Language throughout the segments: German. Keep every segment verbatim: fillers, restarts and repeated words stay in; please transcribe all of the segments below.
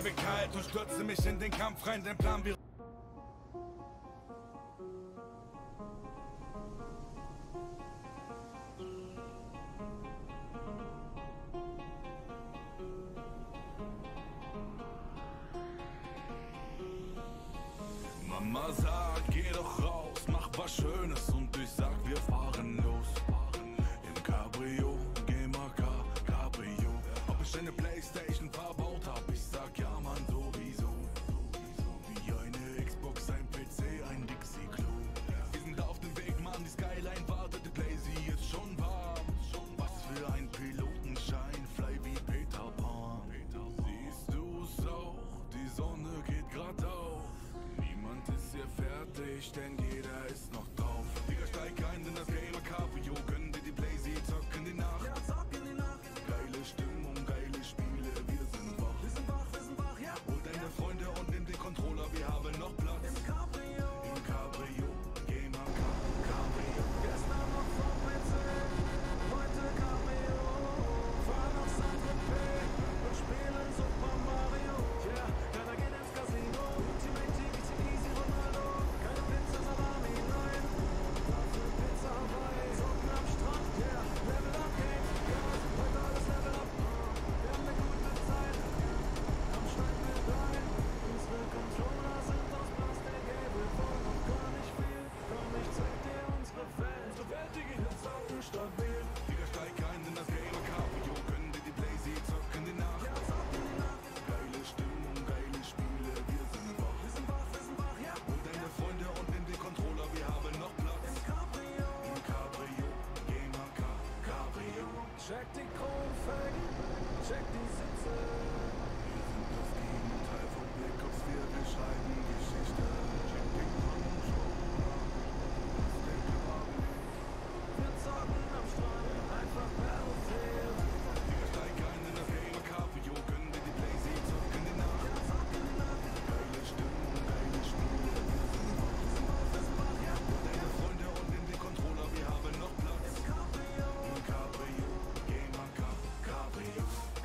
bleibe kalt und stürze mich in den Kampf rein, den Plan wie Mama sagt, geh doch raus, mach was Schönes und ich sag, wir fahren los. Im Cabrio, geh mal Car, Cabrio. Ob ich eine Playstation verbaut hab, ich sag ja man sowieso. Wie eine Xbox, ein P C, ein Dixie-Klo. Wir sind auf dem Weg, Mann, die Skyline wartet, die Blazy ist schon warm. Was für ein Pilotenschein, fly wie Peter Pan. Siehst du's auch, die Sonne geht grad auf. Niemand ist hier fertig, denn jeder ist noch drauf. Digga, steig ein in das Gamer Cabrio, gönn dir die Blazy, zocken die Nacht. Ja, zocken die Nacht. Geile Stimmung, geile Spiele, wir sind wach. Wir sind wach, wir sind wach, ja. Hol deine Freunde und nimm den Controller, wir haben noch Platz. Im Cabrio, Im Cabrio, Gamer Cabrio. gestern noch vom P C, heute Cabrio. Fahren auf Saint-Tropez und spielen Super Mario. Ja, yeah, keiner geht ins Casino. Ultimate Team, ich zieh easy Ronaldo. Keine Pizza, Salami, nein. Dafür Pizza Hawaii. Zocken am Strand, yeah. Level up, Game, Gas, heute alles Level up. Wir haben eine gute Zeit, komm steig mit rein. Unsere Controller sind aus Plastik, ey, wir wollen noch gar nicht viel. Komm, ich zeig dir unsere Welt. Unsere Welt, die geht ins Zocken stabil. Digga, steig ein in das Gamer Cabrio, gönn dir die Blazy, zocken die Nacht. Ja, zocken die Nacht. Geile Stimmung, geile Spiele, wir sind wach. Wir sind wach, wir sind wach, ja. Hol deine Freunde und nimm den Controller, wir haben noch Platz. Im Cabrio, Im Cabrio, Gamer Cabrio. check die Kronfelgen, check die Sitze. Wir sind das Gegenteil von Black Ops vier, wir schreiben Geschichte. Check den Controller, das denke an mich. Wir zocken am Strand, einfach Battlefield. Digga, steig ein in das Gamer Cabrio, gönn dir die Blazy, zocken die Nacht. Ja, zocken die Nacht. Geile Stimmung, geile Spiele, wir sind wach. Wir sind wach, wir sind wach, ja. Hol deine Freunde und nimm den Controller, wir haben noch Platz. Im Cabrio, Im Cabrio, Gamer Cabrio.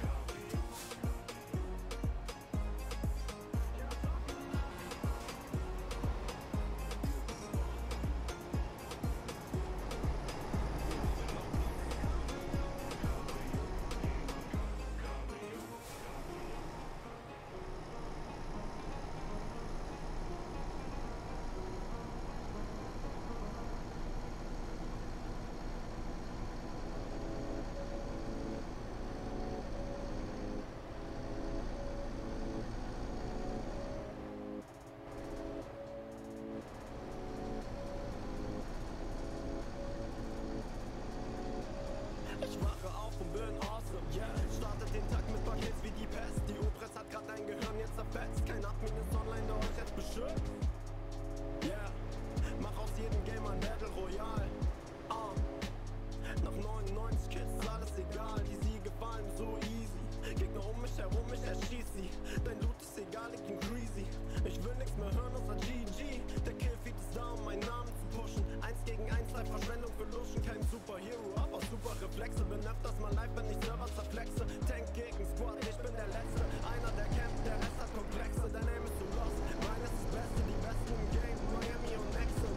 ich wache auf und bin awesome, yeah. Startet den Tag mit Pakets wie die Pest. Die Opress hat grad dein Gehirn jetzt zerfetzt. Kein Admin ist online, der euch jetzt beschützt. Yeah, mach aus jedem Game ein Battle Royale. Ah, nach neunundneunzig Kills ist alles egal. Die Siege fallen so easy. Gegner um mich herum, ich erschieß sie. Dein Loot ist egal, ich bin greasy. Ich will nix mehr hören außer G G. Der Killfeed ist da, um meinen Namen zu pushen. Eins gegen eins, live Verschwendung für Luschen. Kein Superhero, aber super Reflexe. Bin öfters mal live, wenn ich Server zerflexe. Tank gegen Squad, ich bin der Letzte. Einer der kämpft, der Rest hat Komplexe. Dein Aim ist so lost, mein ist das Beste. Die Besten im Game, Miami und Nexon.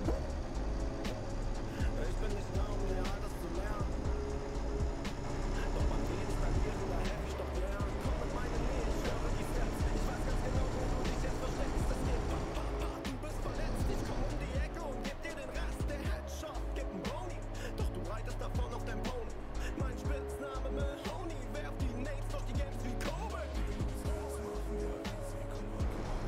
Ich bin nicht da, um dir alles zu lernen. Doch beim Deinstallieren, da helf ich doch gern. Komm mit meiner Nähe, ich höre die Steps. Ich weiß ganz genau, wo du dich jetzt versteckst. Es geht pa, pa, pa, du bist verletzt. Ich komm um die Ecke und geb dir den Rest. Der Headshot gibt n Boni, doch du reitest davon auf dein Pony. Mein Spitzname Mahoney, werf die Nades durch die Games wie Kobe. Das machen wir easy, komm mal, komm mal.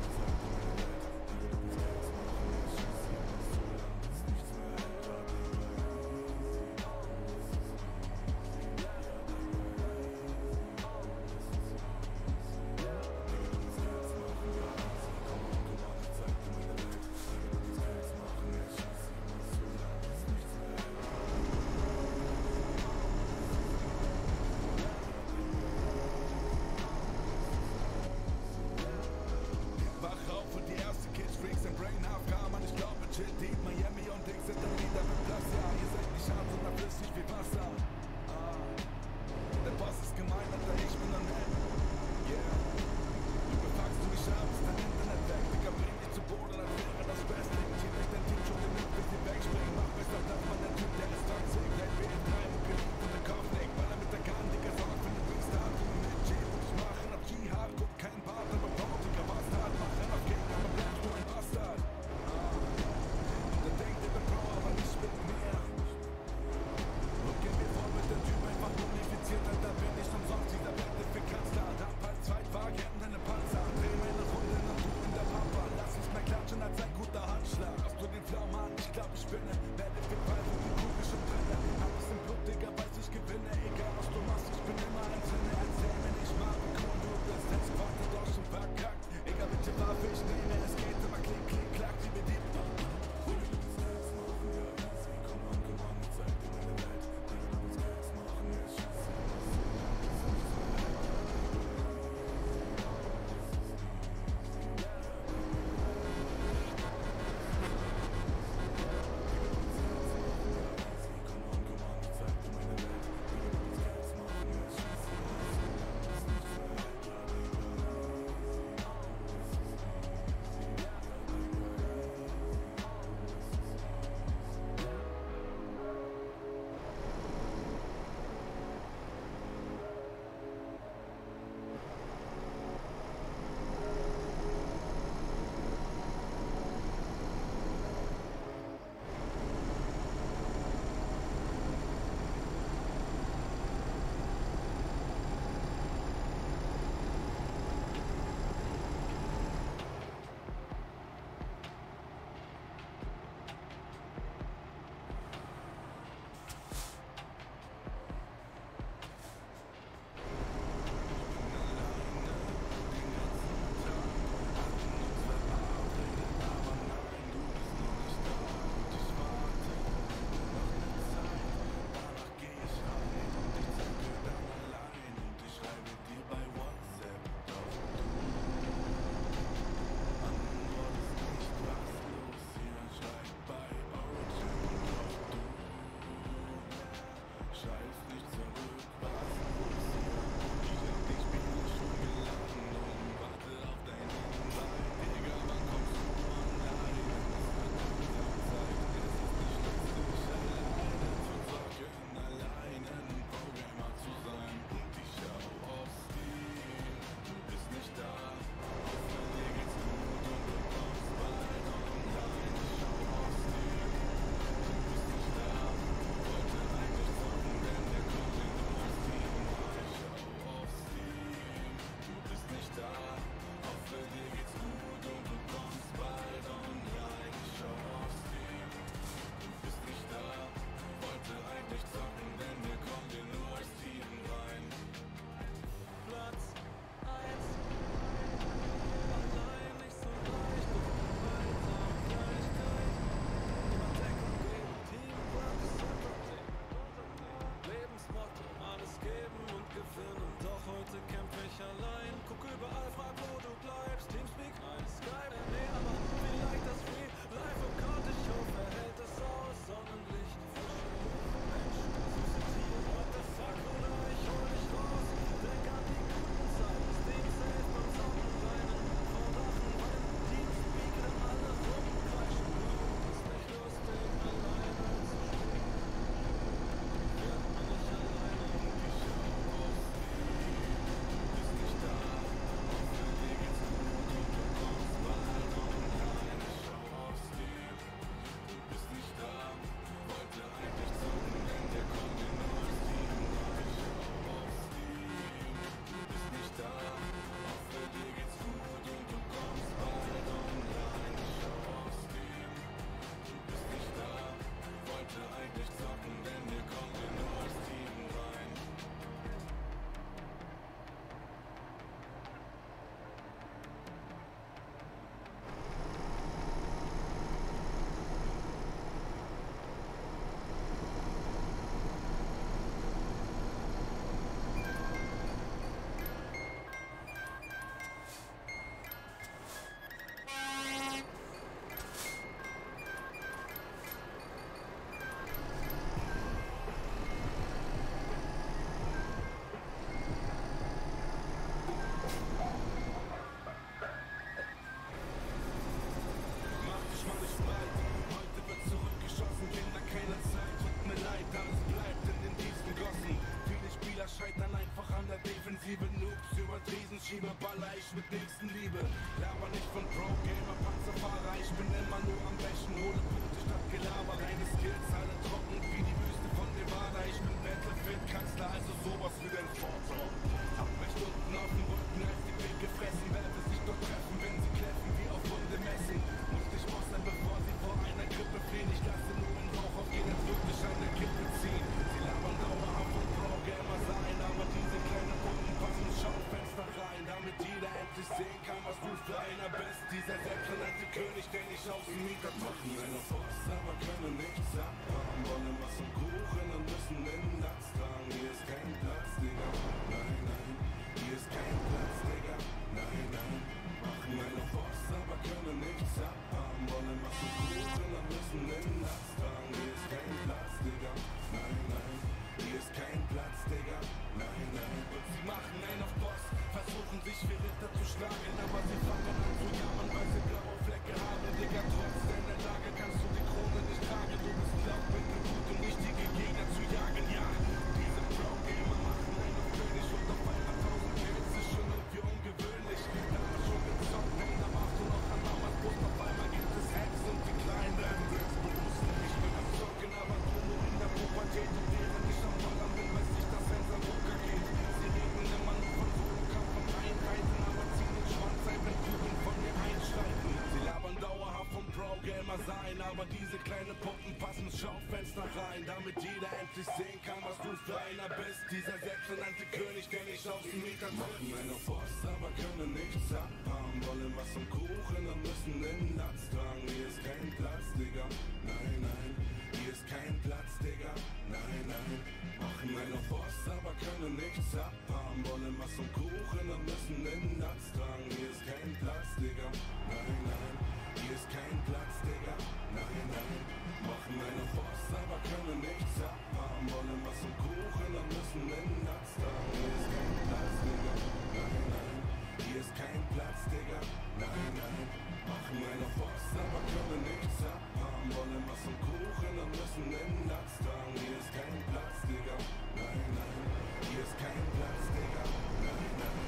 aggressive Noobs, übertrieben, Schieber, baller ich mit Nächstenliebe. Laber nicht von Pro-Gamer, Panzerfahrer, ich bin immer nur am Wäschen, hole Punkte statt Gelaber, reine Skills, alle trocken wie die Wüste von Nevada. Ich bin Battlefit, Kanzler, also sowas wie den Vortor. Hab mich Stunden auf dem Rücken, als die Weg gefressen, werde sich doch treffen, wenn sie kläffen wie auf runde Messen. Muss ich mossern, bevor sie vor einer Grippe fliehen. Ich lasse nur einen Rauch auf jeden wirklich eine Kippe ziehen. Sie labern dauerhaft von Pro-Gamer sein, aber diese kleinen Puppen passen ins Schaufenster rein, damit jeder endlich sehen kann, was du für einer bist. Dieser selbsternannte König, der nicht aus dem Mieter machen. Einer Boss, aber können nichts abhaben, wollen was zum Kuchen und müssen in den Latz tragen. Hier ist kein Platz, Digga, nein, nein. Hier ist kein Platz, Digga, nein, nein. Machen eine Boss, aber können nichts abhaben, wollen was zum Kuchen und müssen in den Latz tragen. Hier ist kein Platz, Digga, nein, nein. Hier ist kein Platz, Digga, nein, nein. Und sie machen einen auf Boss, versuchen sich wie Ritter zu schlagen, aber sie fangen an zu jammern, weil sie blaue Flecke haben, Digga. Trotz deiner Lage kannst du die Krone nicht tragen, du bist glaubwürdig gut, um richtige Gegner zu jagen, ja. Diese Pro-Gamer machen einen auf König und auf einmal tausend Kills, ist schon irgendwie ungewöhnlich. Da war schon gezockt, hey, da warst du noch an Mamas Brust, auf einmal gibt es Hacks und die Kleinen werden selbstbewusst. Ich bin am Zocken, aber du nur in der Pubertät, und während ich am Ballern bin, weiß ich, dass ein Samuka geht. Sie reden immer nur von Solo-Kampf und Einreiten, aber ziehen den Schwanz ein, wenn Kugeln von mir einschreiten. Sie labern dauerhaft vom Pro-Gamer sein, aber diese kleine Puppen passen ins Schaufenster rein, damit jeder endlich sehen kann, was du für einer bist. Dieser selbsternannte König, der nicht aus dem Mieter machen einen Boss, aber können nichts abhaben, wollen was zum Kuchen und müssen in den Latz tragen. Hier ist kein Platz, Digga, nein, nein. Hier ist kein Platz, Digga, nein, nein. Machen einen Boss, aber können nichts abhaben, wollen was zum Kuchen und müssen in den Latz tragen. Hier ist kein Platz, Digga, nein, nein. Hier ist kein Platz, Digga, nein, nein. Machen einen Boss, aber können nichts abhaben, wollen was zum Kuchen und müssen in den Latz tragen. Hier ist kein Platz, Digga, nein, nein. Hier ist kein Platz, Digga, nein, nein. Machen einen Boss, aber können nichts abhaben, wollen was zum Kuchen und müssen in den Latz tragen. Hier ist kein Platz, Digga, nein, nein. Hier ist kein Platz, Digga, nein, nein.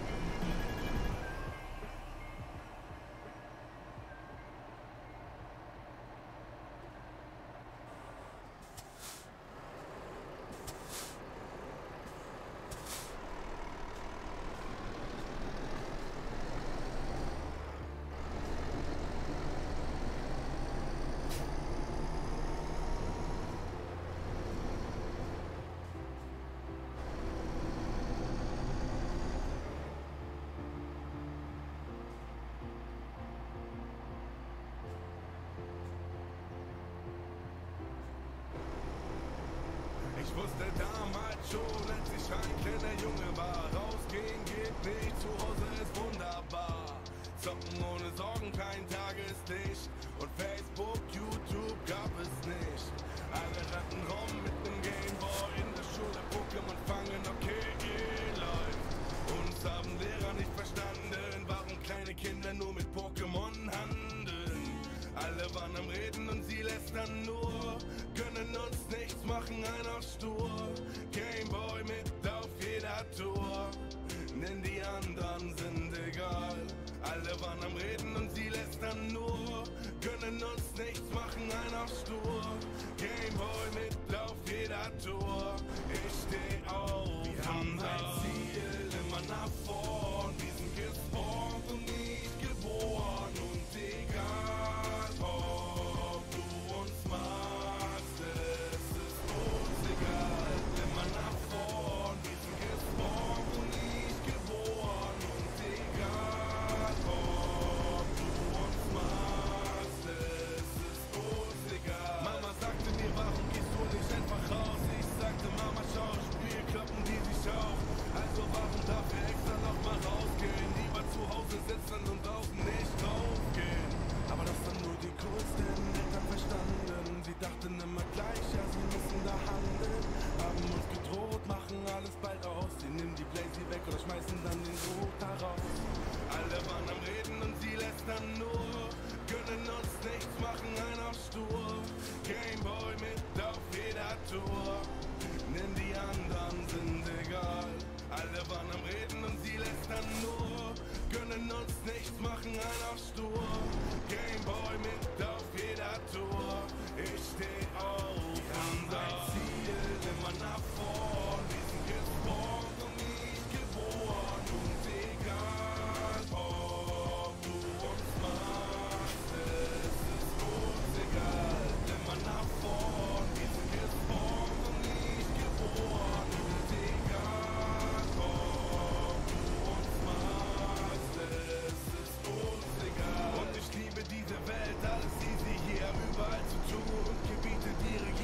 Ich wusste damals schon, als ich ein kleiner Junge war, rausgehen geht nicht, zu Hause ist wunderbar. Zocken ohne Sorgen, kein Tageslicht, und Facebook, YouTube gab es nicht. Alle rannten rum mit dem Gameboy, in der Schule Pokémon fangen, okay, läuft. Uns haben Lehrer nicht verstanden, warum kleine Kinder nur mit Pokémon handeln. Alle waren am Reden und sie lästern nur, gönnen uns nichts, machen einer stur. Gameboy mit auf jeder Tour, denn die anderen sind egal. Alle waren am Reden und sie lästern nur, gönnen uns nichts, machen einer stur. Gameboy mit auf jeder Tour, ich steh auf. Wir haben ein Ziel, immer nach vorn, wir sind gespawnt und nicht geboren, und egal ob du uns magst, es ist uns egal. Immer nach vorn, wir sind gespawnt und nicht geboren, und egal ob du uns magst, es ist uns egal. Mama sagte mir, warum gehst du nicht einfach raus? Ich waren am Reden und sie lästern nur. Gönnen uns nichts, machen einfach stur. Gameboy mit auf jeder Tour. Ich steh auf, wir haben ein Ziel, immer nach vorn. Wir sind gespawnt und nicht geboren. Und egal, ob du uns machst, es ist uns egal. Immer nach vorn, wir sind gespawnt und nicht geboren. Und egal, ob du uns machst, es ist uns egal. Und ich liebe diese Welt, alles easy hier, überall zu tun. Gebiete, die Region.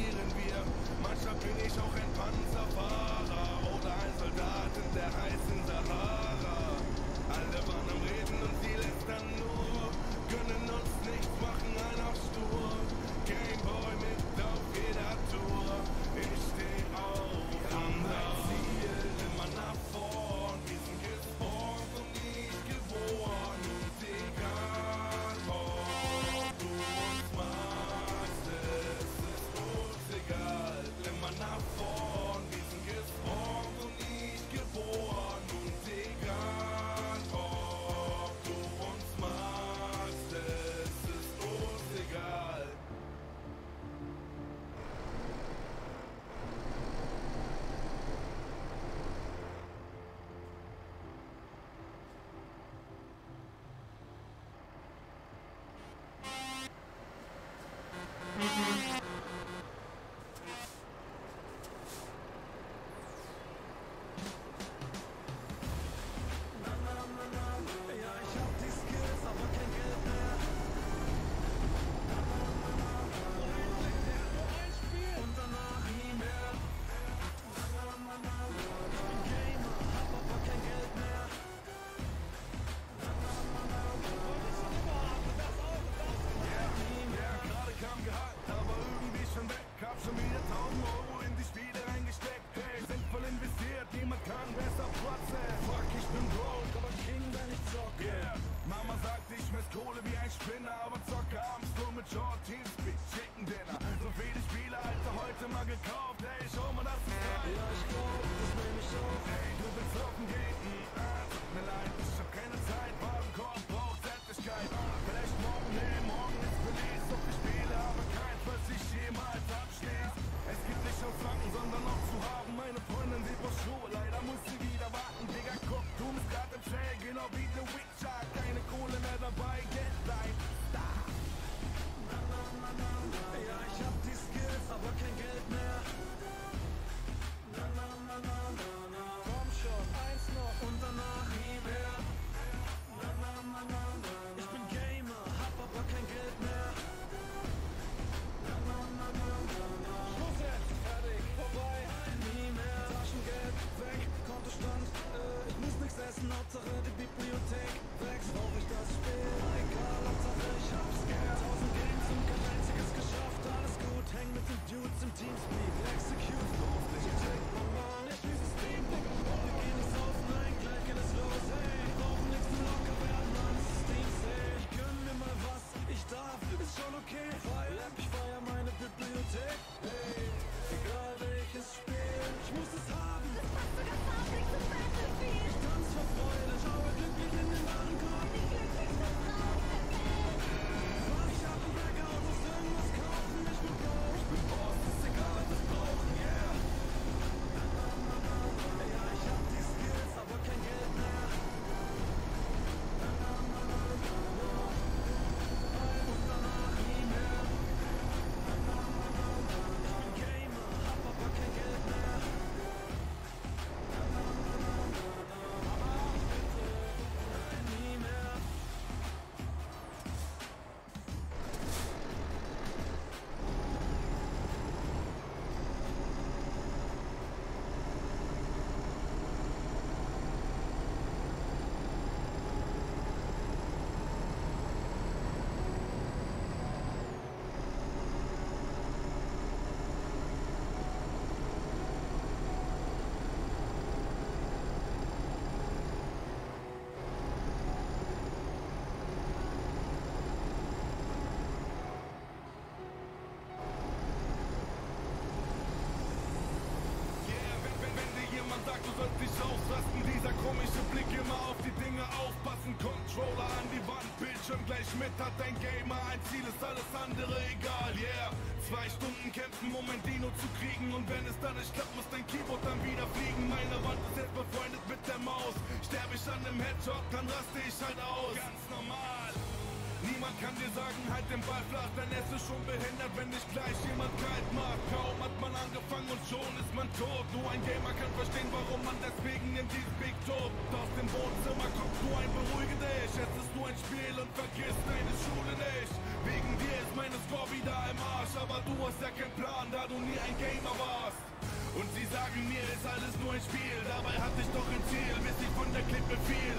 du sollst nicht ausrasten. Dieser komische Blick immer auf die Dinge aufpassen. Controller an die Wand, Bildschirm gleich mit. Hat dein Gamer ein Ziel, ist alles andere egal, yeah. Zwei Stunden kämpfen, um ein Dino zu kriegen. Und wenn es dann nicht klappt, muss dein Keyboard dann wieder fliegen. Meine Wand ist jetzt befreundet mit der Maus. Sterbe ich an einem Headshot, dann raste ich halt aus. Ganz normal. Niemand kann dir sagen, halt den Ball flach, denn es ist schon behindert, wenn dich gleich jemand kalt macht. Kaum hat man angefangen und schon ist man tot. Nur ein Gamer kann verstehen, warum man deswegen im Teamspeak tobt. Aus dem Wohnzimmer kommt nur ein Beruhige dich. Es ist nur ein Spiel und vergiss deine Schule nicht. Wegen dir ist meine Score wieder im Arsch, aber du hast ja keinen Plan, da du nie ein Gamer warst. Und sie sagen mir, ist alles nur ein Spiel, dabei hatte ich doch ein Ziel, bis ich von der Klippe fiel.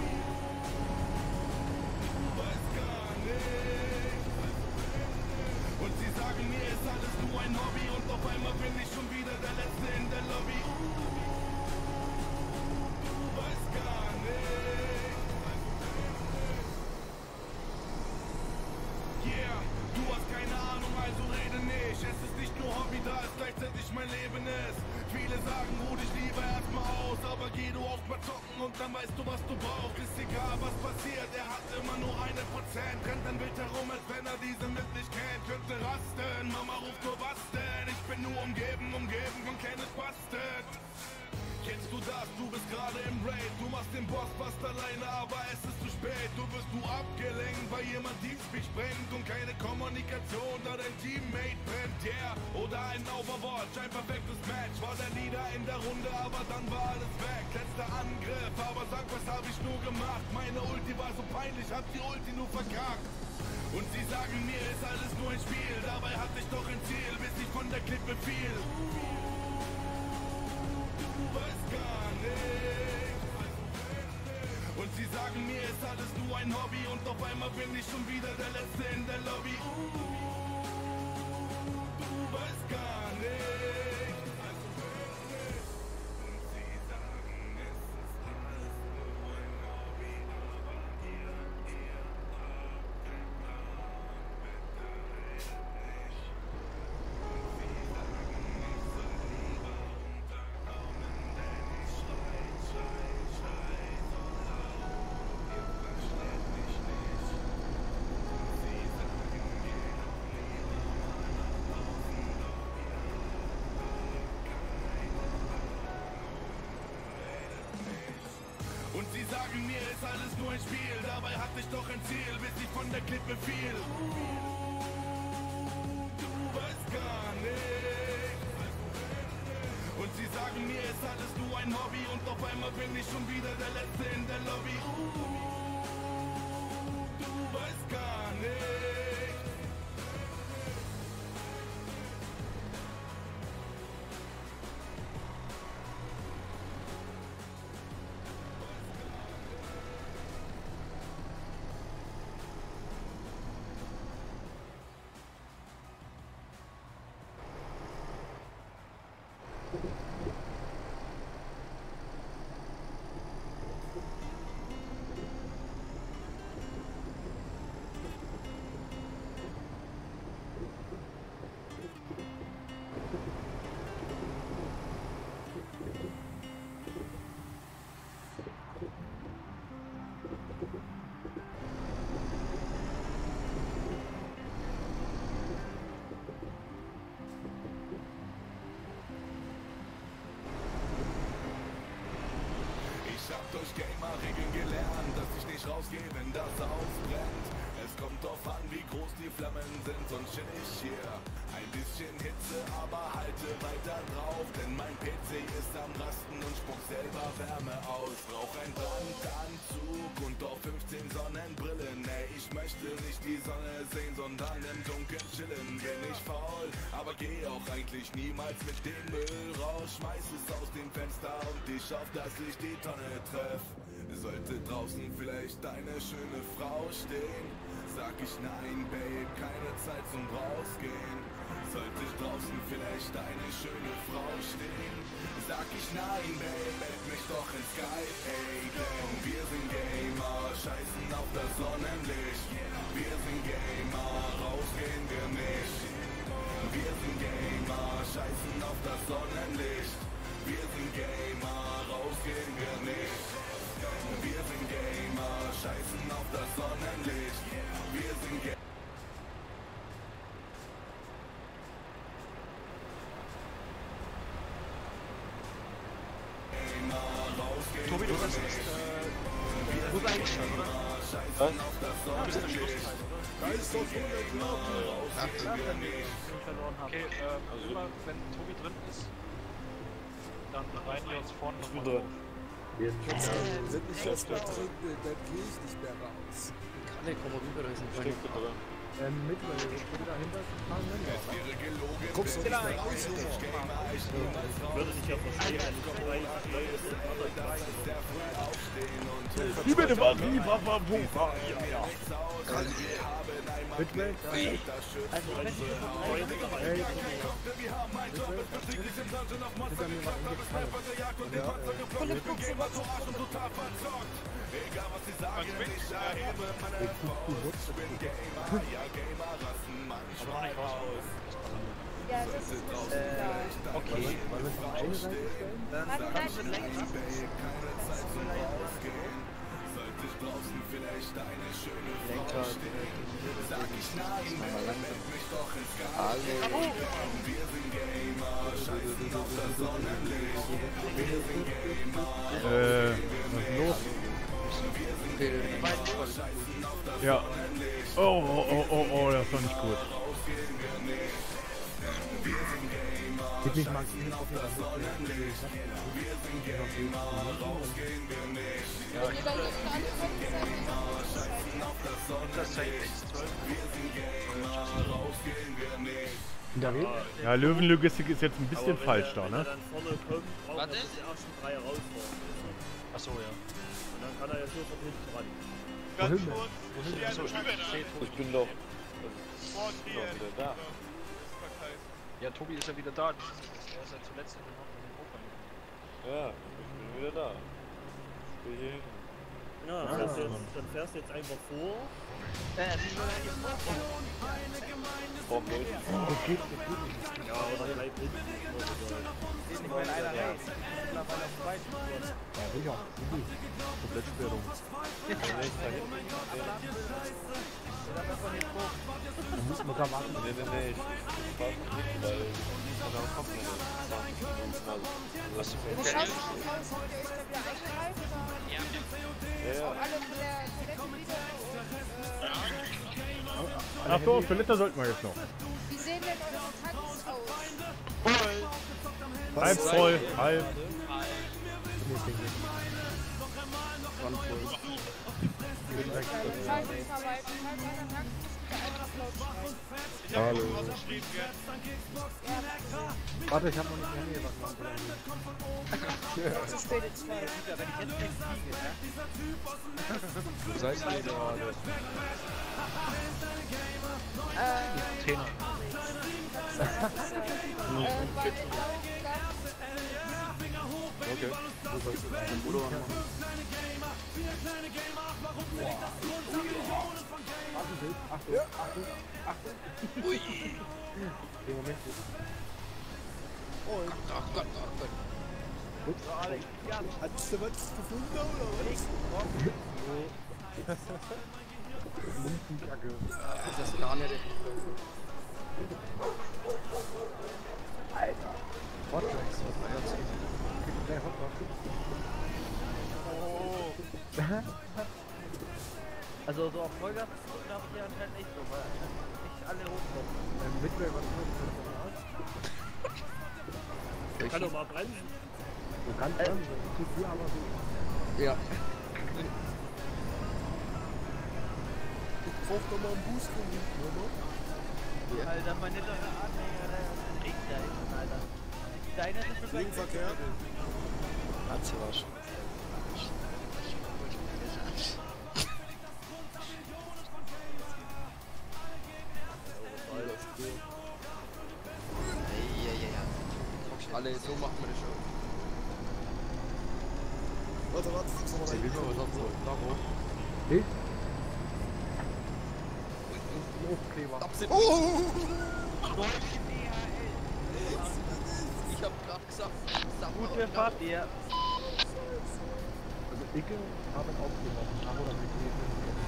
Und sie sagen mir, ist alles nur ein Hobby. Und auf einmal bin ich schon wieder der Letzte in der Lobby. Du weißt gar nicht. Yeah, du hast keine Ahnung, also rede nicht. Es ist nicht nur Hobby, da es gleichzeitig mein Leben ist. Viele sagen, ruh dich lieber erstmal aus, aber geh du auch mal zocken und dann weißt du, was du brauchst. Ist egal, was passiert, er hat immer nur eine Prozent. Rennt dann wild herum, als wenn er diese mit nicht kennt. Könnte rasten, Mama ruft nur was denn? Ich bin nur umgeben, umgeben von kleinen Spasten. Kennst du das? Du bist gerade im Raid. Du machst den Boss fast alleine, aber es ist zu spät. Du wirst nur abgelenkt, weil jemand Teamspeak sprengt und keine Kommunikation, da dein Teammate brennt, yeah. Oder ein Overwatch, ein perfektes Match. War der Leader in der Runde, aber dann war alles weg. Letzter Angriff, aber sag, was hab ich nur gemacht? Meine Ulti war so peinlich, hab die Ulti nur verkackt. Und sie sagen mir, ist alles nur ein Spiel. Dabei hatte ich doch ein Ziel, bis ich von der Klippe fiel. Du weißt gar nicht. Und sie sagen mir, ist alles nur ein Hobby. Und auf einmal bin ich schon wieder der Letzte in der Lobby. Du weißt gar nicht. Und sie sagen, es ist alles nur ein Hobby. Aber ihr, ihr habt keinen Plan. Bitte redet nicht. Und sie sagen, ich soll lieber runterkommen, denn ich schrei, schrei, schrei so laut. Ihr versteht mich nicht. Und sie sagen, geh doch lieber mal nach draußen, doch ihr habt alle keine Ahnung. Redet nicht. Und sie sagen mir, ist alles nur ein Spiel. Dabei hatte ich doch ein Ziel, bis ich von der Klippe fiel. Du weißt gar nicht. Und sie sagen mir, ist alles nur ein Hobby. Und auf einmal bin ich schon wieder der Letzte in der Lobby. Du weißt gar nicht. Ich hab durch Gamer-Regeln gelernt, dass ich nicht rausgehe, wenn das Haus brennt. Es kommt drauf an, wie groß die Flammen sind, sonst chill ich hier. Ein bisschen Hitze, aber halte weiter drauf, denn mein P C ist am Rasten und spuckt selber Wärme aus. Brauch ein Brandanzug und auch fünfzehn Sonnenbrillen. Ey, ich möchte nicht die Sonne sehen, sondern im Dunkeln chillen. Bin ich faul, aber geh auch eigentlich niemals mit dem Müll raus. Schmeiß es aus dem Fenster und ich auf, dass ich die Tonne treff. Sollte draußen vielleicht eine schöne Frau stehen, sag ich nein, Babe, keine Zeit zum Rausgehen. Sollte draußen vielleicht eine schöne Frau stehen, sag ich nein, Babe, add mich doch in Skype, ey, denn wir sind Gamer, scheißen auf das Sonnenlicht. Wir sind Gamer, rausgehen wir nicht. Wir sind Gamer, scheißen auf das Sonnenlicht. Wir sind Gamer, rausgehen wir nicht. Wir sind Gamer, scheißen auf das Sonnenlicht. Wir sind Gamer. Tobi, du kannst jetzt, äh, gut eingestellt, oder? Was? Du bist der Schlussteil, oder? Ach, Okay, äh, immer wenn Tobi drin ist, dann reiten wir uns vorne nochmal drin. auf. Wenn ich jetzt mal trinke, dann gehe ich nicht mehr raus. Kalle, komm mal rüber, da ist ein Steht kleiner drin. Ähm, mittlerweile, ich bin dahinter gefahren, ne? Kommst du nicht mehr raus, Junge? würde sich ja verstehen, wenn ich drei Leute sind. Wie bitte was? Wie Papa Pupa? Ja. Mitwelt, da ist echt. Also wenn ich jetzt drei Leute Hey, hinter mir war angefallen. Volle Puppe, was du Ja, das ist nicht egal. Okay. Wollen wir es auf eine Seite stellen? Dann Warte, dann nein, sind nein, links. Lenker. Mal langsam. Hallo. Äh, was ist los? Bill. Ja. Oh, oh, oh, oh, oh, das ist doch nicht gut. Gib mich mal hin auf ihre Seite. Ja, Die ich Leute sind alle von das Safe X zwölf. Hinter wem? Ja, Löwenlogistik ist jetzt ein bisschen Aber wenn falsch er, da, wenn ne? er dann vorne kommt, braucht Warte. er bis die ersten drei rausfahren. Achso, ja. Und dann kann er ja so von hinten ran. Wohin? Achso, steht Ich bin doch Vor noch dir. wieder da. Ja, Tobi ist ja wieder da. Er ist ja zuletzt in den Nord- in den Oper. Ja, ich bin wieder da. Ich bin hier hinten. Ja, dann fährst, du jetzt, dann fährst du jetzt einfach vor. Warum soll ich nicht fahren? Das geht, das geht nicht. Ja, oder bleib hinten. Ja, sicher. Komplettsperrung. Wenn ich da hinten bin, Da muss man da warten. nee, nee, nee, ich fahr nicht, weil ich kann auch kommen. Was du Wie schaut es aus? Habt ihr euch da wieder eingereicht? Oder Ja, ja. alle von der Toilette wieder? Äh, Ach so, Toilette sollten wir jetzt noch. wie sehen denn eure Tanks aus? Halb voll, halb. Weil Tanken verwalten, falls einer tankt, müsst ihr einfach laut schreien. Ich hab noch was geschrieben, gell? Ja, Warte, ich hab noch nicht mehr hier was machen. zu spät ist zwei. Wo seid ihr gerade? Äh, Trainer. äh, bei den Aufgaben. Okay. Achtung, Achtung, Achtung. Ui. Den Moment. Ach Gott, ach Gott. Gut. Hast du was gefunden oder was? Lumpenkacke. Das ist gar nicht. Alter. Hotdogs. Der Hotdog. Also so auf Vollgas darf ich ja anscheinend nicht so, weil nicht alle hochkommen. Ähm, Mitwelt, was ist Ich kann doch mal bremsen. Du kannst dann, zu viel aber so. Ja. Ich brauch doch mal einen Boost von hinten, oder? Alter, meine neue Anhänger, der regt da hinten, Alter. Deine ist schon Gegenverkehr. Hat sie was. Ja, ja, ja. Alle, so machen wir das schon. Warte, warte, ich muss noch mal rein. Da wo? Hey? Aufkleber. Oh! Ich hab grad gesagt, Gute Fahrt, ihr. Dicke haben aufgenommen. Ach, oder mit mir.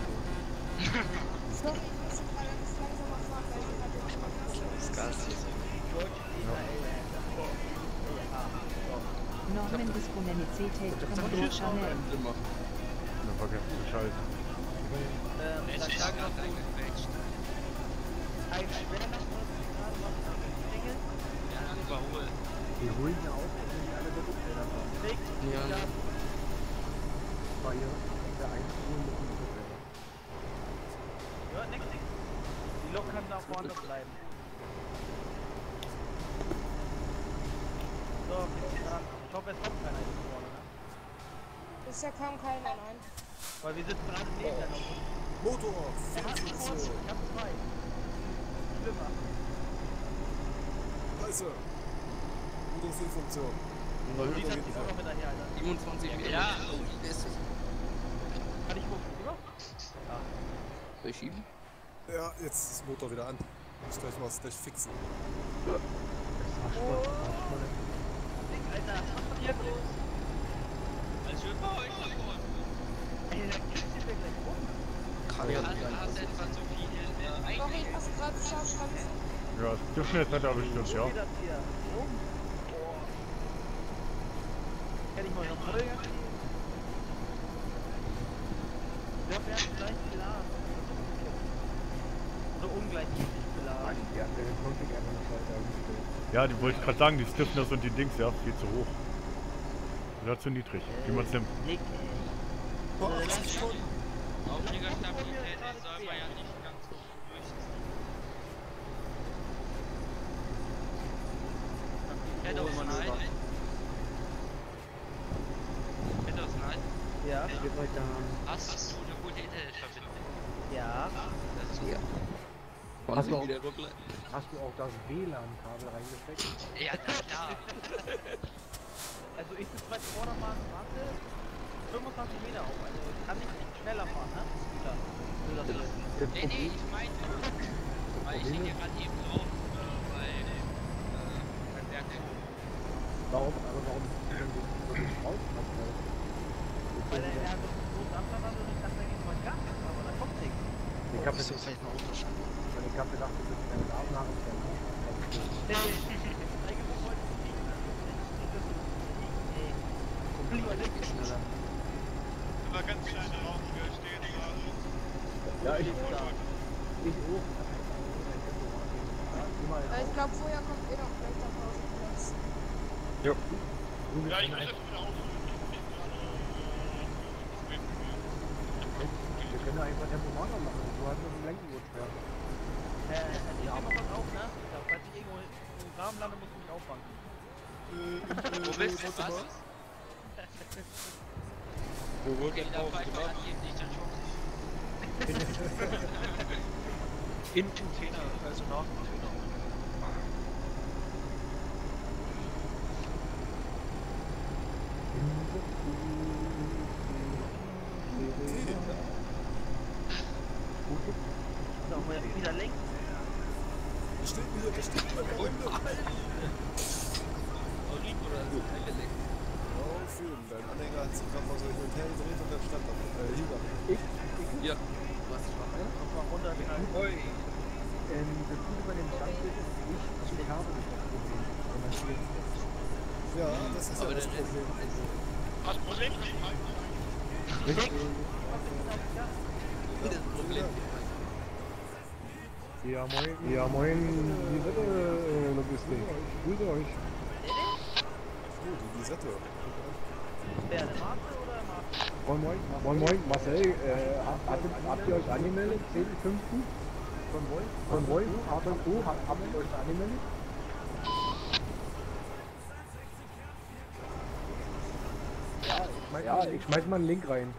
Sorry, ich muss gerade ganz langsamer fahren, weil ich gerade den Das Gas hier so. Norman Disponibilität von Chanel. Na, vergessen Scheiße. Ähm, Ich dann hab sag grad mal, reingequetscht. ein Schwerlast, was ich gerade mache, am Ringe. Ja, dann überhol. Die holen ja auch und sind alle der Rückwälder da. Weg, Ja. ja. War hier der Einfuhr mit dem Rückwälder. Ja, nix, nix. Die Lok kann da vorne bleiben. So, jetzt geht's ran. Ich hoffe, es kommt keiner hier vorne, ne? Bisher kam keiner, nein. Weil wir sitzen gerade neben der Lok. Motor, Er hat einen Kurs, Funktion. ich hab zwei. Schlimmer. Scheiße. Motor, Funktion. Und die hat auch noch hinterher, Alter. siebenundzwanzig Meter. Ja. Oh, wer ist das? Kann ich hoch, rüber? Ja. Soll ich schieben? Ja, jetzt ist das Motor wieder an. Ich gleich mal gleich fixen. Oh. Dick, Alter, was ist hier los? Alles schön bei euch da vorne. Ey, da kriegst du mir gleich rum. Kann ja nicht. Hast du etwa so viel äh, Sorry, ich eigentlich? muss gerade scharf bremsen. Ja, das dürfen jetzt nicht bestimmt, ja. Wie das hier? Rum. Boah. Kenn ich mal noch Brille? Ich glaube, wir hatten gleich geladen. Oder ungleichmäßig geladen. Die hat den Konfig einfach noch weiter umgestellt. Ja, die wollte ich gerade sagen, die Stiffness und die Dings, ja, viel zu hoch. Oder zu niedrig, wie man es nimmt. Dick, ey. Boah, achtzig Stunden. Aufliegerstabilität soll man ja nicht ganz so durchziehen. Head-Off Night. Head-Off Night. Ja. Geht weiter. Hast du eine gute Internetverbindung? Ja. Das ist ja. Hast du, auch, wieder rückleiten? hast du auch das W L A N-Kabel reingesteckt? Ja, na klar. Also ich sitze bei Vordermann, warte, fünfundzwanzig Meter auf, also ich kann nicht schneller fahren, ne? Scooter. So, das ist. Das Nee, nee, ich meine, weil ich liege gerade eben drauf, äh, bei dem, äh, beim Werkzeug. Warum, aber warum ist denn so ein Rauspass? Weil er ja so einen großen Abstand hat und ich dachte, da geht mal Gas, aber da kommt nichts. Ich hab jetzt vielleicht ein Auto schon. Ich hab gedacht, das ist ein Abnahme. Nee, eigentlich wollte ich nicht, nicht, dass du ey, lieber nicht schneller. Immer ganz kleine Raumtür stehen gerade. Ja, ich auch. Ich auch. Äh, ich glaube, vorher kommt eh noch gleich der Pausenplatz. Jo. Ja, ich muss jetzt wieder auf. Wir können einfach Tempomater machen. Du hast noch ein Lenkenrutschwerk. Äh, ich ja. Noch was auf, ne? Ja, falls ich irgendwo im Graben lande, musst du mich auffangen. Äh, Wo bist du? Was? Wo wird Okay, denn dann Pause fahr ich mal gemacht? an jedem nicht, dann schon. In Container, also nach Container. So, wo er wieder lenkt. Steht mir, der steht mir da unten. Urin oder so, eingeleckt. Oh, schön. Dein Anhänger hat sich gerade mal so hin und her gedreht und dann stand da. Äh, hier war Ich? Ja. Was ich mache? Mal runter, Oi. Ähm, das Gute bei dem Standbild ist, ich zu Kabel nicht das Problem. Wenn man spielt. Ja, das ist Aber ja das der Rest, Problem. also, Was Problem ist, Richtig. das Problem. Ja, moin. Ja, moin. Wie seid ihr, äh, Logistik? Grüße euch. Oh, die Lisette. Wer, der Marke oder Marke? Moin, moin. Moin, moin. Marcel, äh, habt, habt ihr euch angemeldet? zehnten fünften Von Wolf? Von Wolf, A fünf O, habt habt ihr euch angemeldet? Ja, ich schmeiß, ja, ich schmeiß mal einen Link rein.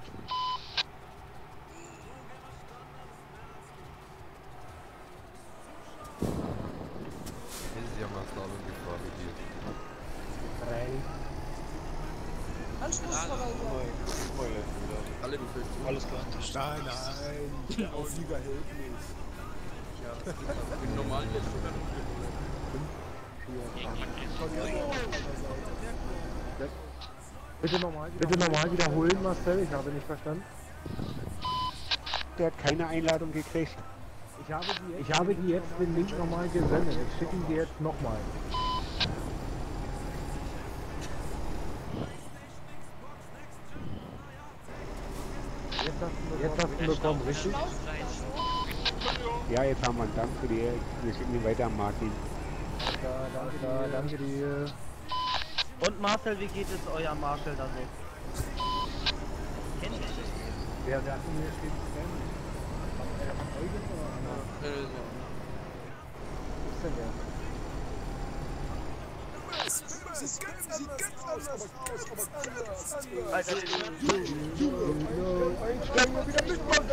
Ist ja mal Slalom gefahren mit dir. Drei. Anspruchsvoller hier. Alle du willst. Alles klar. Nein, nein. Der Auflieger hält nicht. Ja, im normalen wird sogar noch Bitte nochmal Bitte nochmal wiederholen, Marcel, ich habe nicht verstanden. Der hat keine Einladung gekriegt. Ich habe die jetzt, ich habe die jetzt den Link nochmal gesendet. Ich schicke ihn dir jetzt nochmal. Jetzt hast du, jetzt hast du bekommen, richtig? Ja, jetzt haben wir einen Dank für die. Wir schicken ihn weiter an Martin. Da, danke, da, danke dir. Und Marcel, wie geht es euer Marshall da so? Kennt ihr das? Wer, wer hat denn hier stehen? Äh, Eugen oder Anna? Äh, Wo ist denn der? Sieht ganz anders aus, aber ganz anders. Alter, einsteigen und wieder mitmachen!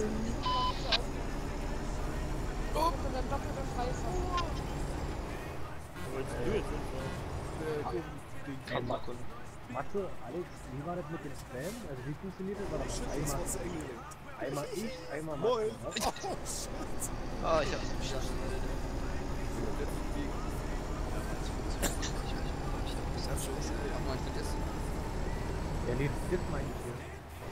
Und dann doppelte Pfeife. Mathe, Alex, wie war das mit dem Spam? Also wie funktioniert das? War das einmal, einmal ich, einmal Mathe? Moin! Oh, shit! Ah, ich hab's verstanden. Ja, nee, das meine ich hier.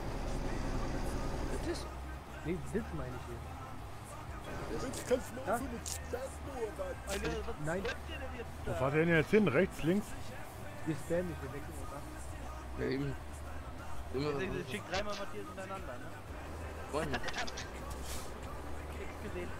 Das? Nee, das meine ich hier. Kannst du mal für eine Sternbohr Nein. Wo fahrt ihr denn jetzt hin? Rechts, links? Wir spammen nicht, wir wechseln uns ab. Ja, eben. Ihr schickt dreimal Matthias hintereinander, ne? Wollen wir? Nix gesehen.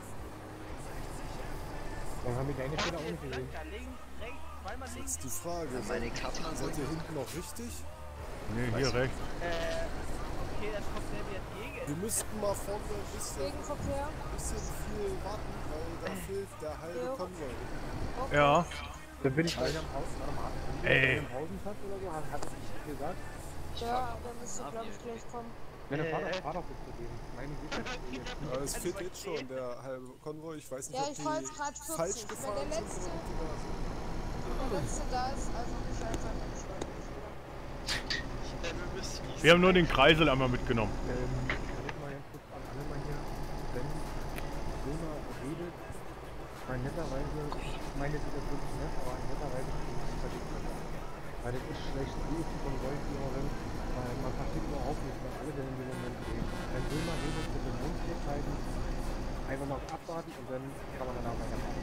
Dann haben wir deine Fehler auch nicht gesehen. Links, rechts, zweimal links. Jetzt die Frage, meine Kappen seid ihr hinten noch richtig? Ne, hier rechts. Äh, okay, dann kommt der jetzt Jäger. Wir müssten mal vorne ein bisschen, Gegenverkehr. bisschen viel warten, weil da fehlt der halbe Ja. Konvoi. Okay. Ja. Dann bin ich gleich am Haus, warte mal. Ey. Am Pausenplatz oder so, hat, hat er nicht gesagt? Ja, dann müsste glaube ich gleich kommen. Ja, dann fahr doch, fahr doch bis zu dem. Meine Güte. Aber es fehlt jetzt schon der halbe Konvoi. Ich weiß nicht, Ja, ob ich die fahr jetzt gerade falsch vierzig. Wenn gefahren der sind letzte, oder ob die da sind. wenn der letzte da ist, also nicht einfach nicht schreiben. Wir haben nur den Kreisel einmal mitgenommen. Ähm, ich mal ganz kurz an alle mal hier. Wenn Wilma redet, mein netterweise, ich meine, das ist jetzt wirklich nett, aber netterweise verdient man das. Weil das ist schlecht, wie ist die Konvoiführerin, weil man versteht überhaupt nicht, was alle denn in dem Moment reden. Wenn Wilma redet, mit dem Mund halten, einfach mal abwarten und dann kann man danach weitermachen.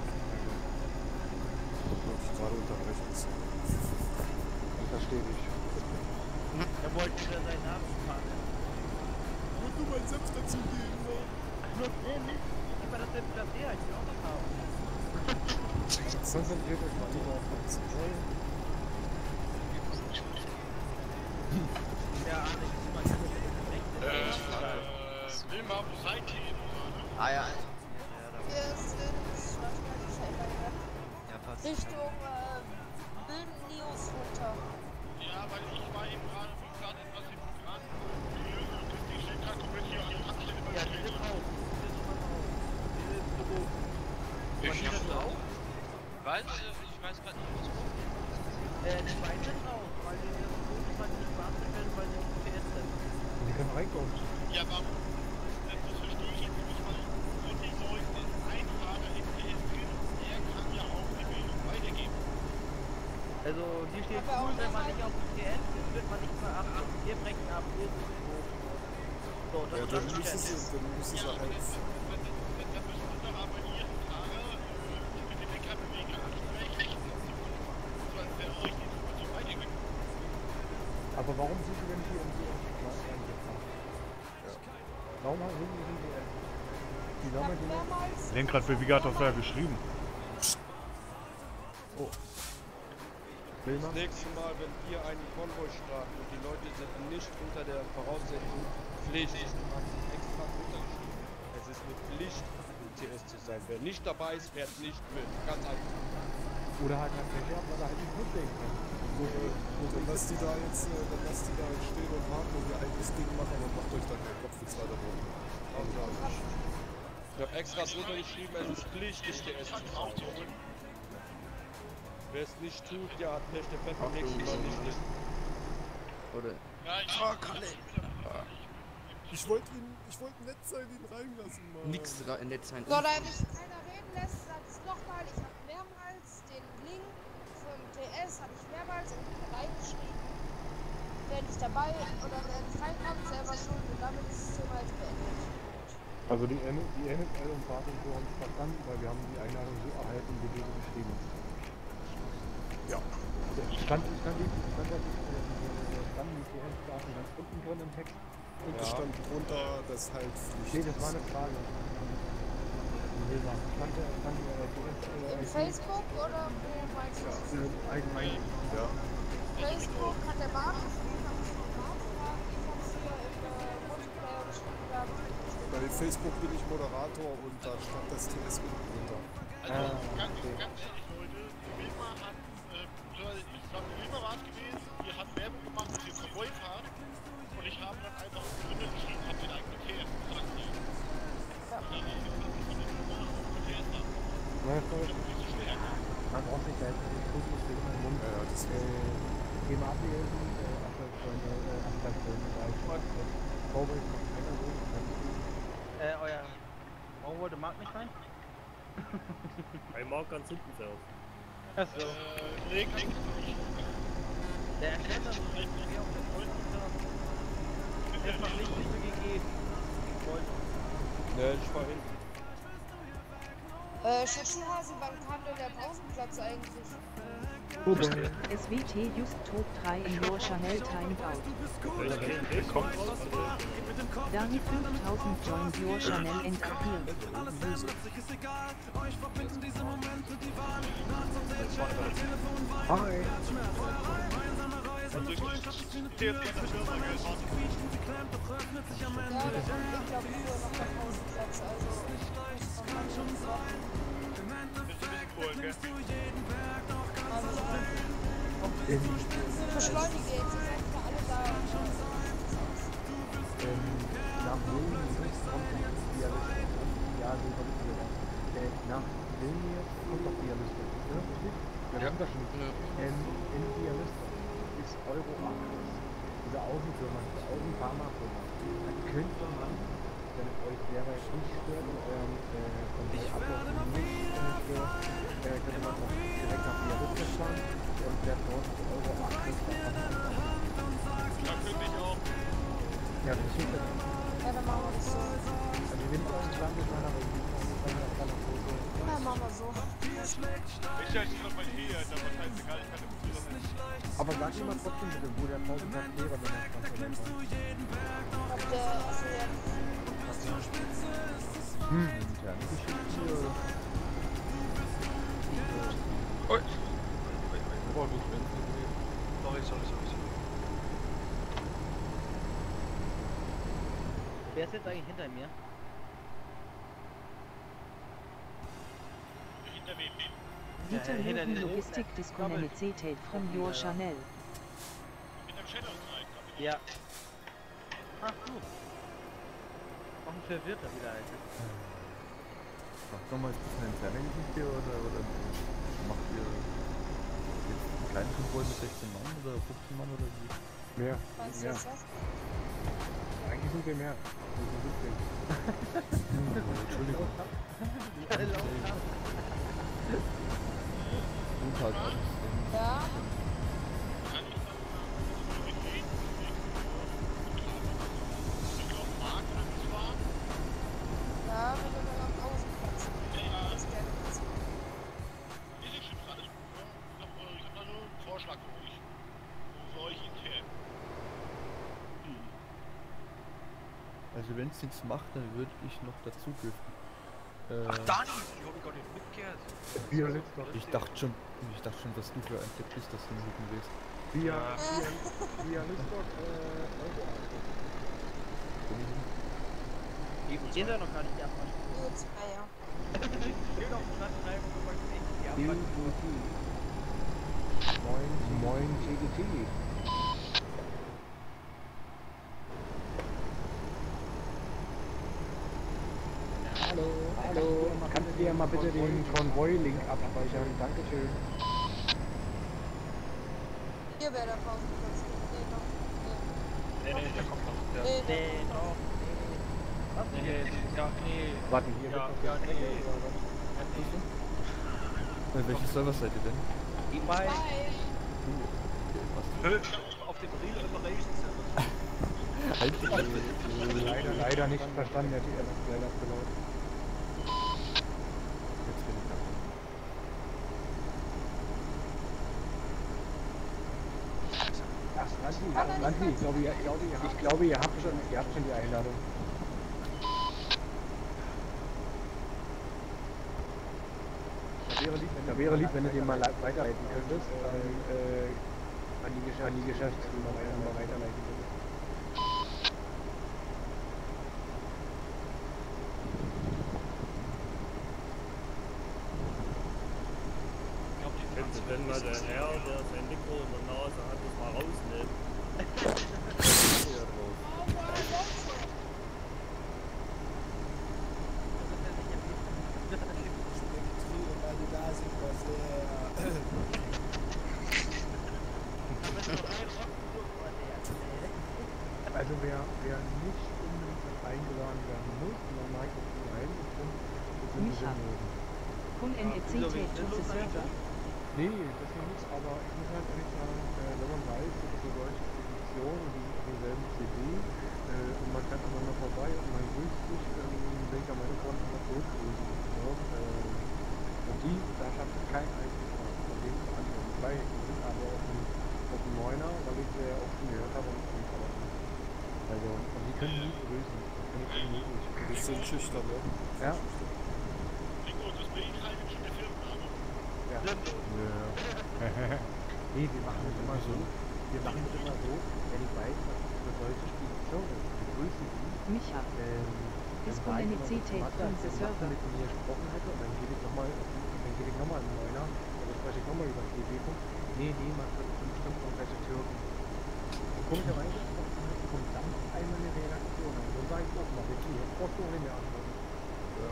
Wollte ich gerade unterbrechen. Das verstehe ich. Er wollte wieder seinen Namen fahren. Musst du mal selbst dazu geben, ne? Nur der nicht. Ich war das selbst das der, ich will auch noch haben. Konzentriert euch mal lieber auf das Control. Ja, Alex, man kann das nicht Äh, Wilma, wo seid ihr eben gerade? Ah ja. Wir sind, warte mal, die Scheinlage. Ja, passt. Richtung äh, Wilden Neos runter. Ja, weil ich war eben gerade, bin gerade etwas hinten dran. Die steht gerade komplett hier an der Tankstelle. Ja, die sind raus. Die sind schon raus. Die sind im Büro. Ich Die sind hab- raus? Weiß, ich weiß gerade nicht, was kommt. Äh, die beiden sind raus, weil die das Büro nicht mal nicht beachtet werden, weil sie auf P S sind. Die können reinkommen. Ja, warum? Das verstehe ich jetzt nicht, weil und die Leute ein Fahrer im P S drin, der kann ja auch die Meldung weitergeben. Also, hier steht Aber cool, auch wenn man noch nicht auf P S ist, wird man nicht beachtet. Wir brechen ab, wir sind hoch. So, das Ja, ist dann das müssen sie, Chat. dann müssen sie halt. Da müssen wir doch aber ihren Fahrer mit dem Lenkerbeweger ansprechen. So als wäre euch die Information weitergegeben. Aber warum sind die denn hier um die Straße eingefahren? Warum haben wir die D S? Die soll man die noch... Mehrmals. Lenkradbeweger hat das ja geschrieben. Oh. Das nächste Mal, wenn wir einen Konvoi starten und die Leute sind nicht unter der Voraussetzung Pflicht, hat sich extra runtergeschrieben. Es ist eine Pflicht, im T S zu sein. Wer nicht dabei ist, fährt nicht mit. Ganz einfach. Oder halt ein Pech gehabt, weil er halt nicht mitlegen kann. So, so, Dann lasst die da jetzt, äh, dann lasst die da jetzt stehen und warten und ihr eigenes Ding machen und macht euch dann den Kopf für zwei Wochen. Ich habe extra drunter geschrieben, es ist Pflicht, nicht T S zu sein. Wer es nicht tut, ja, hat Pech, der fährt beim nächsten Mal nicht mit. Oder? Ja, ich Oh, Kalle! Ich wollte ihn, ich wollte nett sein, ihn reinlassen, Mann. Nix nett sein. So, da mich keiner reden lässt, sag ich's nochmal. Ich habe mehrmals den Link vom T S, habe ich mehrmals in die reingeschrieben. nicht dabei oder wer nicht reinkommt, selber schuld und damit ist das Thema jetzt beendet. Also die, N die N F L und Fahrten für uns verstanden, weil wir haben die Einladung so erhalten, wie wir sie geschrieben haben. Ja. Ich stand, ich stand, ich stand, ich stand die T S-Daten ganz unten drin im Text. Und es stand drunter, dass halt Pflicht Nee, das war eine Frage. Stand, stand, stand, In Facebook oder wo meinst du? Ja, allgemein. Ja. Facebook hat der Bahn geschrieben, habe ich schon gemacht, aber ich habe es hier im äh, Multiplayer geschrieben, da habe ich nicht Bei Facebook bin ich Moderator und da stand das T S unten drunter. Also, ganz, ganz ehrlich, Leute, Wilma hat, äh, ich glaube, Wilma war es gewesen, die hat Werbung gemacht für den Konvoi-Fahrt und ich habe dann einfach drunter geschrieben, habt ihr eigene T S gesagt, nee. Ja. Und dann ist es von der Wilma und T S da. Ja, voll. Man braucht sich da jetzt nicht gut mit dem Mund. Ja, das äh, Thema abgelesen, äh, Abfallfreunde, äh, Abfallfreunde, weil ich mag das. Cowboys macht keiner so. Äh, euer... Warum wollte Marc nicht rein? Ein Mark ganz hinten selbst. Achso. Äh, nee, kann ich nicht. Der erklärt das nicht, wie auf der Freund unter... Jetzt noch nicht so gegeben. Ne, ich war hinten. Äh, Schatzihase, wann kam denn der Pausenplatz eigentlich? S W T Just Top drei in Your Chanel Timed Out. Dani fünftausend joined Your Chanel and appeared. Hi! Also ich glaube, der ist jetzt Firma, gell? Ja, ich glaube früher noch der Pausenplatz, also... Beschleunige jetzt, ihr seid ja alle da. Ähm, nach Vilnius kommt Dialystik. Ja, so kommt es äh, nach Vilnius kommt doch Dialystik, ne? Ja, ja. Unterschied. Ja. Ähm, in Dialystik ist Euroarcus, diese Außenfirma, diese Außenpharmafirma. Da könnte man, wenn es euch selber jetzt nicht stört und euren äh, von der Ablauf nicht stört, äh, könnte man auch direkt nach Dialystik fahren und der dort Euroarcus Da könnte ich auch. ja, das ist ja. Ja, dann machen wir das so. Also wir nehmen auch einen Plan mit meiner Ja, machen wir so. Ich sag nicht noch mal hier, da war scheißegal, ich kann nicht so was. Aber sag mir mal trotzdem bitte, wo der Pausenplatz wäre, wenn er Frankfurt war. Ob der, achso, ja. Hm, interne Geschichte. Ui. Boah, du bist Sorry, sorry, sorry, sorry. Wer ist jetzt eigentlich hinter mir? Hinter wem? Dieter Äh, hinter Löwen den- Logistik Disconnected from Your Chanel. Mit dem Shadow rein, glaub ich. Ja. Ach du. Noch ein Verwirrter wieder, Alter. Macht nochmal ein bisschen Entfernung hier oder, oder macht ihr jetzt einen kleinen Konvoi mit sechzehn Mann oder fünfzehn Mann oder wie? Mehr. Meinst du Mehr. jetzt was? Eigentlich sind wir mehr. Wir sind siebzehn. Entschuldigung. Guten Tag. Ja. Ja, wenn du dann am Pausenplatz bist. Das ist gerne Platz. Nee, nee, stimmt alles. Ich hab, äh, ich hab da nur einen Vorschlag für euch. Für euch intern. Also wenn es nichts macht, dann würde ich noch dazu dürfen. Äh, Ach, Dani! Ich hab mich gar nicht mitgehört. ich dachte schon, ich dachte schon, dass du für ein Tipp bist, dass du hinten willst. Via, via, via Lüstog, äh, Euroarcus. Ihr seid doch noch gar nicht die Abfahrtspur. U zwei, ja. Steht auf dem Blatt schreiben, wo man echt die D U Abfahrtspur. T. Moin, moin, T G T. Hallo, hallo. Kannst du dir mal bitte den Konvoi-Link abspeichern? Dankeschön. Hier wäre der Pausenplatz. Nee, doch. Nee, nee, der kommt noch. Der, Nee, Nee, doch. Nee. Was? nee, nee, ja, nee. Warte, hier Ja, wird noch ja, der nee. Strecke oder was? Äh, welche Server seid ihr denn? Die beiden. Zwei. Okay, passt. Hö, auf auf dem Real Operation Server. Halt die Leider, leider nicht verstanden, der T L ist leider abgelaufen. Jetzt bin ich da. Ach, Lanti, Lanti, ich glaube, ihr, ich glaube, ihr, ich glaube, ihr habt schon, ihr habt schon die Einladung. Da wäre lieb, wenn, da wäre lieb, wenn du den mal weiterleiten könntest, dann, äh, an die, Geschäfts-, an die Geschäftsführer mal weiterleiten könntest. Wenn mal der Herr, der sein Mikro in der Nase hat, das mal rausnimmt. Weil die da sind, was Also wer, wer nicht unbedingt eingeladen werden muss, dann mag ich das rein, das sind Micha. Kun N E C T to the server. Nee, das noch nicht, aber ich muss halt ehrlich sagen, äh, wenn man weiß, dass so solche Positionen und die sind auf derselben C D äh, und man kann aneinander vorbei und man grüßt sich, ähm, bin ich an meine Konzentration gewesen. Ja? Äh, und die, da schafft es kein einziges Mal, von dem zu anderen. Ich weiß, die sind aber auf dem, auf dem Neuner, weil ich sehr oft schon gehört habe und ich nicht aber nicht. Also, und die können nie grüßen. Das kann ich unmöglich. ein bisschen schüchtern, ne? Ja. Nico, das beinhaltet schon der Firmenname. Ja. Ja. Nee, wir machen es immer so. Wir machen es immer so, wenn ich weiß, dass es für solche Spedition ist. Ich begrüße die. Micha. Ähm, Ist dann von weiß N E C ich, T dass from Mathe- the Mathe server. mit mir gesprochen hätte und dann gebe ich nochmal, dann gebe ich nochmal einen Neuner, dann spreche ich nochmal über das G B-Punkt. Nee, nee, man wird bestimmt irgendwelche Türken. Und komischerweise kommt dann einmal eine Reaktion. Und so sage ich auch mal, Ricky, jetzt brauchst du auch nicht mehr antworten. Ja.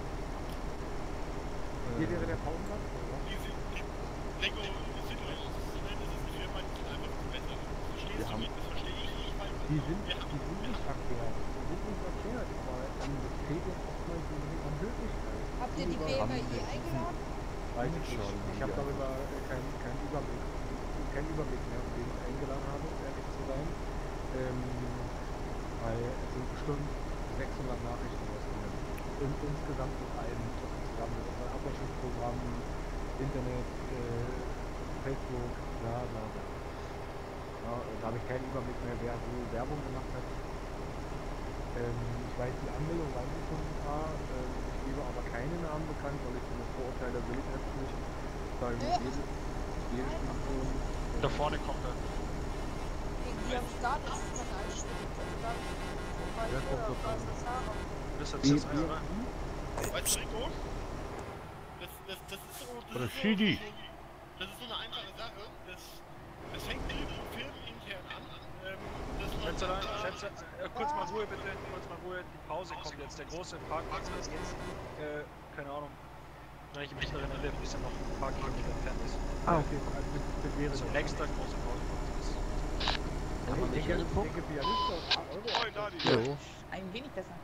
Hier wäre der Pausenplatz, oder? Lego, das sind Leute, das ist eine Firma, die sind einfach besser. Verstehst du mich? Das verstehe ich nicht, weil Die sind, die sind nicht verkehrt. Die sind nicht verkehrt, aber ähm, es fehlt jetzt oftmals die an Möglichkeit. Habt ihr die B M W eingeladen? Weiß ich nicht. Ich habe darüber keinen kein Überblick, keinen Überblick mehr, wen ich eingeladen habe, um ehrlich zu sein. Ähm, weil es sind bestimmt sechshundert Nachrichten rausgegangen. Und insgesamt mit allem Programm, mit unserem Abwäschungsprogramm, Internet, äh, Facebook, bla bla bla. Ja, da habe ich keinen Überblick mehr, wer so Werbung gemacht hat. Ähm, ich weiß, die Anmeldung weiß ich schon ein paar, ähm, ich gebe aber keine Namen bekannt, weil ich so eine Vorurteile will ich jetzt nicht. Da jede, jede Spedition. Da vorne kommt er. Irgendwie am Start ist es meine Einstellung. Ja, kommt doch an. Das ist jetzt das einer. Weißt du, Rico? Das, das, das ist so. Das Oder ist so, Shidi. das ist so eine einfache Sache. Das, das fängt irgendwie firmenintern an. Ähm, dass man Schätze, Schätze, äh, kurz mal Ruhe bitte, kurz mal Ruhe, die Pause kommt jetzt, der große Parkplatz ist jetzt, äh, keine Ahnung, wenn ich mich daran erinnere, bis er noch ein paar Kilometer entfernt ist. Ah, okay, also das, das wäre So, der. nächster großer Parkplatz ist. Kann man mich angucken? Ich denke, Pianist aus Moin, Dani. Jo. Ein wenig besser.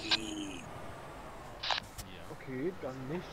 Okay, dann nicht.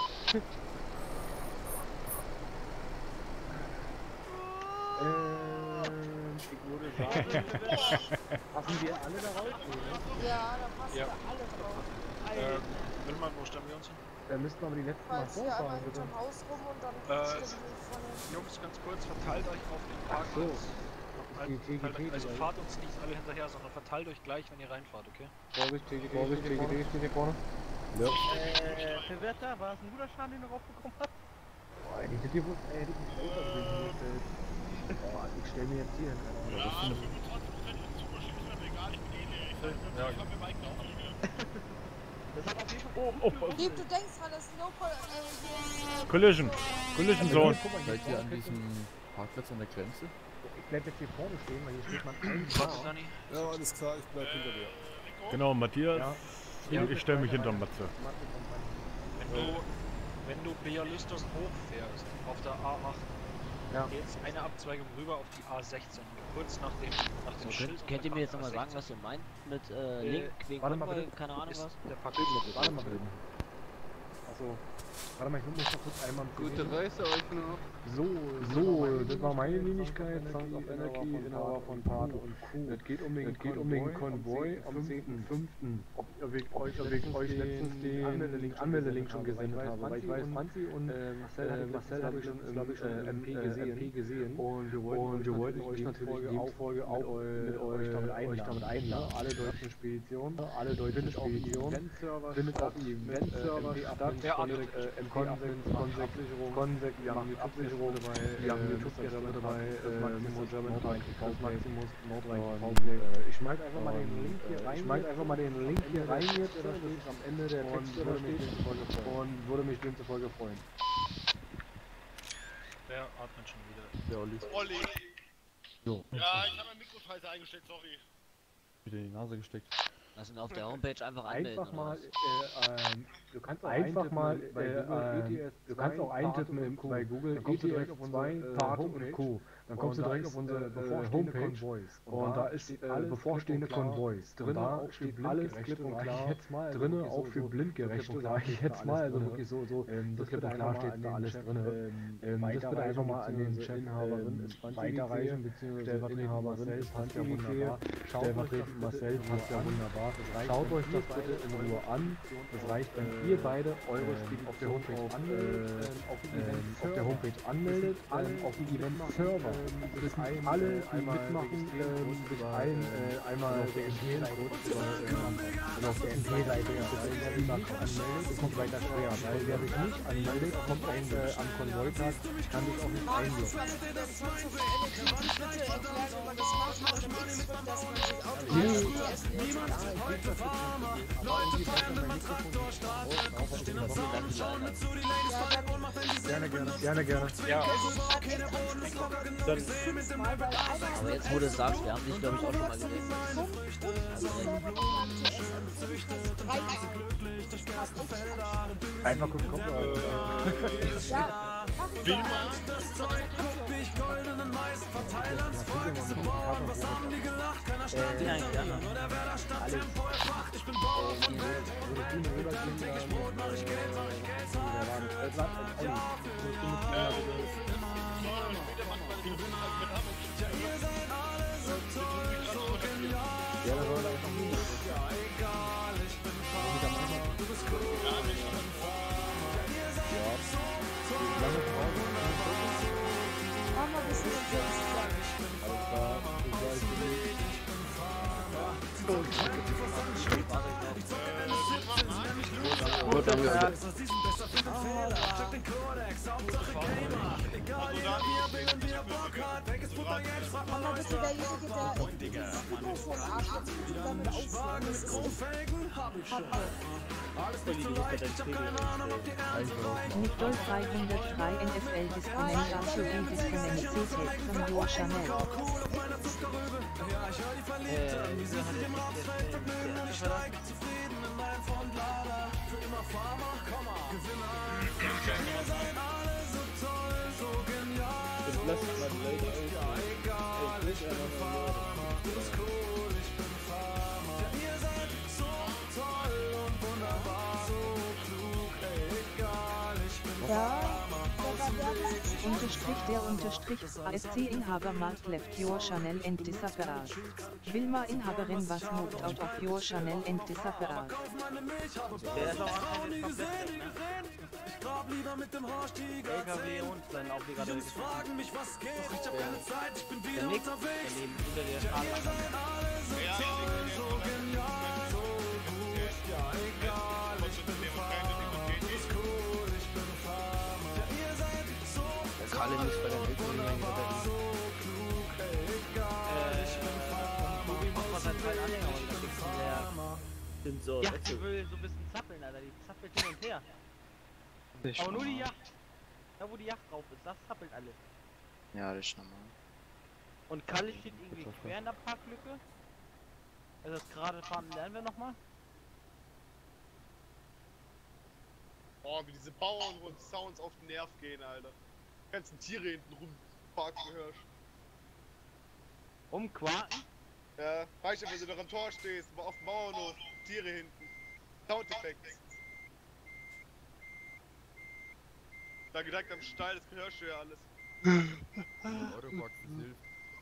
ähm, ich würde sagen, passen wir alle da raus? Nee, Ja, da passen Ja. wir alle drauf. Ähm, will man, wo stellen wir uns hin? da müssten aber die letzten mal Falls wir einmal vorfahren, bitte. hinterm Haus rum und dann Äh, stimmen wir von den... Jungs, ganz kurz, verteilt euch auf den So. Parkplatz. Die T G Verteilt P, euch- Also die- fahrt uns nicht alle hinterher, sondern verteilt euch gleich, wenn ihr reinfahrt, okay? Vorsicht, T G P, Vorsicht, T G P steht hier vorne. Ja. Äh, Verwerter, war es ein guter Schaden, den du raufbekommen hast? Boah, hätte ich dir wohl, äh, hätte ich mich selber gestellt. Boah, ich stell mir jetzt hier hin, Alter. Ja, Das ist eine- fünfundzwanzig Prozent ist super schön, ist mir egal, ich bin eh leer. Ich sag, Ja, ich hab mir Mike auch nicht. Das hat auf jeden Fall... Oh, oh, oh. Lieb, du denkst dran, das No Call... Äh, hier ist... Collision. Collision Zone. Guck mal, Seid ihr an vorne diesem Parkplatz an der Grenze? Ich bleib jetzt hier vorne stehen, weil hier steht man ein Warte, Dani. Ja, alles klar, ich bleib hinter dir. Genau, Matthias. Ja. Und ich stelle mich hinter Matze. Wenn du, wenn du Bialystos hochfährst, auf der A acht, Ja. geht's eine Abzweigung rüber auf die A sechzehn, kurz nach dem, nach dem So, Schild. könnt, könnt ihr mir jetzt nochmal sagen, was ihr meint mit äh, Link wegen warte mal Konvoi, bitte. keine Ahnung Ist was? Der Parkplatz. Warte mal bitte. Achso. Warte mal, ich muss noch kurz einmal... Gute Reise euch noch. So, so, das war meine Wenigkeit, Sound of Energy, Inhaber von Part und Q. Es geht um den, es geht um den Konvoi am zehnten fünften Ob ihr wegen euch, wegen euch letztens den Anmeldelink schon gesendet habe, weil ich weiß, Franzi und Marcel habe ich schon im M P gesehen und wir wollten euch natürlich die Folge auch mit euch damit einladen. Alle deutschen Speditionen, alle deutschen Speditionen findet auf dem Event-Server statt. M Konsekt, Absicherung, Konsekt, wir haben Absicherung dabei, wir haben YouTube-Server dabei, Maximus, Maximus, Nordrhein, ich schmeiß einfach mal den Link hier rein, ich schmeiß einfach mal den Link hier rein jetzt, da steht am Ende der Text, da steht, und würde mich demzufolge freuen. Wer atmet schon wieder? Der Olli. Olli! So. Ja, ich habe mein Mikro scheiße eingestellt, sorry. Wieder in die Nase gesteckt. Lass ihn auf der Homepage einfach anmelden. Einfach mal, äh, ähm, du kannst auch einfach mal, äh, äh, du kannst auch eintippen bei Google E T S zwei, Part und Co. Dann kommst du direkt auf unsere äh, Homepage und da ist äh, bevorstehende Konvois. Drin auch steht alles klipp und klar drin, auch für Blindgerechte, sage ich jetzt mal, also wirklich so, so, das klipp und klar steht da alles drin. Das bitte einfach mal an den Chef-Inhaberin weiterreichen, beziehungsweise Inhaberin ist ja wunderbar, stellvertretend Marcel passt ja wunderbar. Schaut euch das bitte in Ruhe an. Das reicht, wenn äh, ihr beide eure Spiele auf der Homepage anmeldet, äh, auf, äh, auf der Homepage anmeldet, äh, auf dem Event-Server, bis alle, die mitmachen, äh, sich allen äh, einmal auf der M P-Seite und auf der M P-Seite anmeldet, ist nicht weiter schwer, weil wer sich nicht anmeldet, kommt ein, äh, am Konvoi-Tag, kann sich auch nicht einloggen. Gerne, gerne, gerne, gerne. Ja. Dann. Aber jetzt, wo du es sagst, wir haben dich, glaube ich, auch schon mal gesehen. Einfach kurz Kopf auf. Ja. Wilma? Äh, ja, gerne. Alles. Gut, dann ja. Mama, bist du derjenige, der dieses Mikrofon atmet und damit aufhören? Das ist Nicole dreihundertdrei N F L Disponent Disponent von Joa Chanel. Das lässt man leider auch. Ich will einfach mal. Du bist cool, ich bin Farmer. Ja, ihr seid so toll und wunderbar, so klug, egal, ich bin Farmer. Unterstrich der Unterstrich S C-Inhaber Mark left your Chanel and disappeared. Wilma Inhaberin was moved out of your Chanel and disappeared. Der ist auch keine komplett, ne? Ich grab lieber mit dem Horstiger. L K W und sein Auflieger. Jungs fragen mich, was geht. Doch ich hab keine Zeit, ich bin wieder Nick, unterwegs. der neben unter der Straße. Ja, so genial, so gut. Ja, egal, ich bin Farmer. Du bist cool, ich bin Farmer. Ja, ihr seid so Kalle muss bei der wunderbar, so klug, egal, ich bin Farmer. Wie macht man seinen zweiten Anhänger? Und da gibt's Farmer. Sind so. Ja, die will so ein bisschen zappeln, Alter. Die zappelt hin und her. Aber nur die Yacht. Da wo die Yacht drauf ist, das zappelt alles. Ja, das ist normal. Und Kalle steht irgendwie quer in der Parklücke. Also das gerade fahren lernen wir nochmal. Oh, wie diese Bauern und Sounds auf den Nerv gehen, Alter. Die ganzen Tiere hinten rumparken hörst. Umquaken? Ja, reicht ja, wenn du noch am Tor stehst, auf dem Bauernhof, Tiere hinten. Soundeffekte. Da direkt am Stall, das hörst du ja alles. Eurobox, das hilft.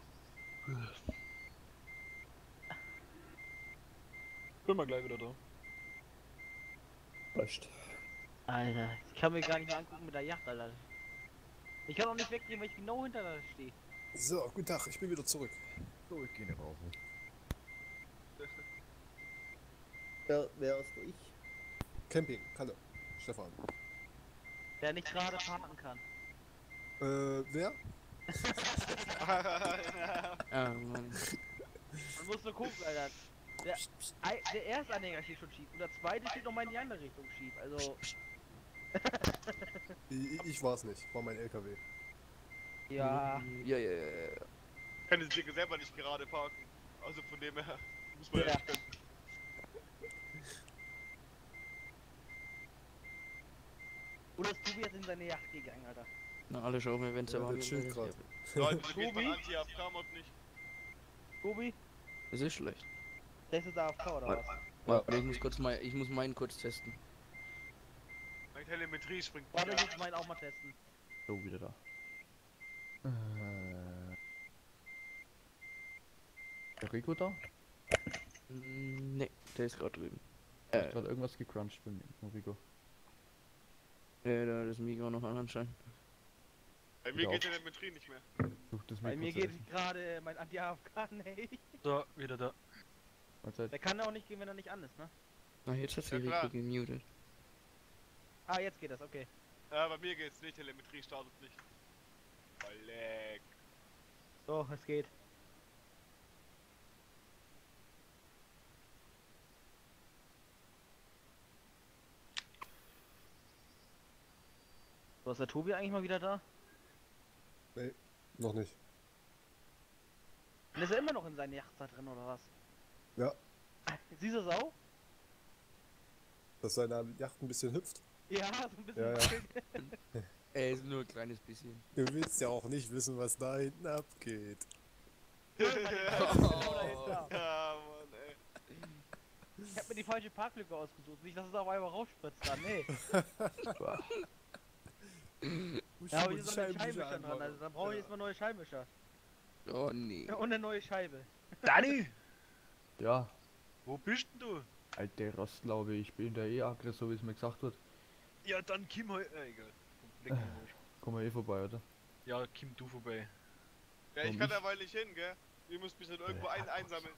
Bin mal gleich wieder da. Reicht. Alter, ich kann mir gar nicht mehr angucken mit der Yacht, Alter. Ich kann auch nicht weggehen, weil ich genau hinter da stehe. So, guten Tag, ich bin wieder zurück. So, ich gehe nicht rauchen. Wer, wer ist ich? Camping, hallo, Stefan. Der nicht gerade parken kann. Äh, wer? Ja, Mann. Man muss nur gucken, Alter. Der, Ei- der erste Anhänger steht schon schief und der zweite steht noch mal in die andere Richtung schief, also... Ich, ich war's nicht, war mein L K W. Ja. Ja, ja, ja, ja. Kann das Ding selber nicht gerade parken. Also von dem her muss man ja, Ja. nicht können. Oder ist Tobi jetzt in seine Yacht gegangen, Alter? Na, alle schauen mir, wenn es Ja, aber der chillt grad. Leute, so geht Tobi? man Anti-A F K-Mod nicht. Tobi? Das ist schlecht. Der ist jetzt A F K oder was? Warte, ich muss kurz mal, ich muss meinen kurz testen. Meine Telemetrie springt. Warte, ich wieder. muss meinen auch mal testen. So, wieder da. Äh. Der Rico da? Mm, nee, der ist gerade drüben. Hat Äh, gerade irgendwas gecrunched bei mir, Rico. ja, da das Mikro noch an anscheinend. Bei mir Ja. geht die Telemetrie nicht mehr. Such das Bei Mikro mir zu geht essen. gerade mein Anti-A F K nicht. So, wieder da. Mahlzeit. Der kann auch nicht gehen, wenn er nicht an ist, ne? Na, jetzt hat Ja, sie klar. Rico gemutet. Ah, jetzt geht das, okay. Ja, bei mir geht's nicht, Telemetrie startet nicht. Voll leck. So, es geht. So, ist der Tobi eigentlich mal wieder da? Nee, noch nicht. Und ist er immer noch in seiner Yacht da drin, oder was? Ja, Siehst du das auch? dass seine Yacht ein bisschen hüpft. Ja, so ein bisschen. Ja, ja. Er ist nur ein kleines bisschen. Du willst ja auch nicht wissen, was da hinten abgeht. Genau dahinter. Ja, Mann, ey. Ich hab mir die falsche Parklücke ausgesucht. Nicht, dass es auf einmal rausspritzt dann, nee. Ja, aber hier ist noch ein Scheibenwischer dran, also dann brauche ich jetzt mal neue Scheibenwischer. Oh nee. Ja, und eine neue Scheibe. Danny! Ja, Wo bist denn du? alter Rost, glaube ich. Ich bin der E-Aggress, so wie es mir gesagt wird. Ja, dann Kim heu... Äh, egal. Leck mich wurscht. Komm mal eh vorbei, oder? Ja, Kim, du vorbei. Ja, ich Und kann ich- da weil nicht hin, gell? Ihr müsst mich dann irgendwo ein einsammeln.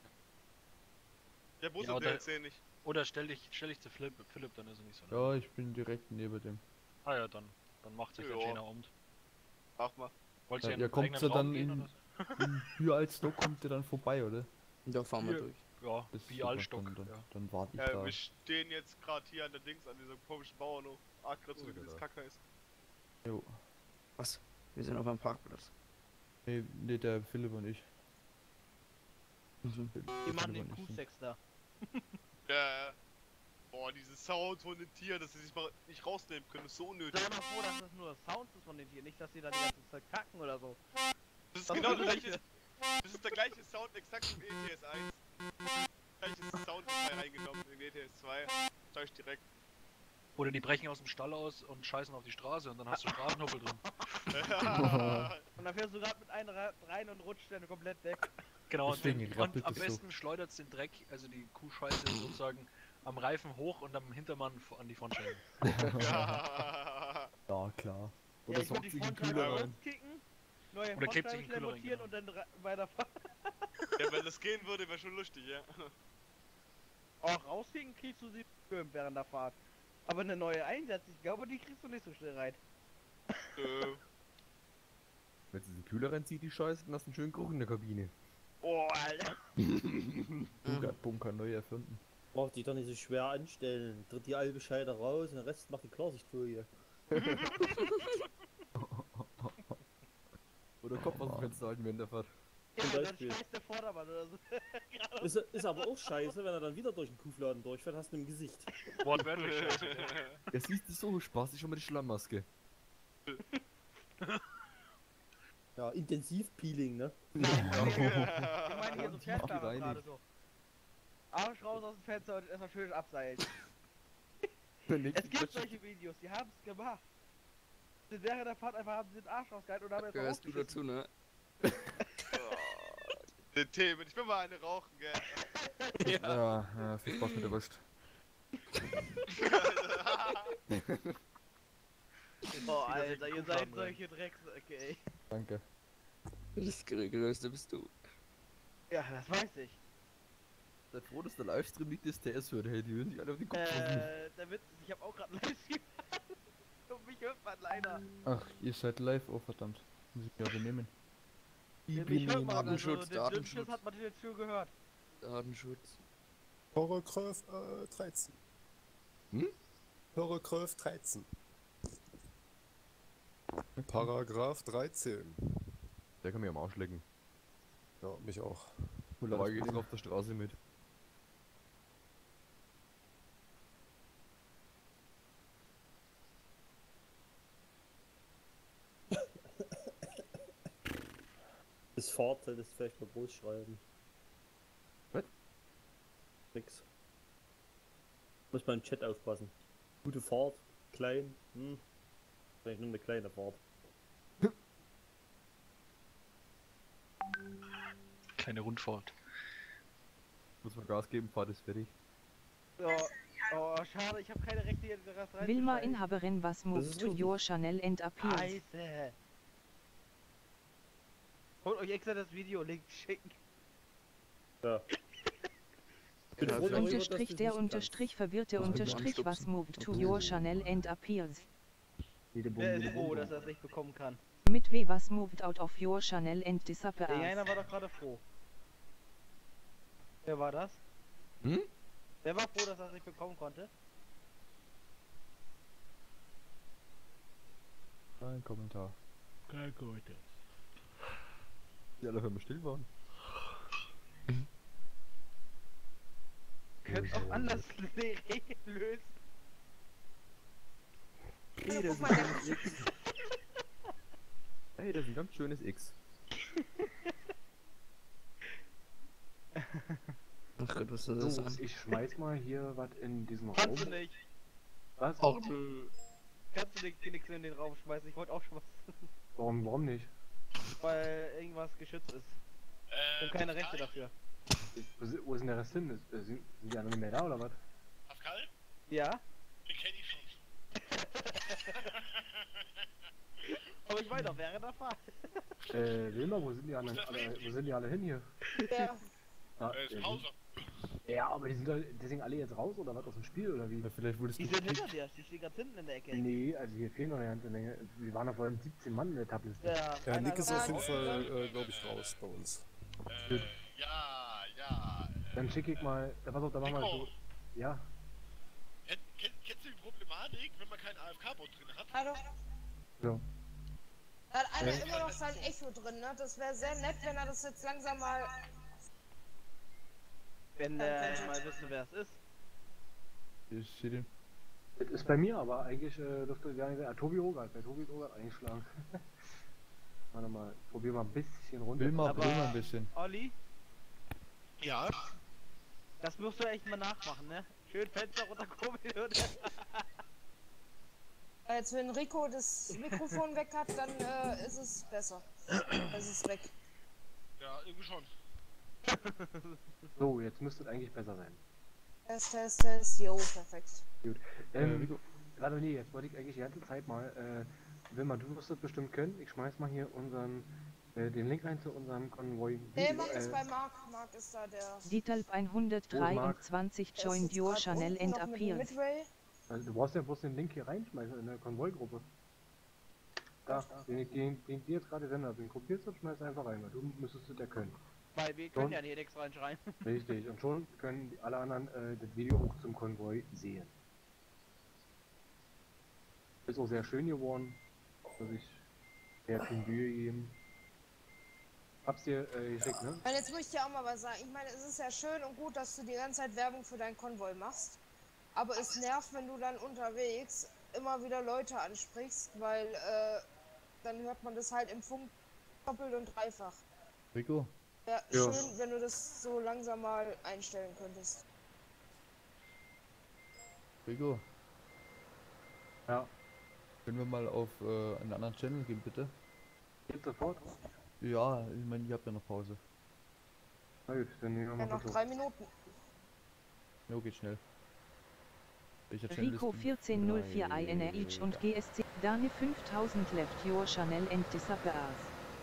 Der Bus Ja, und oder- D L C nicht. Oder stell dich, stell dich zu Philipp, Philipp, dann ist er nicht so. Ja, ich bin direkt neben dem. Ah ja, dann, dann macht sich der Ja. Jena um. Mach mal. Wollt Ja, ihr in ihr den kommt eigenen ja Raum dann gehen in, oder so? in Hüralstock, kommt ihr dann vorbei, oder? Da fahren wir Hier. durch. Ja, Das ist wie super, Altstock. Dann, dann, Ja. dann warte ich Ja, da. wir stehen jetzt gerade hier an der Dings, an diesem komischen Bauernhof. Agritz, Oh, wie das ja. Kack heißt. Jo. Was? Wir sind auf einem Parkplatz. Nee, nee, der Philipp und ich. Mhm. Die machen den Q-Sex da. Ja, ja. Boah, dieses Sound von den Tieren, dass sie sich mal nicht rausnehmen können, ist so unnötig. Sei mal froh, dass das nur Sounds ist von den Tieren, nicht dass die da die ganze Zeit kacken oder so. Das ist Das genau ist der das gleiche. Das ist der gleiche Sound exakt wie E T S eins. Gleiches Sounddesign eingenommen in E T S zwei. Sag ich direkt. Oder die brechen aus dem Stall aus und scheißen auf die Straße und dann hast du Straßenhuppel drin. Und dann fährst du gerade mit einem Rad rein und rutscht dann komplett weg. Genau, und, Deswegen den, und rappelt am es so. besten schleudert es den Dreck, also die Kuhscheiße sozusagen am Reifen hoch und am Hintermann f- an die Frontscheibe. Ja. Ja, klar. Ja, Oder ich würde sonst die irgendein Frontscheibe Kühler rein. rauskicken, neue Oder klebt sich Frontscheibe ein schnell Kühler rein, montieren genau. und dann ra- weiterfahren. Ja, wenn das gehen würde, wäre schon lustig, ja. Auch rauskicken kriegst du sie schön während der Fahrt. Aber eine neue einsetzen, ich glaube, die kriegst du nicht so schnell rein. Äh, Wenn sie den Kühler reinzieht, die Scheiße, dann hast du einen schönen Geruch in der Kabine. Oh, Alter. Bunker, Bunker neu erfunden. Braucht dich doch nicht so schwer anstellen. Tritt die halbe Scheide raus und den Rest macht die Klarsichtfolie. Oder Kopf aus dem Fenster halten während der Fahrt. Ja, Zum dann Beispiel. schmeißt der Vordermann oder so. Ist, ist aber auch scheiße, wenn er dann wieder durch den Kuhfladen durchfährt, hast du im Gesicht. Wortwörtlich scheiße. Ja, siehst du, so Spaß ist schon mit der Schlammmaske. Ja, Intensivpeeling, ne? Ich meine hier so Die macht die Fernfahrer rein, gerade ey. so. Arsch raus aus dem Fenster und erstmal schön abseilen. Der nächste Es gibt Quatsch. solche Videos, die haben es gemacht. Während der Fahrt einfach haben sie den Arsch rausgehalten und haben jetzt Gehörst du dazu, ne? Den Themen, ich will mal eine rauchen, gell? Ja, ja, viel Spaß mit der Wurst. Oh, Alter, ihr seid solche Drecksöcke, ey. Danke. Das Größte bist du. Ja, das weiß ich. Seid froh, dass der Livestream nicht das T S hört, hey, die hören sich alle auf den Kopf. Äh, der Witz ist, ich hab auch gerade einen Livestream und mich hört man leider. Ach, ihr seid live, oh verdammt. Muss ich mir aber nehmen. Ja, mich hört man, Datenschutz, also, den Datenschutz. Schlimmsten hat man jetzt schon gehört. Datenschutz. Paragraph äh, dreizehn. Hm? Paragraph dreizehn. Paragraph dreizehn. Der kann mich am Arsch lecken. Ja, mich auch. Da geht auf der Straße mit. Das Fahrt solltest du vielleicht mal groß schreiben. Was? Nix. Muss man im Chat aufpassen. Gute Fahrt, klein, hm. Vielleicht nur eine kleine Fahrt. Kleine Rundfahrt. Muss man Gas geben, Fahrt ist fertig. Ja, oh, schade, ich habe keine Rechte hier das rein. Wilma Inhaberin, was moved to your Chanel and appeals. Scheiße. Holt euch extra das Video-Link schicken. Ja. Unterstrich der Unterstrich verwirrte Unterstrich was moved to your Chanel and appeals. Wer ist froh, dass er es nicht bekommen kann? Mit W was moved out of your Chanel and disappears. Irgendeiner war doch gerade froh. Wer war das? Hm? Wer war froh, dass er es nicht bekommen konnte? Kein Kommentar. Kein Kommentar. Die alle hören still waren. Könnt auch anders lösen. Hey, das ist ein schönes X. Hey, das ist ein ganz schönes X. Ach Gott, was soll das So, sein? ich schmeiß mal hier was in diesen Raum. Kannst du nicht. Was? Auch du. Kannst du nicht nichts in den Raum schmeißen? Ich wollte auch schmeißen. Warum, warum nicht? Weil irgendwas geschützt ist. Äh, Und keine Rechte dafür. Wo, si- wo ist denn der Rest hin? Ist- äh, Sind, sind die anderen nicht mehr da oder was? Pascal? Ja? Den kenn ich schon. Aber ich weiß doch, wäre der Fall. Äh, Wilma, wo sind die anderen alle, wo sind die alle hin hier? Ja. Ah, Äh, ist äh, Pause. ja, aber die sind doch deswegen alle jetzt raus oder was aus dem Spiel oder wie? Ja, vielleicht wurdest Die du... sind hinter dir, die stehen ganz hinten in der Ecke. Nee, also hier fehlen noch eine ganze Menge. Wir waren doch vorhin siebzehn Mann in der Tabliste. Ja, Ja, Nick ist einer auf jeden ist Fall, raus. äh, glaube ich, raus bei uns. Äh, ja, ja. Äh, Dann schicke ich mal, ja, pass auf, dann machen wir Nico, so. Ja, kenn, kenn, kennst du die Problematik, wenn man keinen A F K-Bot drin hat? Hallo? so. Da hat einer Äh. immer noch sein Echo drin, ne? Das wäre sehr nett, wenn er das jetzt langsam mal. Wenn der mal wissen, wer es ist. Ich seh den. Das ist bei mir, aber eigentlich äh, dürfte ja nicht sein. Ah, Tobi Rogert, bei Tobi Rogert eingeschlagen. Warte mal, probier mal ein bisschen runter. Will mal, Aber- will mal ein bisschen. Olli, Ja. das musst du echt mal nachmachen, ne? Schön Fenster runterkurbeln und... Als wenn Rico das Mikrofon weg hat, dann äh, ist es besser. Es ist weg. Ja, irgendwie schon. So, jetzt müsste es eigentlich besser sein. Test, Test, Test. Jo, perfekt. Gut. Äh, Ähm, Rico. warte, nee, jetzt wollte ich eigentlich die ganze Zeit mal, äh, Wilma, du wirst das bestimmt können. Ich schmeiß mal hier unseren, äh, den Link rein zu unserem Konvoi. Nee, Marc äh, ist bei Marc. Marc ist da der. Ditalb hundertdreiundzwanzig der ist joined jetzt your grad Chanel unten and noch mit dem appears. Midway. Also, du brauchst ja bloß den Link hier reinschmeißen in der Konvoi-Gruppe. Da, den ich den, den ich dir jetzt gerade sende, den kopierst und schmeißt einfach rein, weil du müsstest es ja können. Weil wir können Und- ja hier nichts reinschreien. Richtig, und schon können die, alle anderen äh, das Video auch zum Konvoi sehen. Ist auch sehr schön geworden, dass ich sehr viel Mühe gegeben. Hab's dir äh, geschickt, ne? Und jetzt muss ich dir auch mal was sagen. Ich meine, es ist ja schön und gut, dass du die ganze Zeit Werbung für deinen Konvoi machst. Aber es nervt, wenn du dann unterwegs immer wieder Leute ansprichst, weil äh, dann hört man das halt im Funk doppelt und dreifach. Rico? Ja, Ja. schön, wenn du das so langsam mal einstellen könntest. Rico? Ja. Können wir mal auf äh, einen anderen Channel gehen, bitte? Geht sofort? Ja, ich meine, ihr habt ja noch Pause. Na gut, dann nehmen wir Ja, mal noch so. drei Minuten. Jo, geht schnell. Welcher Channel Rico ist vierzehn null vier I N R H und G S C. Dani fünftausend left your Chanel and disappears.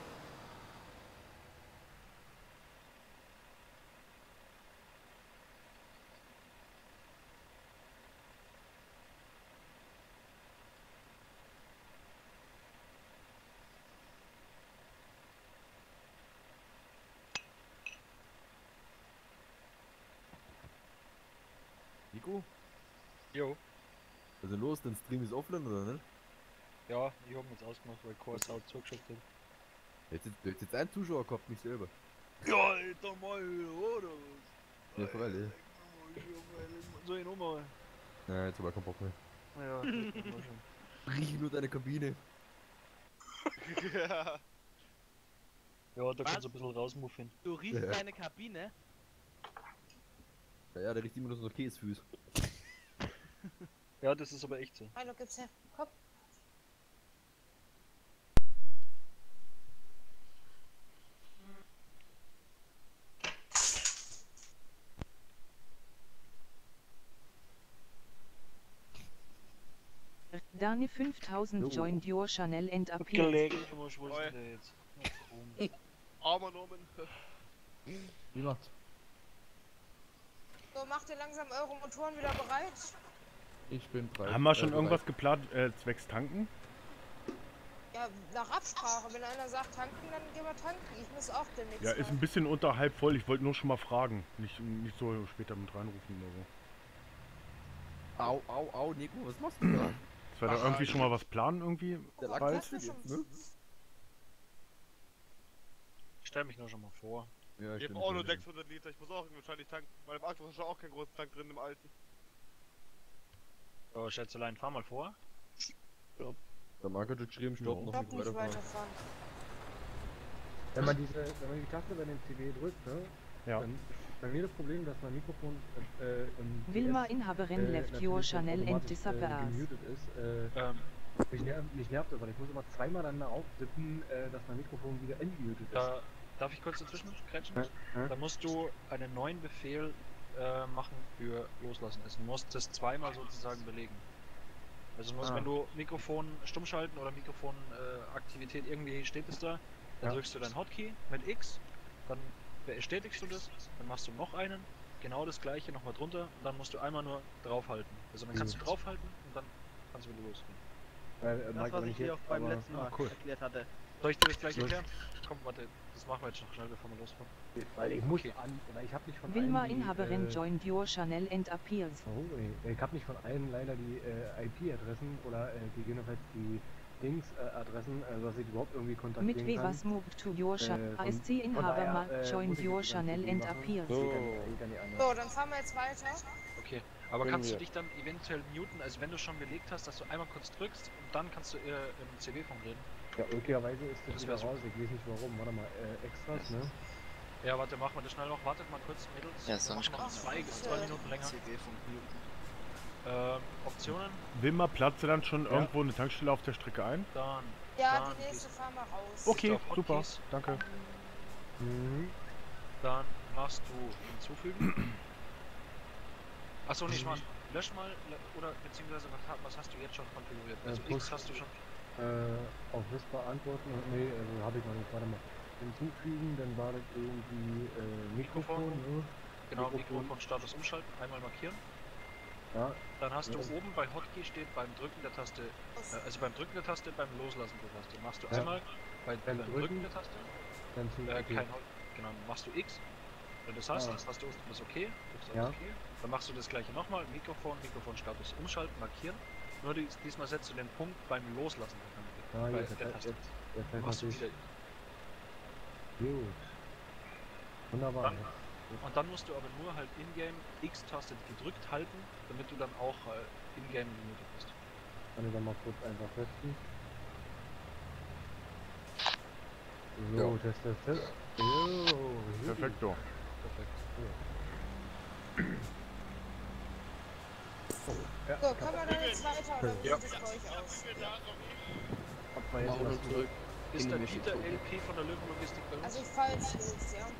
Nico? Jo. Also los, dein Stream ist offline oder nicht? Ja, ich hab jetzt ausgemacht, weil Core Sau zugeschickt hat. Jetzt, jetzt, jetzt, jetzt ein Zuschauer gehabt, mich selber. Ja, Alter, mal, oder was? Ja, freilich. Soll ich nochmal? Ja, jetzt hab ich keinen Bock mehr. Ja, das machen wir schon. Riech nur deine Kabine. Ja. Ja, da Was? kannst du ein bisschen rausmuffen. Du riechst Ja. deine Kabine? Ja, ja, der riecht immer nur so Käsefüß. Ja, das ist aber echt so. Hallo, gib's her. Komm. Dani fünftausend joined your Chanel and appears. Gelegen, was wo ist denn der jetzt? Armer Norman. Wie macht's? So, macht ihr langsam eure Motoren wieder bereit? Ich bin bereit. Haben wir schon äh, irgendwas bereit. geplant, äh, zwecks tanken? Ja, nach Absprache. Wenn einer sagt tanken, dann gehen wir tanken. Ich muss auch demnächst. Ja, ist ein mal. bisschen unter halb voll. Ich wollte nur schon mal fragen. Nicht, nicht so später mit reinrufen oder so. Au, au, au, Nico, was machst du da? Dass wir da irgendwie schon mal was planen irgendwie Der Lack bald. hast du jetzt, ne? Ich stell mich nur schon mal vor. Ja, Ich hab auch nur sechshundert Liter, ich muss auch wahrscheinlich tanken. Weil im Akku ist auch kein großer Tank drin im alten. Oh, Schätzelein, fahr mal vor. Ja. Der Marc hat geschrieben, stopp, Ja. noch Stopp, nicht nicht weiterfahren. weiterfahren. Wenn man diese, wenn man die Taste bei dem C D drückt, ne? Ja. Dann ist bei mir das Problem, dass mein Mikrofon äh, im Wilma D S, Inhaberin äh, left natürlich your auch Chanel and automatisch, äh, disappears. gemutet ist. Äh, Ähm, mich, ner mich nervt das, weil ich muss immer zweimal dann darauf tippen, äh, dass mein Mikrofon wieder entmutet ist. Da, darf ich kurz dazwischen grätschen? Ja, ja. Da musst du einen neuen Befehl äh, machen für loslassen. Also du musst das zweimal sozusagen belegen. Also du musst, Ah. wenn du Mikrofon stumm schalten oder Mikrofon äh, Aktivität irgendwie steht es da, dann Ja. drückst du dein Hotkey mit X, dann bestätigst du das, dann machst du noch einen, genau das gleiche nochmal drunter und dann musst du einmal nur draufhalten. Also dann kannst du Mhm. draufhalten und dann kannst du wieder losgehen. Weil, äh, Das, Mike, was wenn ich ich dir jetzt, auch beim aber- letzten Mal Ah, cool. erklärt hatte. Soll ich dir das gleich Los. erklären? Komm, warte, das machen wir jetzt noch schnell, bevor wir losfahren. Weil ich Okay. muss an, oder ich habe nicht von Wilma allen die, Inhaberin äh, joined your Chanel and appears. Oh, ey. Ich habe nicht von allen leider die äh, I P-Adressen oder äh, gegebenenfalls die Dings-Adressen, äh, dass ich überhaupt irgendwie kontaktieren Mit wie kann. was moved to your Äh, Chanel. von- I C von Inhaber daher, Mark äh, joined muss ich your das über den Chanel C D and machen. appears. Geht dann- geht dann nicht anders. So, dann fahren wir jetzt weiter. Okay, aber Können kannst du wir. dich dann eventuell muten, also wenn du schon belegt hast, dass du einmal kurz drückst und dann kannst du äh, im C B-Funk reden? Ja, möglicherweise ist das, Das wieder wär raus, ich weiß nicht warum. Warte mal, äh, Extras, ne? Ja, warte, machen wir das schnell noch. Wartet mal kurz, Mädels. Ja, wir sonst machen noch kannst du zwei, zwei Minuten länger. C D von Ähm, Optionen, Wilma, platzt ihr dann schon Ja. irgendwo eine Tankstelle auf der Strecke ein? dann. Ja, dann die nächste gehst- fahren wir raus. Okay, auf super, Hotkeys. danke. Mhm. Dann machst du hinzufügen. Achso, nicht mal. Lösch mal le- oder beziehungsweise was, ha- was hast du jetzt schon konfiguriert? Äh, Also Push. X hast du schon. Äh, auf Whisper antworten, nee, also habe ich noch nicht, warte mal. Hinzufügen, dann war das irgendwie äh, Mikrofon, ne? Genau, Mikrofon. Mikrofon Status umschalten, einmal markieren. Ja. Dann hast du Ja. oben bei Hotkey steht beim Drücken der Taste, äh, also beim Drücken der Taste, beim Loslassen der Taste. Machst du Ja. einmal bei, Beim beim Drücken, Drücken der Taste, Dann zu, äh, okay. kein Hot, genau, machst du X. Wenn du das hast, Ah. das hast du unten das OK, drückst auf Ja. OK. Dann machst du das gleiche nochmal, Mikrofon, Mikrofon-Status umschalten, markieren. Nur dies, diesmal setzt du den Punkt beim Loslassen der Kamera. Ah, bei jetzt, der jetzt, Taste. jetzt, jetzt Dann machst du natürlich. wieder Gut. Wunderbar. Dann, und dann musst du aber nur halt in-game X-Taste gedrückt halten, damit du dann auch äh, in-game gemutet bist. Kann ich dann mal kurz einfach testen. So, Ja. Test, Test, Test. Jo, Perfekto. Perfekt. So. Ja. So, können wir dann jetzt weiter oder wie Ja. sieht es bei euch aus? Ob wir jetzt Machen wir was zurück. Ist in der die Dieter Mexiko. L P von der Löwenlogistik bei uns? Also falls los, ja.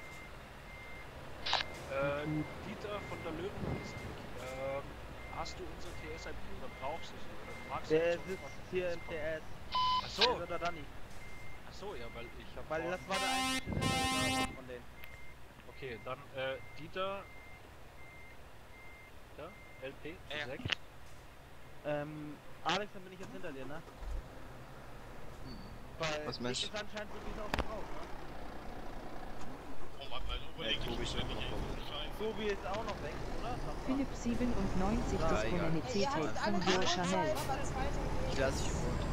Äh, Dieter von der Löwenlogistik. Ähm, hast du unsere T S I P oder brauchst du sie? Oder magst du Der uns sitzt was- hier was im kommt? T S. Ach so. Der oder Dani. Ach so, ja, weil ich hab Weil vorhin- das war der einzige, der da war von denen. Okay, dann äh, Dieter. Ja, L P sechs. Ähm, Alex, dann bin ich jetzt hinter dir, ne? Weil Was meinst ich du? ist anscheinend so wie es aussieht auch, ne? Oh Mann, mein Überlegen. Tobi ist auch noch Tobi ist auch noch weg, oder? Philipp siebenundneunzig Ja, egal. Disponibilität Ihr hattet alle von Dio keine Chanel. Zeit, aber das weitergeht. Ich lasse dich vor.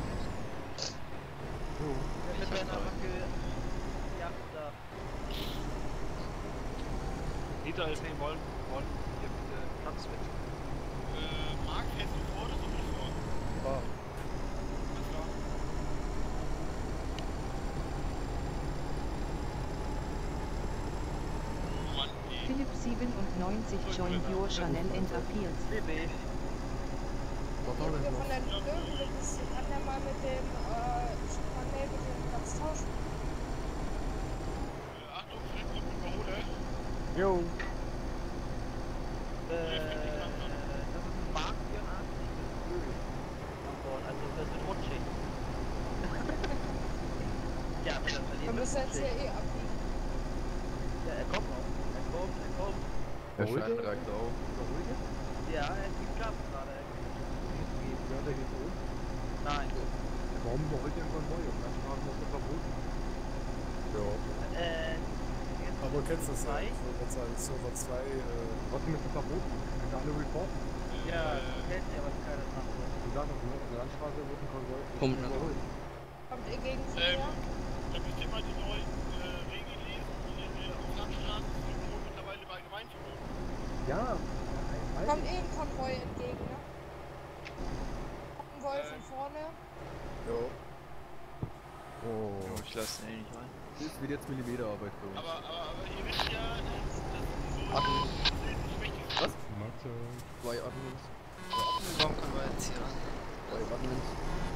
Der mit seiner Wackel. Ja, da. Dieter L P wollen, wollen hier bitte Platz mit. Äh, Marc, fährst du vor oder so nicht vor? Ja. Alles klar. Oh Mann, die. Philipp siebenundneunzig joined Dio Chanel and appeals. B B. Was Hier war denn von noch? der Löwenlogistik kann der mal mit dem äh, Chanel mit dem Platz tauschen. Äh, Achtung, Fred kommt überhole. Jo. Äh, das ist ein Mark vierundachtzig mit Öl an Bord, also das wird rutschig. Ja, wenn das verliert, Wir müssen wird jetzt hier rutschig. eh abbiegen. Ja, er kommt noch. Er kommt, er kommt. Der Schein reicht auch. Ja, er gibt Gas gerade. Ja, der geht um. Nein. Warum überholt der Konvoi? Und dann fahren wir das verboten. Ja. Äh, Aber kennst du das ja? zwei? Ich wollte gerade sagen, Server zwei, äh, Trotzdem ist es verboten. Wenn alle reporten. Ja, das kennt ihr, aber keiner macht. Die sagen doch nur, auf der Landstraße wird ein Konvoi Punkt, ne? überholt. Kommt ihr gegen Ähm, Verkehr? da müsst ihr mal die neuen äh, Regeln lesen, die wir auf Landstraßen sind wohl mittlerweile bei Gemeinverboten. Ja. Kommt eh ein Konvoi entgegen, ne? Konvoi von vorne. ja. Oh. Jo, ich lasse den eh nicht rein. Das wird jetzt Millimeterarbeit für uns. Aber, aber, aber ihr wisst ja, dass, dass so Admin. nicht wichtig ist. Was? Mathe. Zwei Admins. Warum können wir jetzt hier ran? Zwei Admins.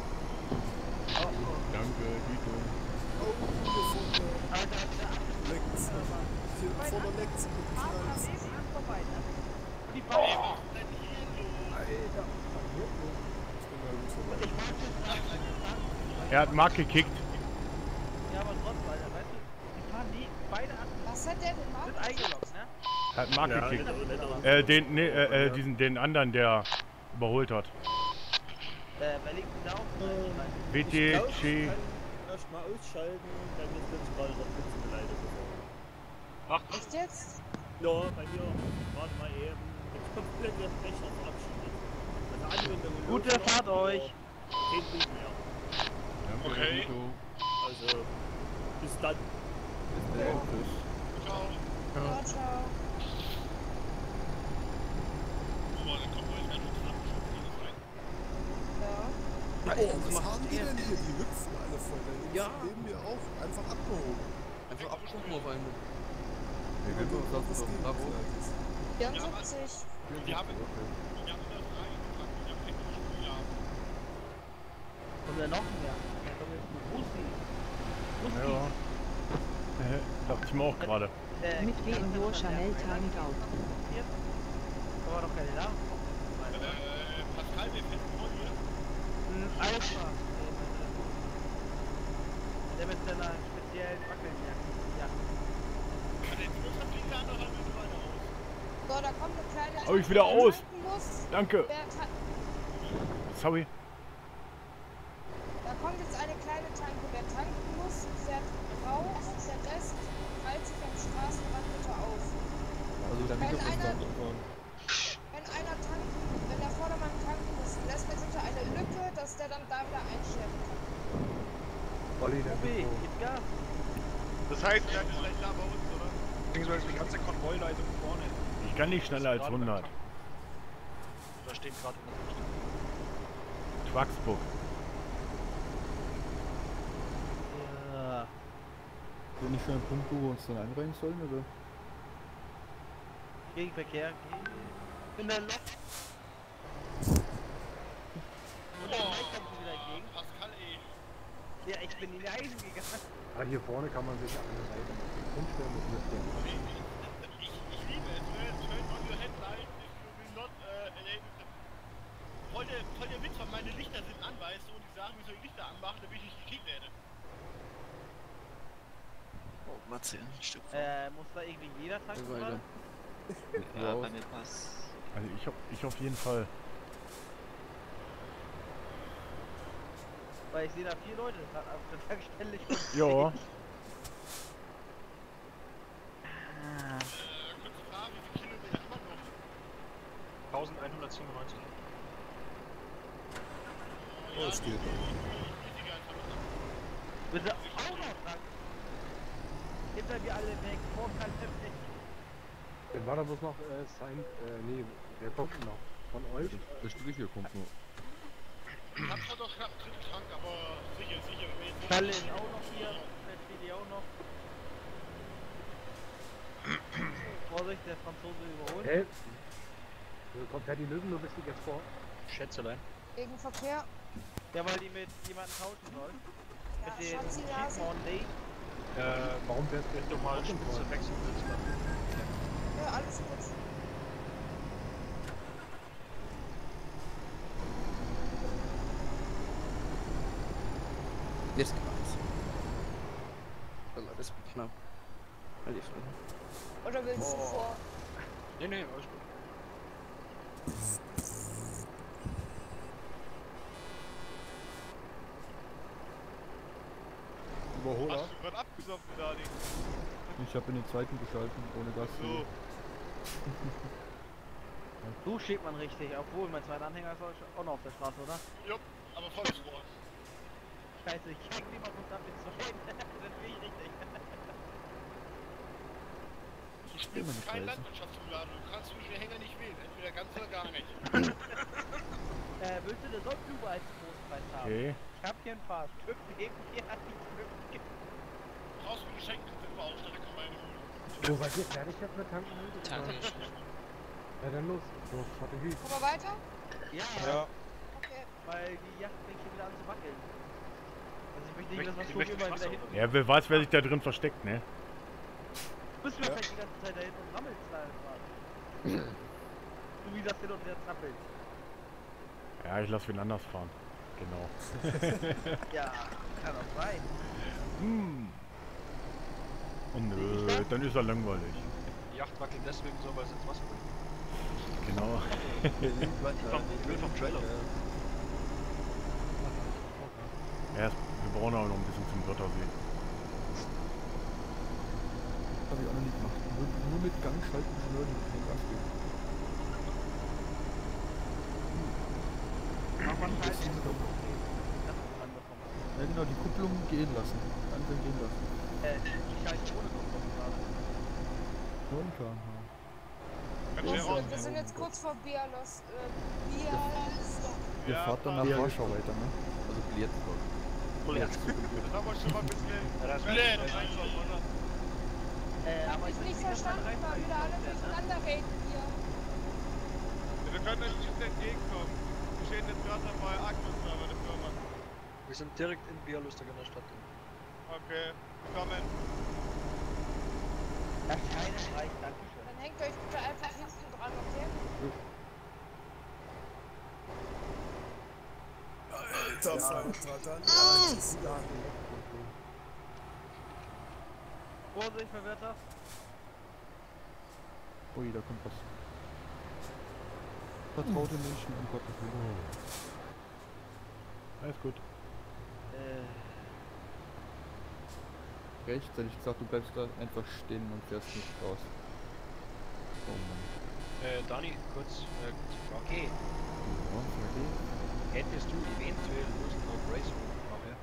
Danke, Dieter. Oh, hier vorne. Lecks. Hier vorne lecks mit dem Knalls. vorbei, ne? Die Oh. Alter. Ich bin mal gut vorbei. Er hat Mark gekickt. Ja, aber trotzdem, Alter, weißt du, die fahren die beide an. Was hat der denn Sind gemacht? eingeloggt, ne? Er hat Mark Ja, gekickt. nicht- nicht- Äh, den, nee, äh, äh, diesen, den anderen, der überholt hat. Äh, wer liegt denn da auf? W T G. Erstmal ausschalten, dann ist jetzt gerade noch Pizza beleidigt. Ach, Echt jetzt? Ja, bei mir, warte mal eben, jetzt komplett der Fläche verabschiedet. Also Anwendung. Gute Fahrt euch! Zehn Minuten mehr. Okay. Also, bis dann. Ciao. Ja, ciao. Oh, dann kommt euch ganz schön knapp. Rein. Ja. Oh, was haben die denn hier? Die hüpfen alle voll. Da Ja. neben mir auch. Einfach abgehoben. Einfach abgucken auf einmal. Wir gehen uns das so. Bravo. vierundsiebzig. Wir haben, wir haben das reingepackt. Wir haben keine Spieler. Kommt ja noch mehr. Da kommt jetzt ein Russi. Russi. Ja. Äh, dachte ich mir auch gerade. Äh, Mit W in Dio Chanel timed out. Da war doch keine Namen. Äh, Pascal, wer fährt vor dir? Ein Alpha. Der mit seiner speziellen Wackeljacke. Ja. Hat der Fluss fliegt da noch ein bisschen weiter aus. So, da kommt eine kleine Hab ich wieder Tanke, wer aus. tanken muss. Danke. Wer ta- Sorry. Da kommt jetzt eine kleine Tanke. Wer tanken muss, fährt raus. Der Rest teilt sich am Straßenrand bitte auf. Also der Wenn Mikrofon einer, ist da. wenn einer tanken, wenn der Vordermann tanken muss, lässt er bitte eine Lücke, dass der dann da wieder einstellen kann. Olli, der Obi, Mikro. gib Gas. das heißt, wir haben das gleich da bei uns, oder? Beziehungsweise die ganze Konvoileitung vorne. Ich kann nicht schneller als Gerade beim hundert. Tanken. Da steht gerade hundertfünfzig. Trucksburg. Ja. Sind nicht schon ein Punkt, wo wir uns dann einreihen sollen, oder? Gegenverkehr. In der Loch. Ja, ich bin in die Eisen gegangen. Ah, hier vorne kann man sich an der Seite hinstellen mit Lüftern. Ich, ich liebe es, ne? Turn on your headlight if you will not uh, enable them. Voll der, voll der Witz, weil meine Lichter sind an, weißt du, und die sagen, wie soll ich Lichter anmachen, damit ich nicht gekickt werde. Oh, Matze, ein Stück vor. Äh, muss da irgendwie jeder tanken Weiter. oder? Ja, bei mir passt. Also ich, hab, ich auf jeden Fall. Weil ich sehe da vier Leute gerade auf der Tankstelle. Ja. Ah. Äh, kurze Frage, wie viele Kilometer haben wir noch? eintausendeinhundertsiebenundneunzig. Oh, es geht. Bitte auch noch tanken. Hinter mir alle weg, vor kein Perfekt. Dann war da bloß noch äh, sein, äh, nee, wer kommt noch? Von euch? Der Striche kommt nur. Ich hab zwar doch knapp einen dritten Tank, aber sicher, sicher, wenn wir jetzt... Stalin auch noch hier, Freddy auch noch. Vorsicht, der Franzose überholt. Hä? Hey. Kommt Ferdi Löwen, du bist jetzt vor. Schätzelein. Gegenverkehr. Ja, weil die mit jemandem tauschen soll. Ja, Mit den Schatzi, da ist er. Monday. Äh, Warum fährst du wenn du mal Spitze wechseln willst, dann. Ja, alles gut. Jetzt geht's. Also, das wird knapp. Halt die Fresse. Oder willst du Oh. vor? Nee, nee, alles gut. Überholer. Hast du gerade abgesoffen, Dani? Ich habe in den zweiten geschalten, ohne Gas. So. So steht man richtig, obwohl mein zweiter Anhänger ist auch noch auf der Straße, oder? Jupp, aber volles Rohr. Scheiße, ich check lieber von da bis zur Hände. Dann bin ich richtig. Du spielst kein Landwirtschaftssimulator, du kannst zwischen den Hänger nicht wählen, entweder ganz oder gar nicht. äh, willst du eine Sonnenkübe als Großpreis haben? Okay. Ich hab hier ein paar Stück neben mir an die Knüpfe. Brauchst du ein Geschenk mit dem Baustelle, kann man holen. So, seid ihr fertig jetzt mit Tanken? Tanken. Ja, dann los. So, Strategie. Kommen wir weiter? Ja. Ja. Okay. Weil die Yacht fängt hier wieder an zu wackeln. Also ich möchte nicht, dass das Ich schon möchte immer Wasser wieder hinten. Ja, wer weiß, wer sich da drin versteckt, ne? Müssen wir vielleicht die ganze Zeit da hinten und rammeln fahren. So wie das hin und her zappelt. Ja, ich lass wen anders fahren. Genau. Ja, kann auch sein. Hm. Oh nö, dann ist er langweilig. Die Yacht wackelt deswegen so, weil es ins Wasser will. Genau. Ich will vom Trailer. Ja, wir brauchen aber noch ein bisschen zum Wörthersee. Das habe ich auch noch nie gemacht. Nur, nur mit Gang schalten, nur den Gas geben. Mach mal Das ist doch- Ja genau, die Kupplung gehen lassen. Langsam gehen lassen. Äh, die Scheiße ohne Kupplung gerade. neun Kilometer pro Stunde. Wir, wir sind jetzt kurz vor Bialos. Äh, Bialystok. Ihr Ja, fahrt dann nach ja. Warschau weiter, ne? Also Blietskog. Jetzt. Das haben wir schon mal ein bisschen... Ja, das blöd. Äh, Hab ich nicht verstanden, weil wieder alle durcheinander reden hier. Wir können euch nicht entgegenkommen. Wir stehen jetzt gerade dabei, Akkus-Server der Firma. Wir sind direkt in Bialystok in der Stadt. Okay, kommen. Erscheinen reicht, dankeschön. Dann hängt euch bitte einfach hinten dran, okay? Alter, Vater, das ist ja. Vorsicht, Verwirrter. Ui, da kommt was. Vertraute Menschen, um Gottes Willen. Alles gut. Äh, Rechts hätte ich gesagt, du bleibst da einfach stehen und fährst nicht raus. Oh Mann. Äh, Dani, kurz, äh, kurze Frage. Ja, okay. Hättest du eventuell Lust auf Racing nachher?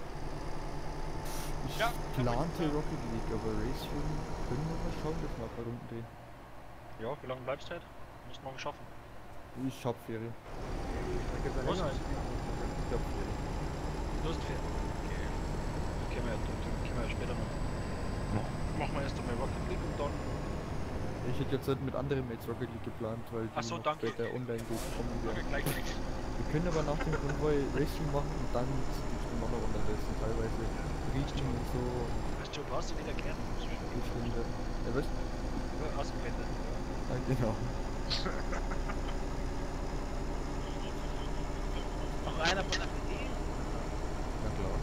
Ich Ja, plante Rocket League, aber Racing können wir mal schauen, dass wir ein paar Runden drehen. Ja, wie lange bleibst du heute? Musst morgen schaffen. Ich hab Ferien. Was? Ich hab Ferien. Du hast Ferien. Okay. Dann können wir ja, dann können wir ja später noch. Machen wir erst einmal Rocket League und dann. Ich hätte jetzt halt mit anderen Mates Rocket League geplant, weil die Ach so, noch danke. später online kommen Danke, werden. gleich nichts. Wir können aber nach dem Konvoi Racing machen und dann die Stimme noch unterlässt und teilweise riechen und so. Hast du, brauchst du wieder kehren? Ich finde. Ja, was? Ja, ausgeblendet. Ja, genau. Noch einer von der P D? Na klar.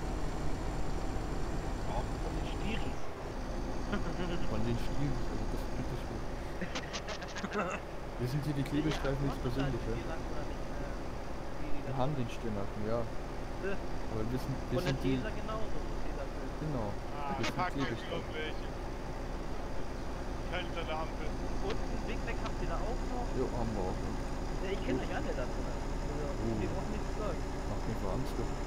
Auch von den Stiris. Von den Stiris, also das finde ich gut. Wir sind hier die Klebestreifen nicht persönlich, ja? Wir haben den Stirnacken, ja. Aber wir sind, wir Und sind der die... Teser genauso. Genau. Ah, Wir sind packen Klebestreifen. irgendwelche. Hinter der Ampel. Und einen Big Mac habt ihr da auch noch? Jo, haben wir auch. Ja, ich kenne euch alle da drin. Also, Oh. die brauchen nichts läuft. Macht mir vor Angst. du.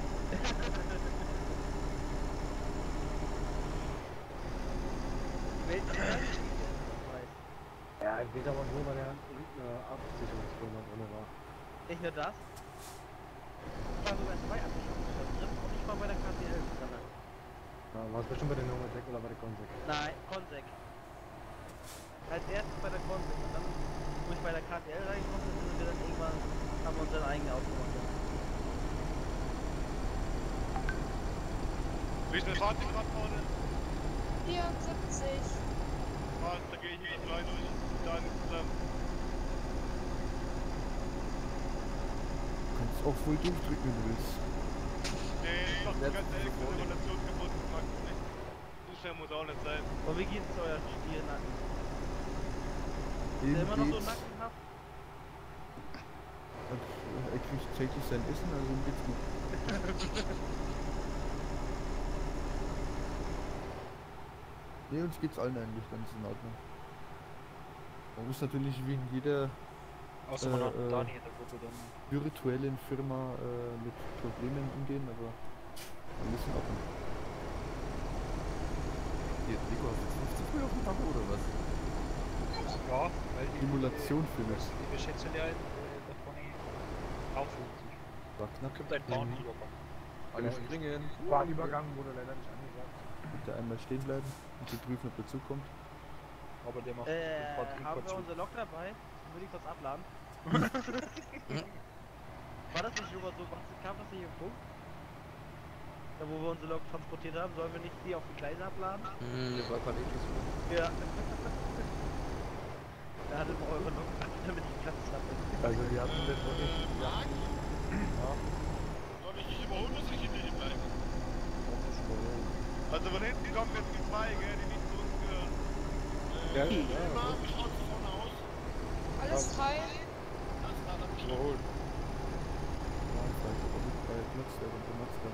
Die Welt ist geil, ich weiß. Ja, ich weiß aber nur, weil er irgendeine Absicherungsfirma drin war. Nicht nur das. Ich war sogar in zwei Absicherungsfirmen drin und ich war bei der K T L drin. Ja, warst du bestimmt bei der Nummer Jack oder bei der Consec? Nein, Consec. Als erstes bei der Consec und dann, wo ich bei der K T L reingekommen bin, sind wir dann irgendwann, haben wir unseren eigenen Auto gemacht. Wie schnell fahrt ihr gerade vorne? vierundsiebzig. Was, da gehe ich nicht rein durch. Da nicht zusammen. Du kannst auch voll durchdrücken, wenn du willst. Nee, ich mach ganz ehrlich, die Simulation kaputt. Ich mag es nicht. So schnell muss auch nicht sein. Und wie geht's zu euer Stirnacken? Ist Eben der immer noch so geht's. nackenhaft? Und er kriegt täglich sein Essen, also ihm geht's gut. Nee, uns geht's allen eigentlich ganz in Ordnung. Man muss natürlich wie in jeder Außer man hat einen Dani in der Gruppe dann. virtuellen Firma äh, mit Problemen umgehen, aber alles in Ordnung. Hier, Nico, hast du fünfzig früh auf dem Tacho oder was? Ja, weil die Simulation für mich. Die beschätzen ja in der Pony auch fünfzig. War knapp. Gibt ein Bahnübergang. Alle springen. Bahnübergang wurde leider nicht angesagt. Bitte einmal stehen bleiben und zu prüfen, ob dazu kommt. Aber der macht Äh, sofort haben wir zu. unser Lok dabei? Dann würde ich kurz abladen. War das nicht sogar so, was kam das nicht im Punkt? Da wo wir unsere Lok transportiert haben, sollen wir nicht die auf die Gleise abladen? Hm, das war gerade eh so. Ja. Da hattet ihr eure Lok, damit ich Platz hatte. Also wir hatten das wirklich... Ja. Ja. Soll ich dich überholen, muss ich hinter dir bleiben? Also von hinten kommen jetzt die zwei, gell, die nicht zu uns gehören. Äh, Ja, ja, ja, mal, ja. wie schaut's vorne aus? Alles frei. Alles klar, dann bin ich Überholt. Ja, ich weiß, ob ich bei Platz der und der Mazda.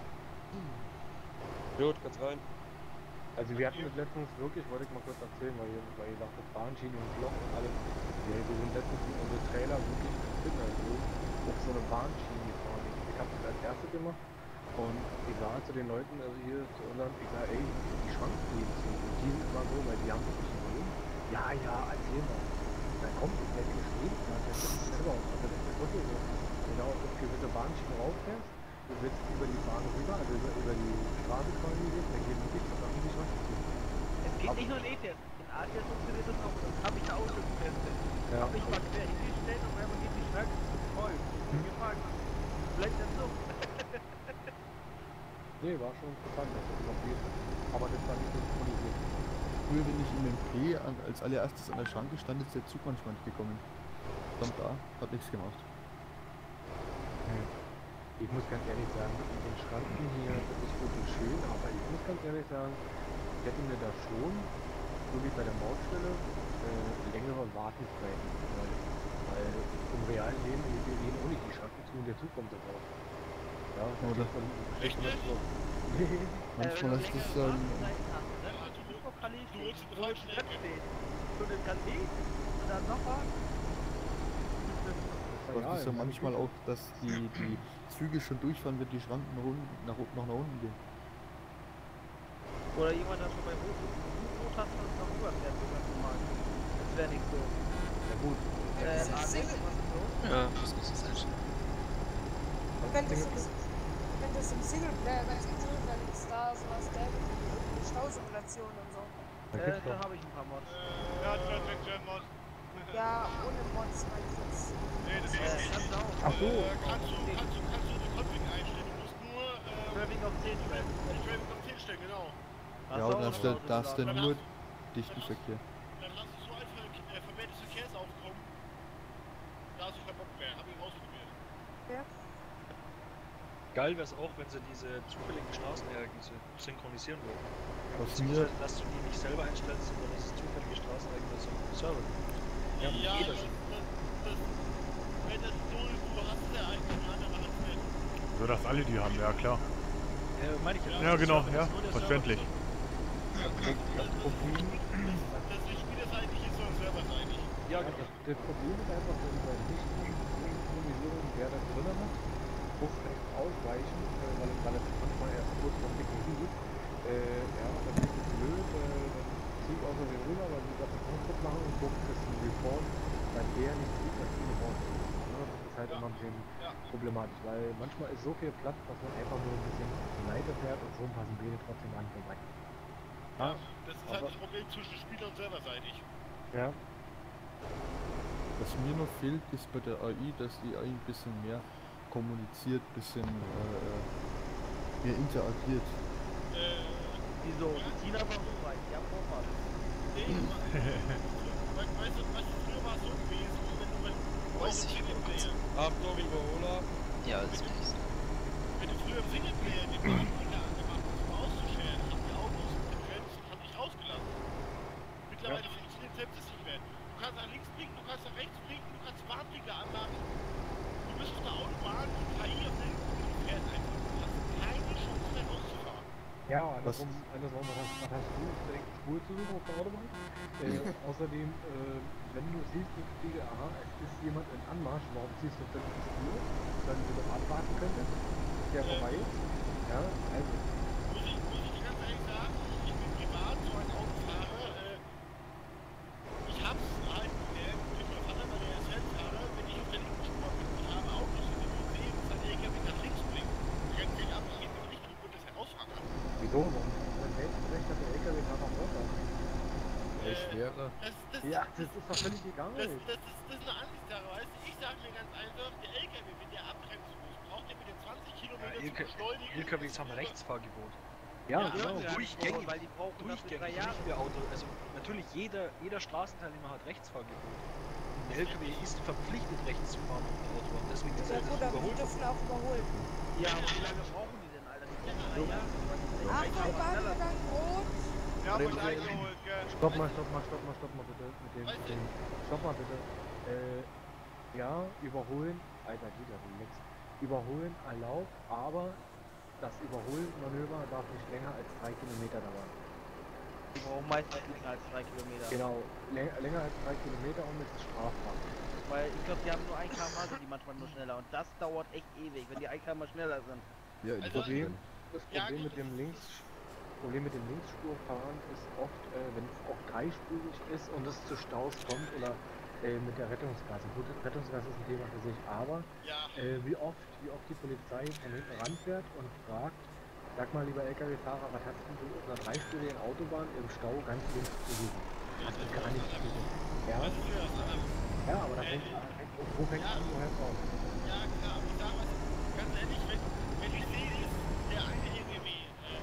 Gut, ganz rein. Also wir hatten das letztens wirklich, wollte ich mal kurz erzählen, weil ihr, weil ihr sagt, Bahnschienen und Block und alles. Ja, wir sind letztens mit unsere Trailer wirklich drin, also auf so eine Bahnschiene gefahren. Ich hab das als erstes gemacht und ich sah zu den Leuten, also hier zu unseren, ich sag, ey, die Schranken gehen zu. Und die sind immer so, weil die haben das nicht gesehen. Ja, ja, erzähl mal. Dann kommt ich werde geschrieben, dann hat der das selber aus. Also das ist wirklich so. Genau, auf gewisse Bahnschienen rauffährst, du willst über die Bahn rüber, also über, über die Straße quasi gehst, dann geht wirklich was an die Schranken zu. Es geht nicht nur in E-Test. In A-Test funktioniert das auch. Das habe ich da auch schon getestet. Ja. Hab ich mal quer hingestellt und einmal geht die Schranke voll. Hm. Gefragt. Vielleicht dann so. Nee, war schon interessant, dass das passiert. Aber das war nicht so synchronisiert. Früher bin ich im M P an, als allererstes an der Schranke stand, ist der Zug manchmal nicht gekommen. Stand da, hat nichts gemacht. Ich muss ganz ehrlich sagen, mit den Schranken hier, das ist wirklich schön, aber ich muss ganz ehrlich sagen, ich hätte mir da schon, so wie bei der Mautstelle, äh, längere Wartezeiten. Weil, weil im realen Leben, wir gehen ohne die Schranken zu und der Zug kommt da raus. Ja, Oder? Echt nicht? Manchmal ist das ähm, Und dann kann ich und dann noch was. das ist ja manchmal auch, dass die, die Züge schon durchfahren, wenn die Schranken nach unten, nach, nach, nach unten gehen. Oder jemand, der schon bei Rot Rot hat und noch rüberfährt, so ganz normal. Das wäre nicht so. Ja gut. Äh, A D, was ist so? Ja, das ist das halt. Und wenn das, im, wenn das im Singleplayer ganz gut ist, dann ist da sowas der mit Stausimulation und so. Äh, da habe ich ein paar Mods. Ja, Track Jam Mod. Ja, ohne Mods meine ich jetzt. Nee, das Äh, geht kannst nicht. du auch. Ach so. Äh, kannst du, kannst du, kannst du die Config einstellen. Du musst nur, ähm, Traffic auf zehn stellen. Traffic auf zehn stellen, genau. Ja, und dann stellt- darfst du nur dichten Verkehr. Dann lass uns so einfach äh, vermehrtes Verkehrsaufkommen. Da hast du keinen Bock mehr, hab ich ausprobiert. Ja. Geil wäre es auch, wenn sie diese zufälligen Straßenereignisse synchronisieren würden. Was Beziehungsweise, mir- dass du die nicht selber einstellst, sondern dass es zufällige Straßenereignisse server. Ja, jeder das, sieht. das, das, wenn das so ist, du hast ja eigentlich eine andere Hand nicht. So dass alle die haben, ja klar. Ja, meine ich ja. Ja, genau, Das ist ja, nur der verständlich. Das Problem, Das ist spielerseitig ist oder serverseitig. Ja, genau. das, das Problem ist einfach, wenn du bei Nicht-Synchronisierung, wer da drin hat, muss recht ausweichen, äh, weil, weil es manchmal erst kurz vor Klicken liegt. Äh, ja, dann ist es blöd, äh, dann zieht auch so den rüber, weil die gerade einen Ausdruck machen und guckt, dass ein Report, weil der nicht sieht, dass die Report ist. Ja, das ist halt immer ein bisschen problematisch, weil manchmal ist so viel Platz, dass man einfach nur ein bisschen Leiter fährt und so passen beide trotzdem an vorbei. Ja, das ist halt das Problem zwischen Spieler und serverseitig. Ja. Was mir noch fehlt, ist bei der A I, dass die A I ein bisschen mehr kommuniziert, ein bisschen äh, mehr interagiert. Äh, Wieso? Die China war so weit, die haben Vorfahrt. Nee, weißt du, weißt du, früher war es so gewesen, wenn du mit Weiß ich Singleplayer, Achtung, Überholer. Ja, das ist gewesen. wenn du früher im Singleplayer den Bahnbrecher angemacht hast, um auszuscheren, haben die Autos begrenzt und haben dich rausgelassen. Mittlerweile funktioniert selbst das nicht mehr. Du kannst nach links blinken, du kannst nach rechts blinken, du kannst Warnblinker anmachen. Du bist auf der Autobahn, die K I auf der Linksblinken fährt einfach. Du hast keine Chance mehr rauszufahren. Ja, andersrum, andersrum was, hast, was hast du direkt Spur zu suchen auf der Autobahn? Äh, außerdem, äh, wenn du siehst, ich fliege, aha, es ist jemand in Anmarsch, warum ziehst du denn die Spur? Wenn du doch abwarten könntest, bis der vorbei ist. Ja, also. Muss ich, muss ich dir ganz ehrlich sagen, ich bin privat so ein Autofahrer, äh, ich hab's halt gelernt mit meinem Vater, weil der ist Rennfahrer, wenn ich auf der linken Spur bin, ich habe Autos in der sehe, dass der L K W nach links blinkt, rennt sich ab, ich gehe in die Richtung und das herausfahren kann. Wieso? Dann hält recht, dass der L K W nachher vorfährt. Ich wäre. Das, das, Ja, das ist doch völlig egal. Das, das, ist, das ist eine Ansichtssache, weißt du? Ich sage mir ganz einfach, der L K W, wenn der abbremsen muss, braucht er mit den zwanzig Kilometern zu beschleunigen. L K Ws haben Rechtsfahrgebot. Ja, ja, genau. Durchgängig, weil die brauchen das für durchgängig, drei nicht Jahre. wir Auto. Also natürlich jeder, jeder Straßenteilnehmer hat Rechtsfahrgebot. Der L K W ist verpflichtet, rechts zu fahren auf der Autobahn. Deswegen ist Ja er gut, aber die dürfen auch überholen. Ja, aber wie lange brauchen die denn, Alter? Die brauchen drei Jahre. Achtung, Bahnübergang rot! Wir haben uns eingeholt, gell? Stopp mal, stopp mal, stopp mal, stopp mal bitte. Mit dem, mit dem, stopp mal bitte. Äh, ja, überholen. Alter, geht ja wohl nix. Überholen erlaubt, aber das Überholmanöver darf nicht länger als drei Kilometer dauern. Die brauchen meistens länger als drei Kilometer. Genau, läng länger als drei Kilometer und es ist strafbar. Weil ich glaube, die haben nur ein Kilometer pro Stunde, sind die manchmal nur schneller. Und das dauert echt ewig, wenn die ein Kilometer pro Stunde schneller sind. Ja, Das Problem, das Problem mit dem Links, Problem mit dem Linksspurfahren ist oft, äh, wenn es auch dreispurig ist und es zu Staus kommt oder äh, mit der Rettungsgasse. Gut, Rettungsgasse ist ein Thema für sich, aber äh, wie oft, wie oft die Polizei von hinten ranfährt und fragt, sag mal lieber L K W-Fahrer, was hast denn du auf einer dreispurigen Autobahn im Stau ganz links zu suchen? Das ist gar nicht zu suchen. Ja, ja, aber da fängt an, wo fängt an, wo hört auf? Ja, klar, aber ich sag mal, ganz ehrlich, wenn, wenn ich sehe, ist der eine L K W äh,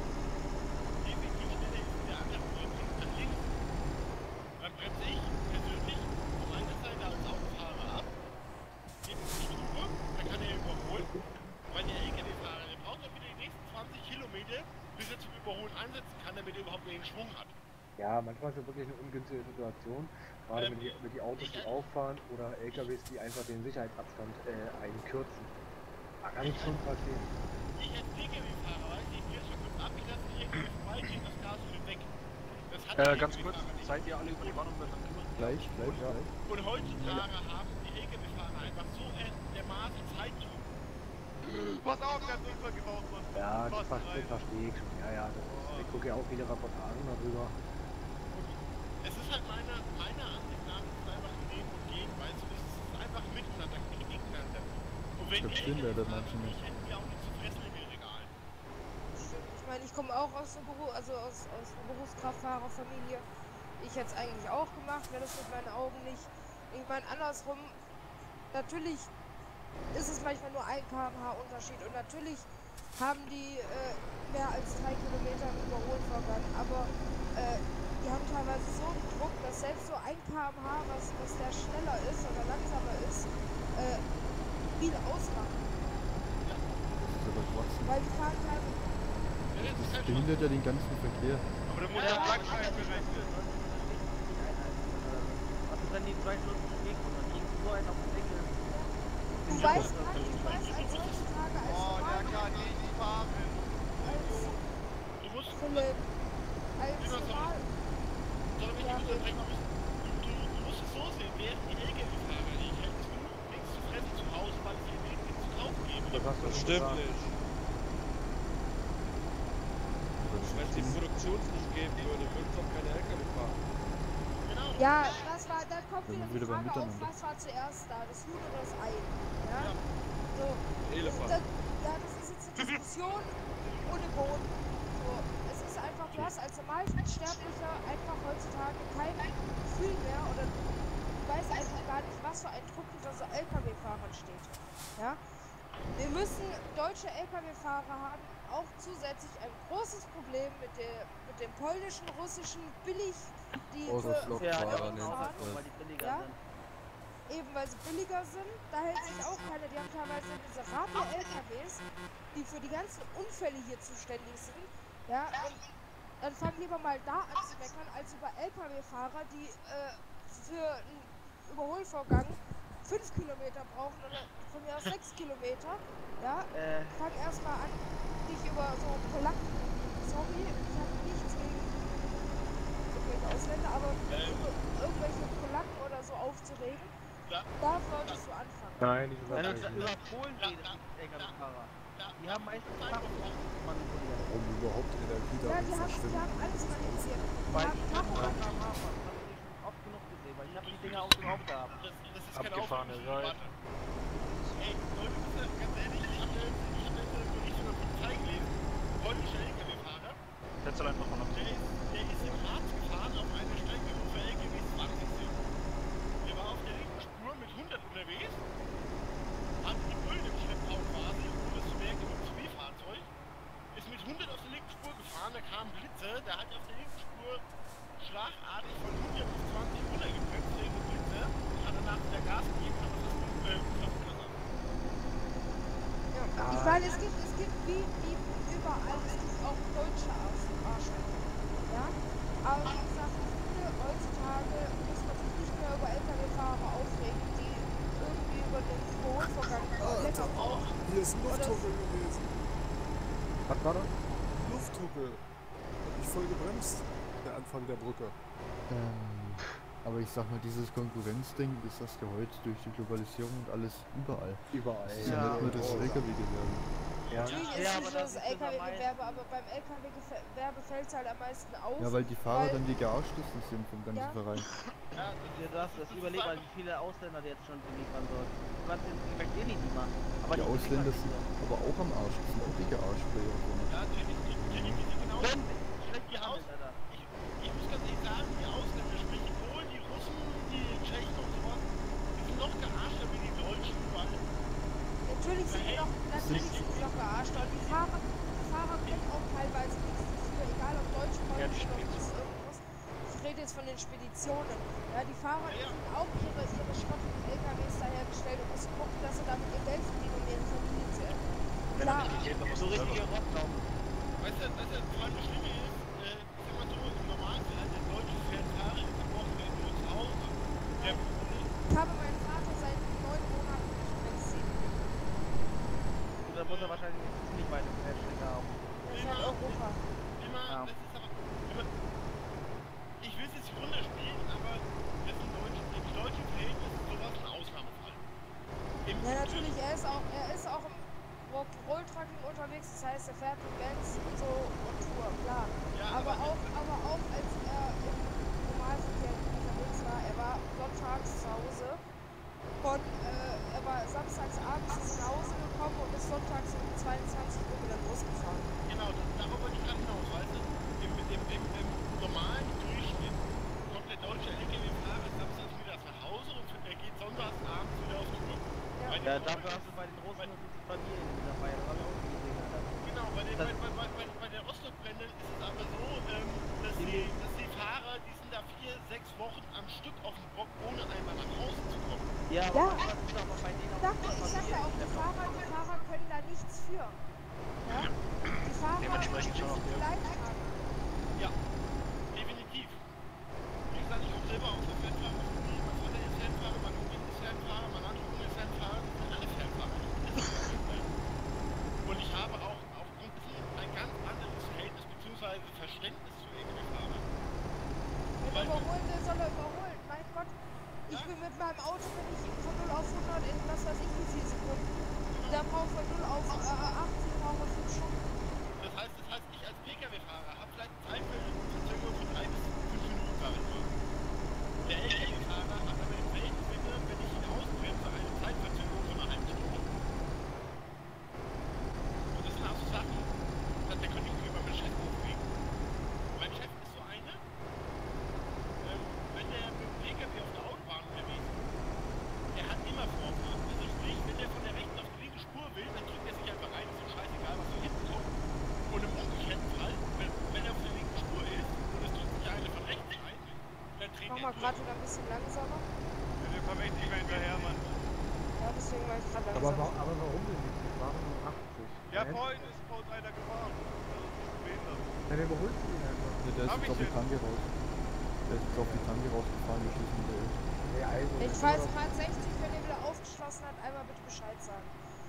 definitiv schneller ist, der andere bringt nach links, dann bremse ich persönlich von meiner Seite als Autofahrer ab, gebe ihm die Stufe, dann kann er überholen, weil der L K W-Fahrer, der braucht dann wieder die nächsten zwanzig Kilometer, bis er zum Überholen einsetzen kann, damit er überhaupt den Schwung hat. Ja, manchmal ist es wirklich eine ungünstige Situation, gerade wenn, die, wenn die Autos, die auffahren oder L K Ws, die einfach den Sicherheitsabstand äh, einkürzen. Da kann ich schon verstehen. Ich als P K W-Fahrer, weiß ich, ich gehe schon kurz ab, ich lasse den L K W vorbeigehen, das Gas fällt weg. Das hat Äh, ganz kurz, seid ihr alle über die Warnung kümmern? Gleich, gleich, ja. Und heutzutage haben die L K W-Fahrer einfach so dermaßen Zeitdruck. Pass auf, ganz Unfall gebaut worden. Ja, das verstehe versteh ich schon. Ja, ja, das ist, ich gucke ja auch viele Reportagen darüber. Es ist halt meiner, meiner Ansicht nach ist es einfach ein Leben und Gehen, weißt du, es ist einfach miteinander, nicht gegeneinander. Und wenn Das die stimmt L K W leider fahren, manchen nicht. hätten wir auch nichts zu fressen in den Regalen. Ich meine, ich komme auch aus einer Beruf, also aus, aus einer Berufskraftfahrerfamilie. Ich hätte es eigentlich auch gemacht, wäre das mit meinen Augen nicht. Ich meine, andersrum, natürlich ist es manchmal nur ein Kilometer pro Stunde Unterschied und natürlich haben die äh, mehr als drei Kilometer im Überholvorgang, aber äh, die haben teilweise so einen Druck, dass selbst so ein Kilometer pro Stunde, was, was der schneller ist oder langsamer ist, äh, viel ausmachen. Das ist aber Schwachsinn. Weil die fahren teilweise... Das behindert ja den ganzen Verkehr. Aber da muss ja Flaggschein berechnen. Was ist, wenn die zwei Stunden stehen und dann kriegst du so einen auf den Deckel? Du weißt, du weißt als heutzutage als Oh, der normaler- kann nicht fahren. als Du musst... Philipp, als Lieber normal... Soll ich mich Ja, nicht unterbrechen? Du, du, du musst es so sehen, während die L K W-Fahrer nicht hättest du nichts zu fressen zu Hause, weil es ihnen nichts zu drauf geben. Das stimmt nicht. Wenn es die Produktion nicht geben würde, würden es auch keine L K W fahren. Genau. Ja, das war, da kommt Dann wieder die wieder beim Frage auf, Miteinander. was war zuerst da, das Huhn oder das Ei? Ja? So, Elefant. das, ja, das ist jetzt eine Diskussion ohne Boden. So, es ist einfach, du hast als Normalsterblicher einfach heutzutage kein Gefühl mehr oder du weißt einfach gar nicht, was für ein Druck hinter so L K W-Fahrern steht. Ja? Wir müssen deutsche L K W-Fahrer haben auch zusätzlich ein großes Problem mit, der, mit dem polnischen, russischen Billig, die für, für Ja, fahren, weil die billiger ja? sind. Eben weil sie billiger sind, da hält sich auch keiner. Die haben teilweise miserable L K Ws, die für die ganzen Unfälle hier zuständig sind. Ja, und dann fang lieber mal da an zu meckern, als über L K W-Fahrer, die äh, für einen Überholvorgang fünf Kilometer brauchen oder von mir aus sechs Kilometer. Ja, Äh. fang erstmal an, dich über so Polacken, sorry, ich habe nichts gegen irgendwelche Ausländer, aber über irgendwelche Polacken oder so aufzuregen, da solltest du anfangen. Nein, nicht über Wenn du Belgien. über Polen redest, L K W-Fahrer, die haben meistens Tachografen manipuliert. Warum überhaupt Energie Ja, da die haben, die verschwinden? haben alles manipuliert. Die Weil haben die Tachografen. Tachografen haben, das habe ich schon oft genug gesehen, weil ich habe die Dinger auch schon oft gehabt. Das, das ist kein Abgefahrene Aufwand. Seite. Ey, Leute, bitte, ganz ehrlich, ich habe ich hab jetzt einen Bericht von der Polizei gelesen. Polnischer L K W-Fahrer, Setz halt einfach mal auf. der ist, der ist im Harz gefahren auf einer Strecke, wo für L K Ws zwanzig sind. Der war auf der linken Spur mit hundert unterwegs, hat die Bullen im Schlepptau quasi, ohne es zu merken, im Zivilfahrzeug, ist mit hundert auf der linken Spur gefahren, da kam ein Blitzer, der hat auf der linken Spur schlagartig von hundert bis zwanzig runtergebremst, wegen dem Blitzer, hat danach wieder Gas gegeben, aber das ist äh, Kraftwasser. Ja, ich meine, es gibt, es gibt wie, wie überall, es gibt auch deutsche Arschlöcher. Ja? Aber wie gesagt, ich finde, heutzutage muss man sich nicht mehr über L K W-Fahrer aufregen, die irgendwie über den Überholvorgang lecker brauchen. Hier ist ein Lufthuckel gewesen. Was war das? Lufthuckel. Hab ich voll gebremst, der Anfang der Brücke. Ähm, aber ich sag mal, dieses Konkurrenzding, das hast du heute durch die Globalisierung und alles überall. Überall. Das ist ja nicht nur das L K W-Gewerbe. Ja. Natürlich ist Ja, nicht aber nur das das ist L K unser W-Gewerbe, aber beim L K W-Gewerbe fällt es halt am meisten auf. Ja, weil die Fahrer weil- dann die gearschtesten sind vom ganzen Ja. Verein. Ja, das, das überleg mal, wie viele Ausländer die jetzt schon beliefern soll. Du kannst den Effekt eh nicht machen. Aber Die Ausländer sind aber auch am Arsch, das sind auch die Arschplayer. Ja, Jenny, Jenny, die sind genau. Wenn, schlecht gehandelt, Alter. Ich, ich muss ganz ehrlich sagen, die Ausländer, sprich die Polen, die Russen, die Tschechen und sowas, die sind noch gearschter wie die Deutschen, weil Natürlich sind die noch, natürlich sind die noch gearscht, aber die Fahrer, die Fahrer können auch teilweise nichts dafür, egal ob Deutsch, Ja, die Polnisch oder Spedition. Russ, irgendwas. Ich rede jetzt von den Speditionen. Ja, die Fahrer die haben auch ihre, ihre schrottigen L K Ws dahergestellt und müssen gucken, dass sie damit ihr Geld verdienen, um ihre Familie zu ernähren. Klar. So richtige Rottlaufen. weißt du, weißt du, vor allem das Schlimme ist, äh, sag mal so, im Normalfall, der Deutsche fährt Tage in der Woche nur zu Hause. Der, Ich habe meinen Vater seit neun Monaten nicht mehr gesehen. Da muss er wahrscheinlich ziemlich weit im Fernstrecker haben. Das ist halt Europa. immer, Ja. das ist aber, immer, ich will es jetzt nicht runterspielen, aber das sind Deutsche, im deutschen Verhältnis ist sowas ein Ausnahmefall. Im Ja, natürlich, er ist auch, er ist auch im Rolltrucking unterwegs, das heißt, er fährt mit Bands und so on Tour, klar. Ja, aber, aber- auch, aber auch als er im Normalverkehr unterwegs war, er war sonntags zu Hause von, äh, er war samstags abends nach Hause gekommen und ist sonntags um zweiundzwanzig Uhr wieder losgefahren. Genau, das, darauf wollte ich gerade hinaus, weißt du? Im, im, im, im normalen Durchschnitt kommt der deutsche L K W-Fahrer samstags wieder nach Hause und er geht sonntags abends wieder auf Tour. Bei den Ja, Polen dafür ist hast du bei den Russen und die Familien dabei, das hab ich auch gesehen, Alter. der, bei, bei, bei, bei der Ostblockblende ist es aber so, ähm, dass, die, dass die Fahrer, die sind da vier, sechs Wochen am Stück auf dem Block, ohne einmal nach Hause zu kommen. Ja, Ja, aber was ist aber bei denen auch Sag, ich sag ja auch, die Fahrer, die Fahrer können da nichts für. Ja? Die Fahrer Dementsprechend schon auch sind Leidtragende. Ja, definitiv. Wie gesagt, ich komme selber aus der Fernfahrer. Mein Vater ist Fernfahrer, mein Onkel ist Fernfahrer, mein Anschluss ist Fernfahrer, wir sind alle Fernfahrer. Und ich habe auch aufgrund dessen ein ganz anderes Verhältnis bzw. Verständnis zu L K W-Fahrern. Wenn er überholen will, soll er überholen. Mein Gott, ich bin mit meinem Auto, bin ich von null auf hundert in was weiß ich wie viele Sekunden. Da braucht von null auf äh, achtzig brauchen wir fünf Stunden. Das heißt, das heißt, ich als Pkw-Fahrer habe vielleicht Zeitverzögerung von drei bis fünf Minuten, sage ich mal. Der L K W-Fahrer hat aber im selben Sinne, wenn ich ihn ausbremse, eine Zeitverzögerung von einer halben Stunde. Und das sind auch so Sachen, dass der könnte ich über meinen Chef aufregen. Mein Chef ist so eine, ähm, wenn der mit dem Pkw auf der Autobahn unterwegs ist, der hat immer Vorfahrt. Also sprich, wenn der von der rechten auf die linke Spur will, dann drückt er sich einfach rein, ist ihm scheißegal, was da hinten kommt. Und im umgekehrten Fall, wenn, wenn er auf der linken Spur ist und es drückt sich einer von rechts rein, dann dreht Mach er mal durch. gerade wieder ein bisschen langsamer. Wir kommen echt nicht mehr hinterher, Mann. Ja, deswegen war ich gerade Aber, langsamer. wa- aber warum denn nicht? Wir fahren nur achtzig. Ja, Hä? vorhin ist bei uns einer gefahren. Das ist behindert. Dann überholst du ihn einfach. Ne, der ist Hab jetzt ich auf die denn? Tange raus. Der ist jetzt auf die Tange rausgefahren, wir schließen wieder hin. Ja, also, Ich das fahre ist jetzt doch- gerade sechzig, wenn ihr wieder aufgeschlossen habt, einmal bitte Bescheid sagen.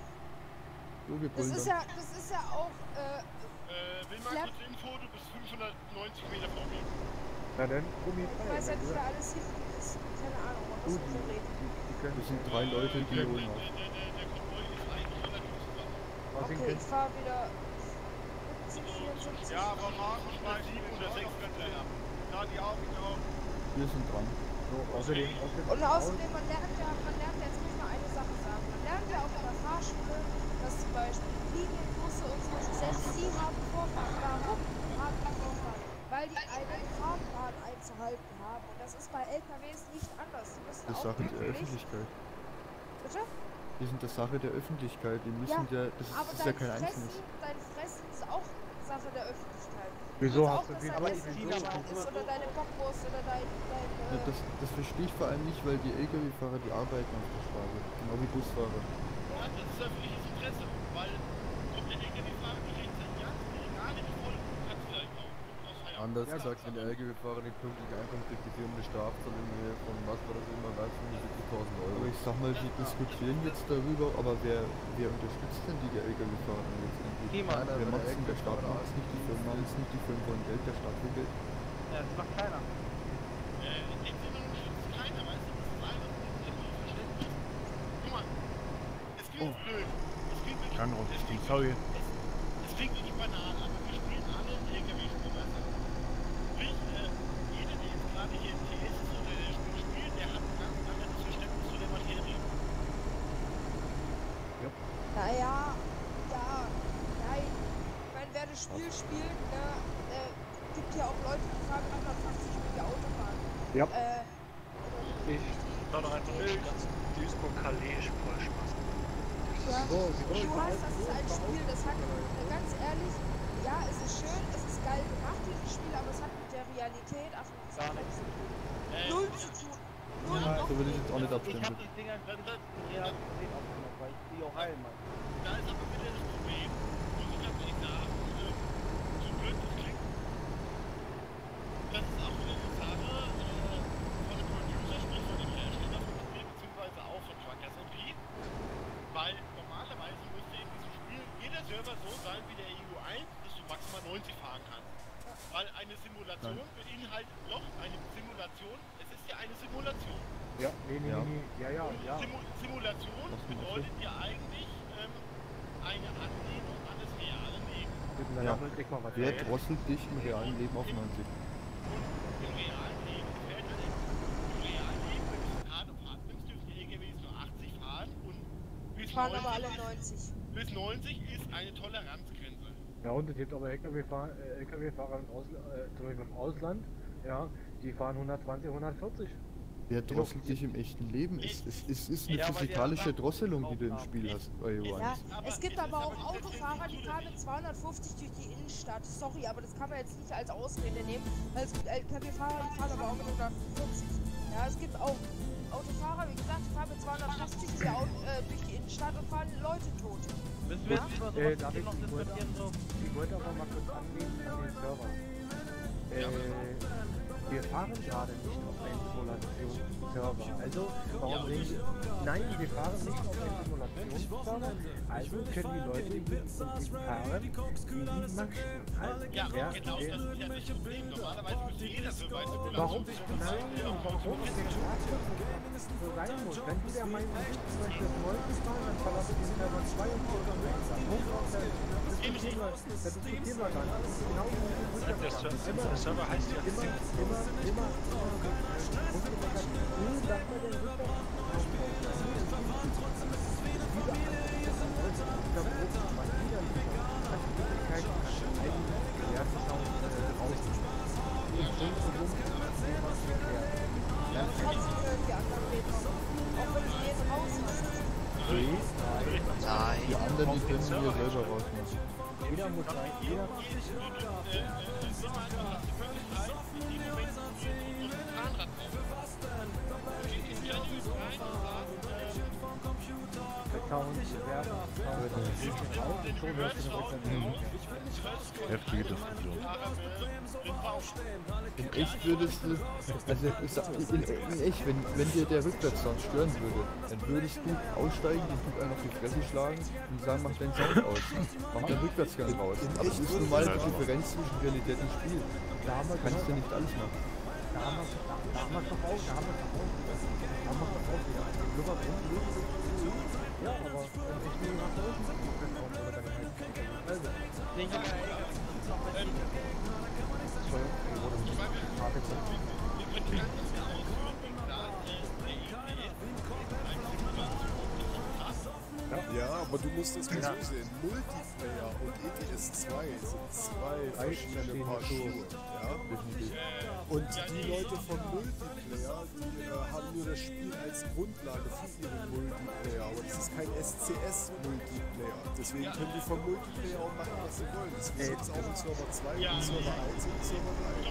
So, wir Das brüllen ist dann. ja, das ist ja auch, äh, Äh, will mal Flapp. kurz Info, du bist fünfhundertneunzig Meter vor mir. Na dann, Gummi ich frei. weiß ja mein nicht, Lieber. wer alles hier ist. Keine Ahnung, man Du, muss die, nicht so reden. die, die können Wir sind drei Leute, die Der, holen der, auf. der, der, der Konvoi ist eigentlich relativ zusammen. Außerdem Okay, ich können- fahre wieder siebzig, vierundsiebzig. Ja, aber Marken schmeißen sieben wir oder auch sechs noch Prozent mit ab. Ja, die auch, ich auch. Wir sind dran. So, außerdem, außerdem, Und außerdem, man lernt ja, man lernt ja, jetzt muss ich mal eine Sache sagen, man lernt ja auch in der Fahrschule, dass zum Beispiel Linienbusse und so, selbst die haben Vorfahrt. Warum haben die Vorfahrt? Weil die eine Fahrbahn einzuhalten haben. Und das ist bei L K Ws nicht anders. Die müssen Das ist auch Sache der pünktlich- Öffentlichkeit. Bitte? Wir sind das Sache der Öffentlichkeit. Die müssen ja, das ist, aber das ist ja dein kein Fressen, Einzelnes. dein Fressen ist auch Sache der Öffentlichkeit. Wieso willst hast auch, du dass viel- dein aber Essen wieso? kalt ist oder deine Bockwurst oder dein, dein Ja, äh, das, das verstehe ich vor allem nicht, weil die L K W-Fahrer, die arbeiten auf der Straße. Genau wie Busfahrer. Ja, das ist öffentliches Interesse, weil kommt der L K W-Fahrer nicht rechtzeitig an, egal wie voll, kannst du gleich laufen. Aus Feierabend. Anders gesagt, wenn der L K W-Fahrer nicht pünktlich ankommt, kriegt die Firma eine Strafzahlung in Höhe von, was war das immer, was, fünfundsiebzigtausend Euro. Aber ich sag mal, wir diskutieren jetzt darüber, aber wer, wer unterstützt denn die L K W-Fahrer denn letztendlich? Niemand. Wer macht es denn? Der Staat macht es nicht, die Firmen machen es nicht, die Firmen wollen Geld, der Staat will Geld. Ja, das macht keiner. Äh, in dem Sinne unterstützt keiner, weißt du, das ist einfach ein Verständnis. Guck mal, es klingt Oh. blöd. Es klingt wirklich, Kann es rausgehen, klingt, sorry. es, es klingt wirklich banal, aber wir spielen alle L K W-Spurmeister. Sprich, äh, jeder, der jetzt gerade hier im T S ist oder der Spiel spielt, der hat ein ganz anderes Verständnis zu der Materie. naja, ja, nein. Ich meine, wer das Spiel spielt, ne, äh, gibt ja auch Leute, die fahren hundertfünfzig über die Autobahn. Ja. Äh, Ich. Da noch einfach den ganzen Duisburg-Calais voll Spaß. ja. So, sie Du wollen hast, das ist ein Spiel, das hat, äh, ganz ehrlich, ja, es ist schön, es ist geil gemacht, dieses Spiel, aber es hat mit der Realität einfach Gar nichts. Äh, null zu tun. Null Ja, noch so will ich jetzt auch nicht Ich abstimmen. hab die Dinger gerade in Realität aufgemacht, weil ich die auch heilen mag. Da ist aber wieder das Problem, muss ich ganz ehrlich sagen, äh, so blöd das klingt, das ist auch wieder eine Sache äh, von dem Producer, sprich von dem Hersteller vom Spiel, beziehungsweise auch von Truckers M P, weil normalerweise müsste in diesem Spiel jeder Server so sein wie der E U eins, dass du maximal neunzig fahren kannst. Weil eine Simulation beinhaltet noch eine Simulation, es ist ja eine Simulation. Ja, nee, nee, Ja. nee, nee. Ja, ja, Und ja. Simu Simulation Was denn bedeutet ja eigentlich ähm, eine Anlehnung an das reale Leben. Na, Ja. ja. Leg mal was Wer her. drosselt dich im realen Leben auf neunzig? Und im realen Leben fährt er nicht. Im realen Leben, wenn du es hart auf hart nimmst, dürfen die L K Ws nur achtzig fahren und bis fahren aber alle neunzig, neunzig. bis neunzig ist eine Toleranzgrenze. Ja, und es gibt aber L K W-Fahrer äh, L K W-Fahrer im, Ausla äh, zum Beispiel im Ausland, ja, die fahren hundertzwanzig, hundertvierzig. Wer drosselt dich im echten Leben? Es, es, es ist eine physikalische Drosselung, die du im Spiel hast bei Ja, Johannes. es gibt aber auch Autofahrer, die fahren mit zweihundertfünfzig durch die Innenstadt. Sorry, aber das kann man jetzt nicht als Ausrede nehmen, weil es gibt L K W-Fahrer, die fahren aber auch mit hundertfünfzig. Ja, es gibt auch Autofahrer, wie gesagt, die fahren mit zweihundertfünfzig durch die, Auto, äh, durch die Innenstadt und fahren Leute tot. Müssen wir jetzt über sowas Äh, darf ich, noch ich, wollte, diskutieren, so? ich wollte aber mal kurz angehen an den Server. Äh, wir fahren gerade nicht auf einen Simulationsserver. Also, warum reden wir? Nein, wir fahren nicht auf einen Simulationsserver. Also können die Leute hier im Prinzip fahren, wie sie möchten. Also, Ja, ja, genau, der, das ist ja nicht das Problem. Normalerweise müsste jeder für weitere Warum? Nein, warum ist der Staat so sein muss? Wenn du der Meinung bist, du möchtest neunzig fahren, dann verlasse ich den Server zwei und vier am Ende. Das diskutieren wir, das diskutieren wir gar nicht. Genau wie Der, der, Ser der Server heißt ja immer, immer, immer, Nein. Die anderen, die können wir selber rausmachen. Jeder muss sein, jeder. Heftige Diskussion. In echt würdest du, also ich sag, in, in echt, wenn, wenn dir der Rückwärtssound stören würde, dann würdest du aussteigen, den Typ einfach die Fresse schlagen und sagen, mach deinen Sound aus. Mach den Rückwärtsgang raus. Aber das ist nun mal die Differenz zwischen Realität und Spiel. Da kannst du nicht alles machen. Da haben wir da haben wir doch auch, da haben wir doch auch, da haben wir doch auch wieder. Blubber bringt ja, aber ich will nach draußen oder bei den also, ich habe Ja, aber du musst es mal so sehen. Multiplayer und E T S zwei sind zwei verschiedene Paar Schuhe. Ja? Und die Leute von Multiplayer, die äh, haben nur das Spiel als Grundlage für ihre Multiplayer. Und es ist kein S C S-Multiplayer. Deswegen können die von Multiplayer auch machen, was sie wollen. Deswegen gibt es auch in Server zwei, in Server eins und in Server drei.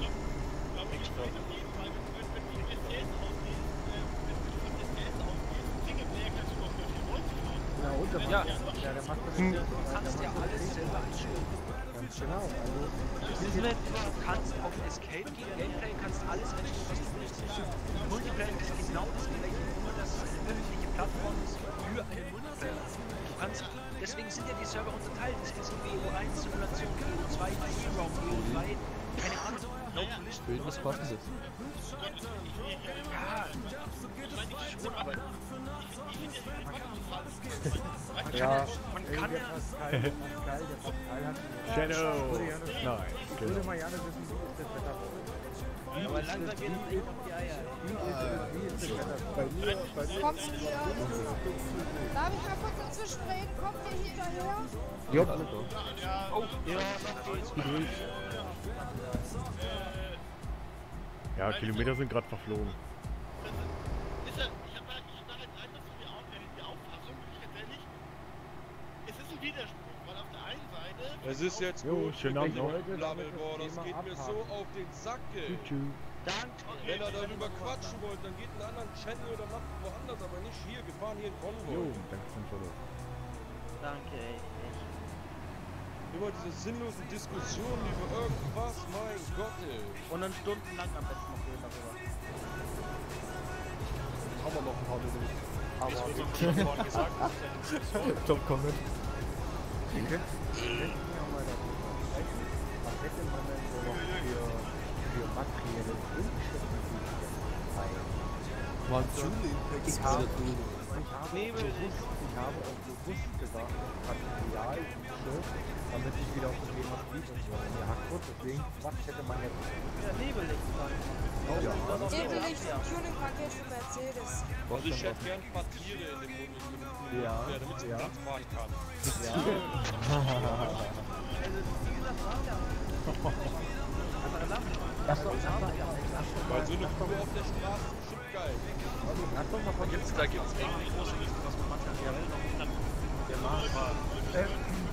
Ja, und der Ja. macht, ja, der macht das Hm. ja. Du kannst ja alles selber einstellen. Ganz genau, also. Das ist nicht, du kannst auf Escape gehen, Gameplay, kannst alles einstellen, was du willst. Multiplayer ist genau das gleiche, nur dass es eine öffentliche Plattform ist für einen Multiplayer. Du kannst, deswegen sind ja die Server unterteilt. Es gibt E O eins Simulation, E O zwei, E-Raum, E O drei, keine Ahnung. No Collision. Bild was passendes. Ja, ich meine nicht schon, aber Ja, man kann der ja. Pascal, der Pascal, der Pascal hat. Shadow. Würde gerne- Nein, Ich genau. würde mal gerne wissen, wie ist das Wetter bei euch? Aber langsam geht es echt auf die Eier. Wie ist das, wie ist das Wetter bei Bei mir, bei mir Kommt ihr? Darf ich mal kurz dazwischen reden? Kommt ihr hier hinterher? Ja, Oh, ja, Ja, Kilometer sind gerade verflogen. Ist er, ich habe da, ich hab da halt einfach so die, Auf, äh, die Auffassung, ich ganz ehrlich, es ist ein Widerspruch, weil auf der einen Seite... Es ist jetzt Jo, gut, schönen Abend noch. Blabbelboah, das geht mir so auf den Sack, ey. danke. Wenn er darüber quatschen wollt, dann geht in einen anderen Channel oder macht woanders, aber nicht hier. Wir fahren hier in Jo, Konvoi. danke für den Follow. Danke, ey. Immer diese sinnlosen Diskussionen über irgendwas, mein Gott, ey. Und dann stundenlang am besten noch reden darüber. haben wir noch ein paar Minuten. Aber wie schon vorhin gesagt, das ist eine Diskussion. Top Comment. Wir könnten wir könnten ja mal darüber sprechen, was hätte man denn so noch für, für materielle Wünsche ein? Was? Ich habe, ich habe, bewusst, ich habe auch bewusst gesagt, Material damit ich wieder auf das Thema Speed und so in die Hand kurz, deswegen, was hätte man jetzt? Ja, Nebellicht dann. Ja. Nebellicht und Tuning-Paket für Mercedes. Also ich hätte gern Papiere in dem Mund, in dem Ja. damit ich Ja. Blatt fahren kann. Ja. Weil so eine Kuh auf der der Straße bestimmt geil. Also, lass doch mal von Da gibt's, da gibt's irgendwie große Listen, was man Material noch ändern kann. der Markt. Leute,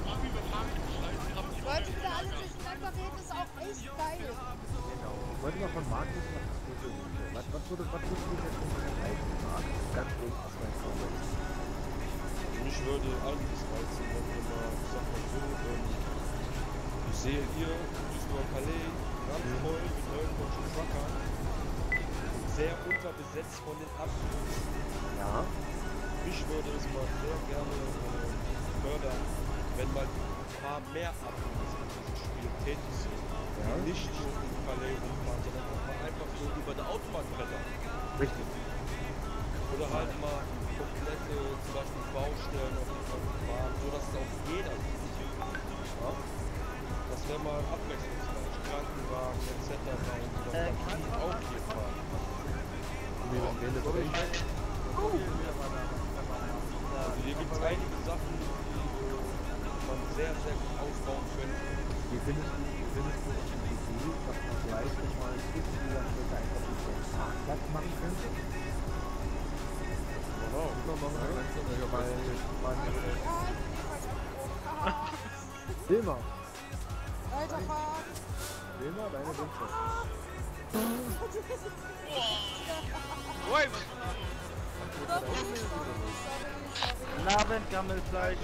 wieder alle durcheinander reden, ist auch echt geil. Genau. Ich wollte mal von Markt wissen, was das für so was, was würde, was würde dich jetzt von dem alten Markt ganz groß aus meinem Vorbild? Mich würde einiges reizen, wenn wir mal, ich sag mal so, ähm, ich sehe hier Duisburg-Calais ganz voll mit irgendwelchen Truckern, sehr unterbesetzt von den Abschnitten. Ja. Mich würde es mal sehr gerne äh, fördern, wenn mal ein paar mehr Abschnitte in diesem Spiel tätig sind. Ja. Nicht nur in Calais rumfahren, sondern auch mal einfach so über der Autobahn klettern. Richtig. Oder halt mal komplette, zum Beispiel Baustellen auf die Autobahn, sodass es auch jeder sieht. Ja? Das wäre mal abwechslungsreich. Krankenwagen et cetera. Und das kann man auch hier fahren. Also hier gibt es einige Sachen, die man sehr, sehr gut ausbauen könnte. Wie findest du, wie findest du die Idee, dass man gleich nochmal fünf Kilometer einfach so einen Parkplatz machen könnte? Genau. Weil man... Wilma! Weiterfahren! Wilma, deine Wünsche. Abend, Gammelfleisch.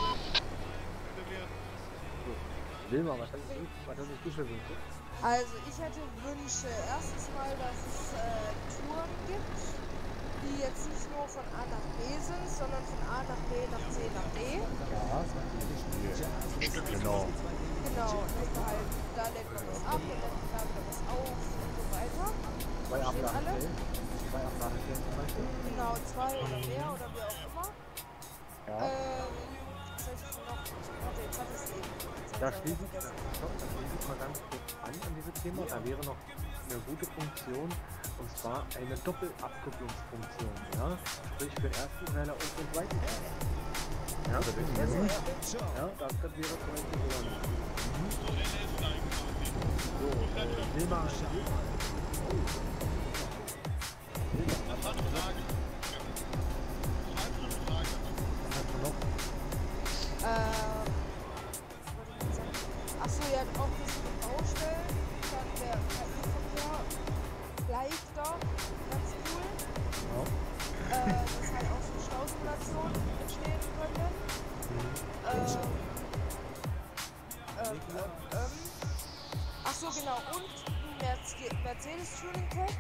Wilma, was hast du, was hast du für Wünsche? Also ich hätte Wünsche. Erstens mal, dass es äh, Touren gibt, die jetzt nicht nur von A nach B sind, sondern von A nach B nach C nach D. Ja, Genau. Genau, dass man halt, da lädt man was ab, und dann ladet man was auf und so weiter. Zwei Verstehen alle? Abladestellen. Zwei Abladestellen zum Beispiel. Genau, zwei oder mehr oder wie auch immer. Ja. Ähm, was soll ich denn noch? Warte, jetzt hat es eben. Da schließe ich, stopp, da schließe ich mal ganz kurz an an dieses Thema. Da wäre noch eine gute Funktion, und zwar eine Doppelabkupplungsfunktion. Ja? Sprich für den ersten Teiler und den zweiten Teiler. Ja, das ist ja, ja, das, das wäre zum Beispiel so. So, äh, Wilma, Wilma. Was hast du noch? Ähm, achso, ja, auch ein bisschen mit Baustellen. Dann der K I-Verkehr bleibt da, ganz cool. Ja. Äh, dass halt auch so Stausimulationen entstehen können. Ähm, ähm, ähm, ähm. Achso, genau, und ein Merce- Mercedes-Tuning-Pack.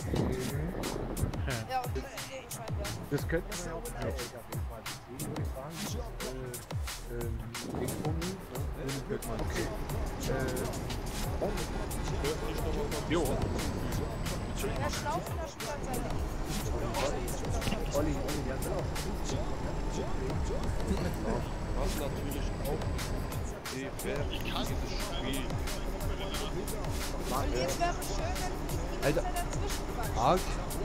Ja, und die Gegenscheinwerfer. Das könnte man ja auch bei L K W mal beziehen, würde ich sagen. Äh, ähm, Dingspunkt, ne? Könnte man. Okay. Äh, jo. Der Schlaufen da schon an seine Olli, Olli, ja genau. Was natürlich auch die wäre dieses Spiel. Und jetzt wäre schön, wenn du nicht die ganze Zeit dazwischen quatschst. Arg.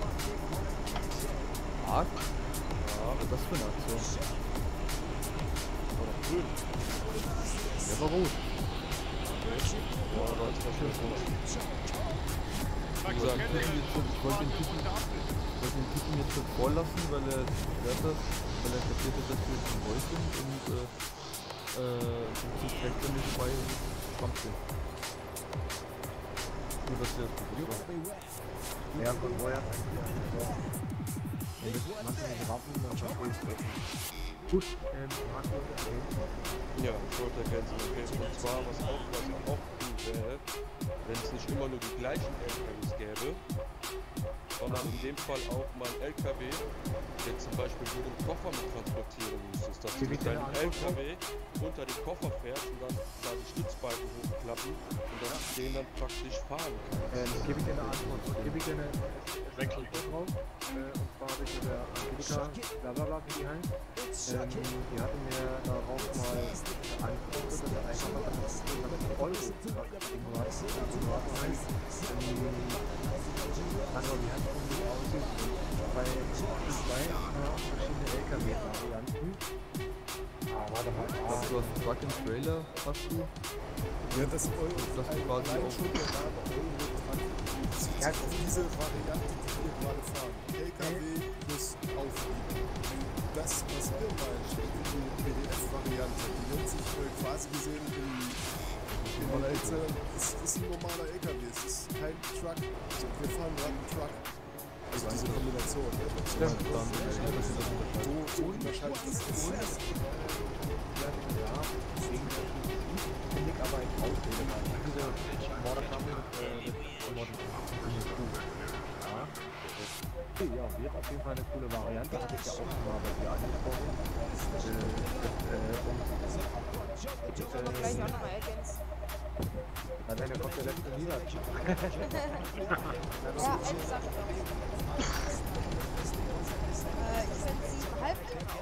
Arg? Ja, was ist das für eine Aktion? War doch grün. Der war rot. Ja, aber das war schön rot. Wie gesagt, ich wollte den Typen, ich wollte den Typen jetzt so vorlassen, weil er erklärt hat, weil er kapiert hat, dass wir jetzt ein Boy sind und äh, äh, zum Zweck dann nicht bei Trump sind. Nur, dass der das Problem war. Ja, von woher? Und das macht man die Waffen, dann verstehe ich es. Gut, ähm, Marco, ja, ich wollte ergänzen, okay. Und zwar, was auch, was auch cool wäre, wenn es nicht immer nur die gleichen L K Ws gäbe, sondern in dem Fall auch mal ein L K W, der zum Beispiel nur den Koffer mit transportieren müsstest, dass du mit deinem L K W unter den Koffer fährst und dann da die Stützbalken hochklappen und dann den dann praktisch fahren kannst. Ähm, gebe ich dir eine Antwort, gebe ich dir eine Wechselkurs drauf, äh, und zwar habe ich mit der Angelika, blablabla, wie die heißt, ähm, die hatte mir darauf mal geantwortet, dass er einfach mal das Euro, was das Ding war, das heißt, ähm, also wie hat es irgendwie aussieht, bei zwei verschiedene L K W-Varianten. Ah, warte mal. Ah. Also, du hast Truck and Trailer, hast du? Ja, das Euro. Das ist quasi auch. bezieht sich auf diese Variante, die wir gerade fahren. L K W plus Aufliegen. Das, was wir meinen, die P D F-Variante, die nennt sich äh, quasi gesehen in, in der Hitze, ist, ist ein normaler L K W, es ist kein Truck. Also wir fahren gerade einen Truck. Also diese Kombination. Ne? Ja, dann, ja, das ist das so, so unterscheidet das ist. Ja, wegen der finde ich aber eine Ausrede mal. Diese Morderkampf mit Ja. Okay, ja, wird auf jeden Fall eine coole Variante. Hatte ich ja auch schon mal bei dir angesprochen. Ich will gleich auch nochmal ergänzen. Na, deine kommt der letzte Lieder. Ja, eine Sache noch. Äh, ich finde sie halb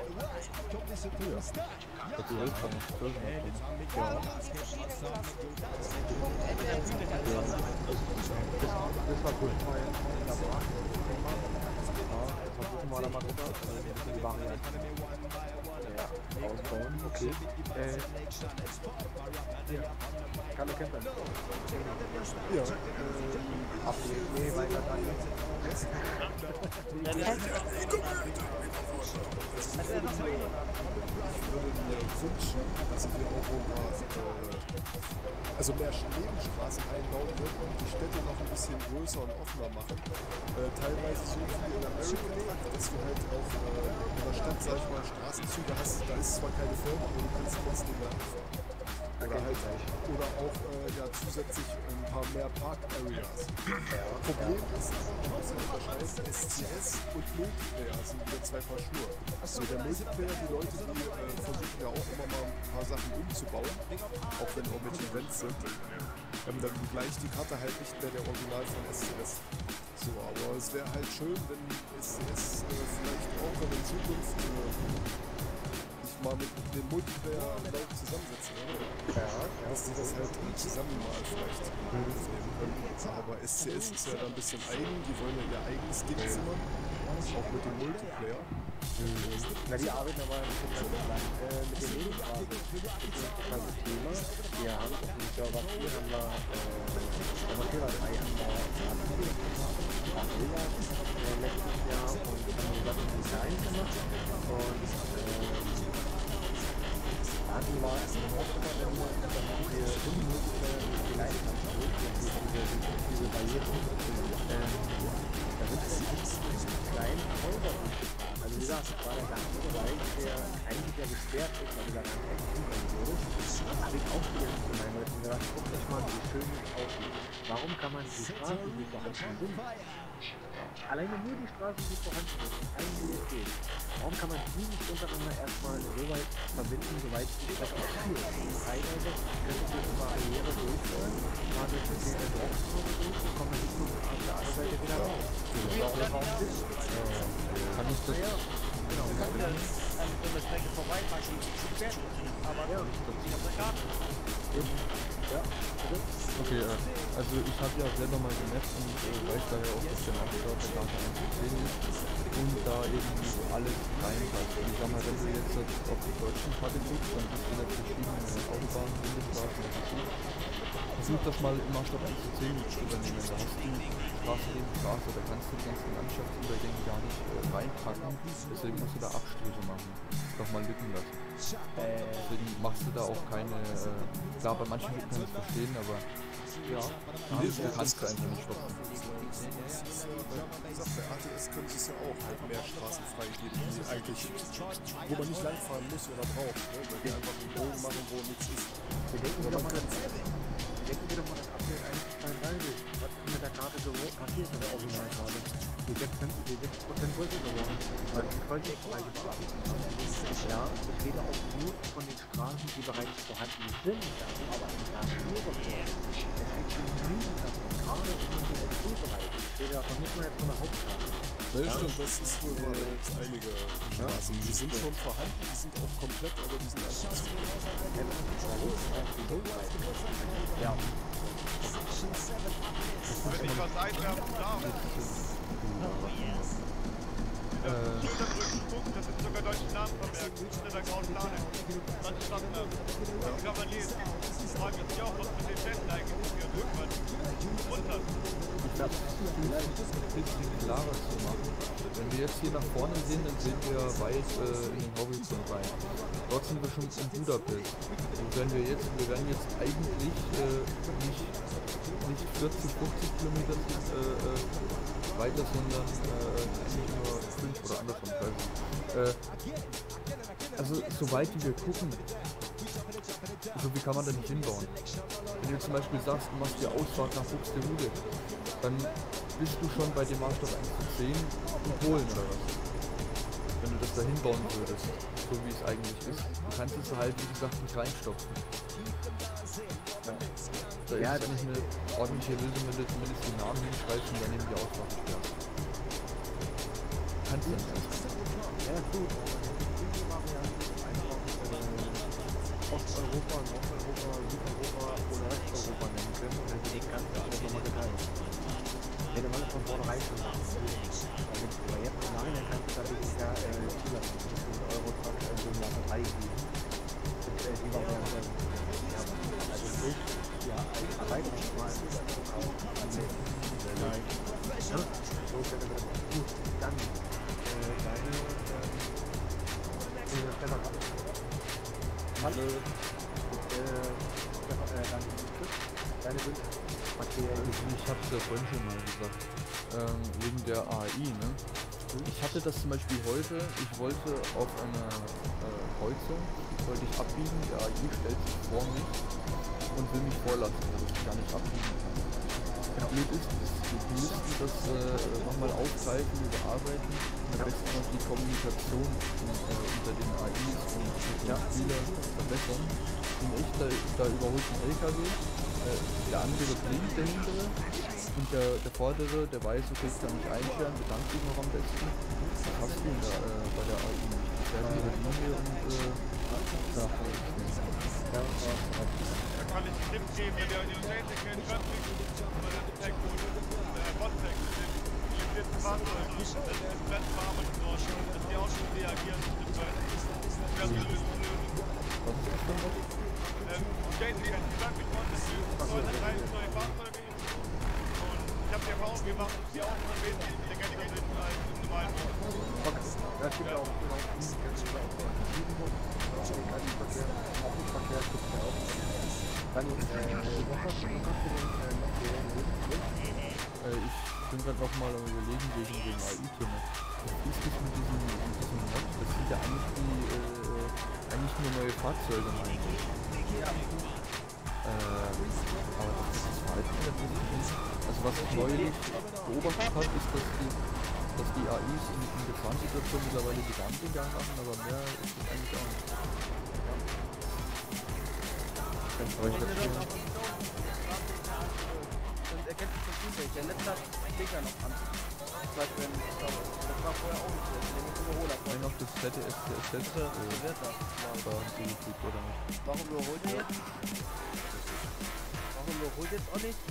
Ja, die Hälfte von zwölf. Ja, irgendwie die verschiedenen Klassen. Punkt, Ende, et cetera. Das war cool. Da war ja, versuchen wir da mal runter. Die Variante. Ja, ausbauen. Okay. Äh, ja. Kann er kämpfen. Ja. Ähm, ablegen. Nee, weiter dann. Ich würde mir wünschen, dass wir auch mal äh, also mehr Nebenstraßen einbauen würden und die Städte noch ein bisschen größer und offener machen. Äh, teilweise so wie in American Truck, dass du halt auch äh, in der Stadt, sag ich mal, Straßenzüge hast, da ist zwar keine Firma, aber du kannst trotzdem lang fahren. Oder halt oder auch äh, ja, zusätzlich ein paar mehr Park-Areas. Ja, Problem ja. ist, man muss ja unterscheiden, S C S und Multiplayer sind wieder zwei Paar Schuhe. So, der Multiplayer, die Leute, die äh, versuchen ja auch immer mal ein paar Sachen umzubauen, auch wenn auch mit Events sind, ähm, dann gleicht die Karte halt nicht mehr der Original von S C S. So, aber es wäre halt schön, wenn S C S äh, vielleicht auch in Zukunft äh, mal mit dem Multiplayer-Leuten zusammensetzen, oder? Ja, ja. Dass die das halt zusammen mal vielleicht aufnehmen können. Aber S C S ist ja da ein bisschen eigen, die wollen ja ihr eigenes Ding zimmern, auch mit dem Multiplayer. Mhm. Na, die arbeiten aber ein bisschen lang äh, mit den Nebenstraßen. Das ist ein interessantes Thema. Wir haben auf dem Server vier haben wir Server vier drei haben wir Barilla äh, letztes Jahr und haben die Sachen Design gemacht und äh, die war es auch immer, wenn wir diese Unmöglichkeit die Leidenschaft diese, diese Barrieren, ähm, da sind wir klein Häuser durchgefahren. Also wie gesagt, das war der ganze Bereich, der eigentlich ja gesperrt ist, weil du da gar nicht hinkommen würdest. Habe ich auch wieder zu meinen Leuten gesagt, guckt euch mal, wie schön es aussieht. Warum kann man die Straßen, die vorhanden sind, alleine nur die Straßen, die vorhanden sind, eigentlich geht. Warum kann man die nicht untereinander erstmal so weit verbinden, soweit die Strecke auch führt? Teilweise könnte durch eine Barriere durchführen, mal durch eine kleine Dorfstraße durch, dann kommt man nicht nur auf der anderen Seite wieder raus. Kann ich das? Genau, kann man dann an der Strecke vorbeifahren, die gesperrt ist. Aber ja, ich habe eine Karte. Ja, bitte? Okay, äh, also ich habe ja selber mal gemappt und äh, weiß daher auch, dass der Maßstab der Karte eins zu zehn ist und da eben alles reinpasst. Und ich sag mal, wenn du jetzt auf die deutschen Karte guckst, dann hast du da verschiedene Autobahnen, Bundesstraßen, was weiß ich. Versuch das mal im Maßstab eins zu zehn zu übernehmen. Da hast du Straße neben Straße, da kannst du die ganzen Landschaftsübergänge gar nicht äh, reinpacken. Deswegen musst du da Abstriche machen. Doch mal Lücken lassen. Äh, deswegen machst du da auch keine, äh, klar, bei manchen Lücken kann ich es verstehen, aber ja, die kannst du einfach nicht stoppen. Wie gesagt, bei A T S können sie es ja auch halt mehr Straßen freigeben, die eigentlich, wo man nicht langfahren muss oder braucht, ne? Weil die einfach einen Bogen machen, wo nichts ist. Wir denken wieder mal an denken wir doch mal an Update eins Punkt zwei Punkt drei. Was ist mit der Karte so passiert mit der Originalkarte? Die sechs Prozent größer geworden, weil die Qualitätsbereiche bearbeitet haben. Ja, ich rede auch nur von den Straßen, die bereits vorhanden sind, aber in der Natur geworden. Es gibt genügend davon, gerade in dem S D-Bereich. Ich rede davon nicht mal jetzt von der Hauptstraße. Ja, stimmt, das ist wohl mal jetzt einige Straßen. Die sind schon vorhanden, die sind auch komplett, aber die sind einfach zu viel. Ja. Wenn ich was einwerfen darf. Äh, Dieser Unterdrückungspunkt, das sind sogar deutschen Namen vermerkt. Das ist der grauen Plane. Das ist Standard. Das kann man lesen. Fragt sich auch, was mit den Ständen eigentlich hier irgendwann runter. Ich glaube, es ist ein bisschen klarer zu machen. Wenn wir jetzt hier nach vorne sehen, dann sehen wir weit äh, in den Horizont rein. Dort sind wir schon in Budapest. Und wenn wir jetzt, wir werden jetzt eigentlich äh, nicht, nicht vierzig, fünfzig Kilometer äh, äh, weiter, sondern äh, eigentlich nur fünf oder andersrum. Äh, also soweit wie wir gucken, so wie kann man da nicht hinbauen? Wenn du zum Beispiel sagst, du machst die Ausfahrt nach Buxtehude, dann bist du schon bei dem Maßstab eins zu zehn in Polen oder was? Wenn du das da hinbauen würdest, so wie es eigentlich ist. Du kannst es halt, wie gesagt, nicht reinstopfen. Ja. Da Ja, ist es nicht eine ordentliche Lösung, wenn du zumindest die Namen hinschreibst und dann eben die Ausfahrt sperrst. Kannst du nicht. Ja, gut. Osteuropa, Nordeuropa, Südeuropa oder Westeuropa nennen können und dann die ganze Europa mal geteilt. Hätte man das von vornherein schon machen können. Aber jetzt im Nachhinein kannst du da wirklich ja äh, zulassen. Das ist ein Euro zwanzig Euro im Jahr drei geben. Das ist die Variante. Ja, also durch ja, Erweiterungsmal auch annehmen. Nein. Ja, so könnte man das gut. Dann äh, deine äh, Stefan. Hallo. Äh, dann deine Wünsche. Ich hab's ja vorhin schon mal gesagt. Ähm, wegen der A I, ne? Ich hatte das zum Beispiel heute, ich wollte auf einer äh, Kreuzung, wollte ich abbiegen, die A I stellt sich vor mich und will mich vorlassen, dass ich gar nicht abbiegen kann. Und blöd ist, wir müssten das äh, nochmal aufgreifen, überarbeiten und am besten noch die Kommunikation äh, unter den A Is und den Spielern verbessern. Und ich, da, da überholt ein L K W, äh, der andere blinkt, der hintere, und der, der vordere, der weiß, okay, ich kann mich einscheren, bedankt sich noch am besten. Das hast du da, äh, bei der A I nicht. Ich werde über die Linie und äh, ja, da kann ich einen Tipp geben, wenn ihr die Technik in Traffic oder den Tech oder Bot-Tech sind, die limitierten Fahrzeuge, das ist das Brett verarbeitet worden, dass die auch schon reagieren auf die Zeit. Das wäre eine Lösung. Was ist das denn noch? Ähm, J C hat gesagt, ich wollte neue neue Fahrzeuge und ich habe die Erfahrung gemacht, dass die auch noch wesentlich intelligenter sind als im normalen Bus. Okay, das gibt ja auch genau diesen Verkehr, auch im Verkehr gibt es ja auch. Dann, äh, was hast du denn äh, noch äh, ich bin gerade noch mal am überlegen wegen dem A I-Thema. Was ist das mit diesem, mit diesem Mod? Das sind ja eigentlich die, äh, eigentlich nur neue Fahrzeuge, meine ich. Ähm, aber das ist das Verhalten der Position. Also was ich neulich beobachtet habe, ist, dass die, dass die A Is in, in Gefahrenssituationen mittlerweile die Lampe gegangen haben, aber mehr ist das eigentlich auch nicht. Ganz ruhig dazu. Und erkennt sich das Feedback. Der letzte hat Sticker noch an. Das war, wenn, ich glaube, das war vorher auch nicht so. Den Überholer. Wenn noch das fette S T S Z äh, war hinzugefügt, oder nicht? Warum überholt ihr jetzt? Warum überholt jetzt auch nicht?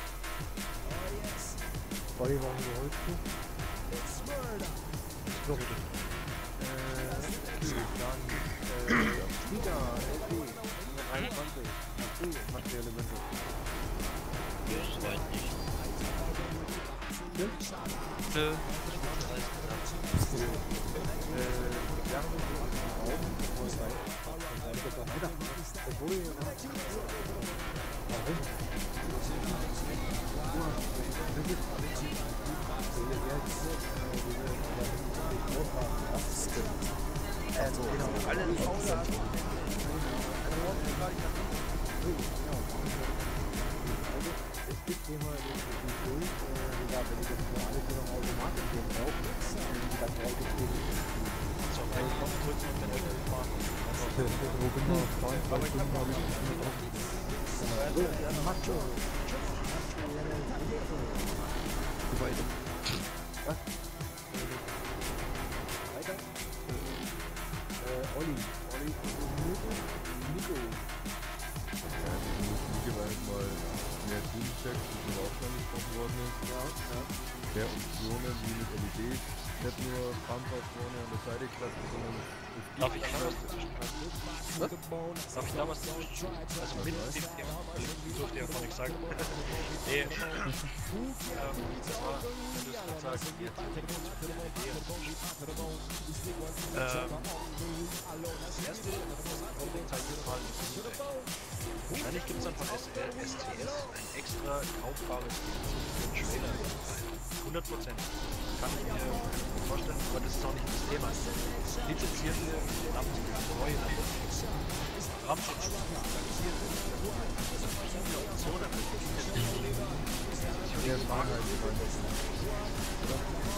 Olli, warum überholst du? So. Äh, dann, äh, Sticker, L P, dreiundzwanzig, materielle Wünsche. Ja, soweit nicht. Nö? Nö. Äh, ja, auch, wo es sein. Und dann geht es auch weiter. Das wurde ja noch. Warum? Also, genau, alle die Pause haben. Es gibt hier mal den Impuls, wie gesagt, wenn ich jetzt nur alles hier noch automatisch sehen brauche, die dann rausgekriegt ist. So, eigentlich kommt kurz auf den Ecke fahren. Wo bin ich noch fahren? Zwei Stunden habe ich nicht mehr drauf. So, ja, Macho. Weiter. Was? Weiter? Äh, Olli. Olli, Nico. Nico. Ja, die Musik war halt mal mehr Teamchecks, wie schon auch schon gesprochen worden ist. Ja, ja. Mehr Optionen Steuern wie mit L E Ds, nicht nur Bumper vorne an der Seite klappen, sondern es gibt... Darf ich da was dazwischen was? Darf ich da was dazwischen? Also mit dem Thema, ich durfte ja vorhin nichts sagen. Nee, ähm, das war, wenn du es gerade sagst, die hat die Idee und ähm, das erste, das Problem zeigt jetzt mal wahrscheinlich gibt es dann von S T S ein extra kaufbares Trailer. hundert Prozent. Kann ich mir vorstellen, aber das ist auch nicht das Thema. Lizenzierte Lampenbräue, Ramschutz, lizenzierte verschiedene Optionen. Mehr Fahrenheit, oder?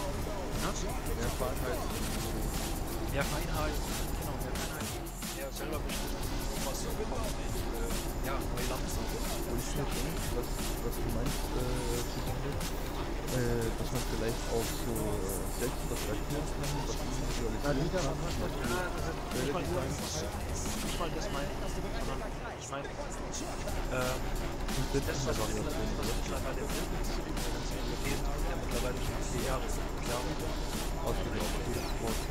Mehr Fahrenheit. Mehr Feinheit, genau, mehr Feinheit. Er selber bestimmt, was so kommt. Ja, neue Lampen. Und ich finde schon, was, was du meinst, äh, äh, dass man vielleicht auch so äh, selbst was reagieren kann, was individualisieren kann. Nicht mal nur, nicht mal das meine ich, sondern ich meine, ähm, das, was mittlerweile der Bild ist, der mittlerweile schon vier Jahre ist, ausgelaufen ist,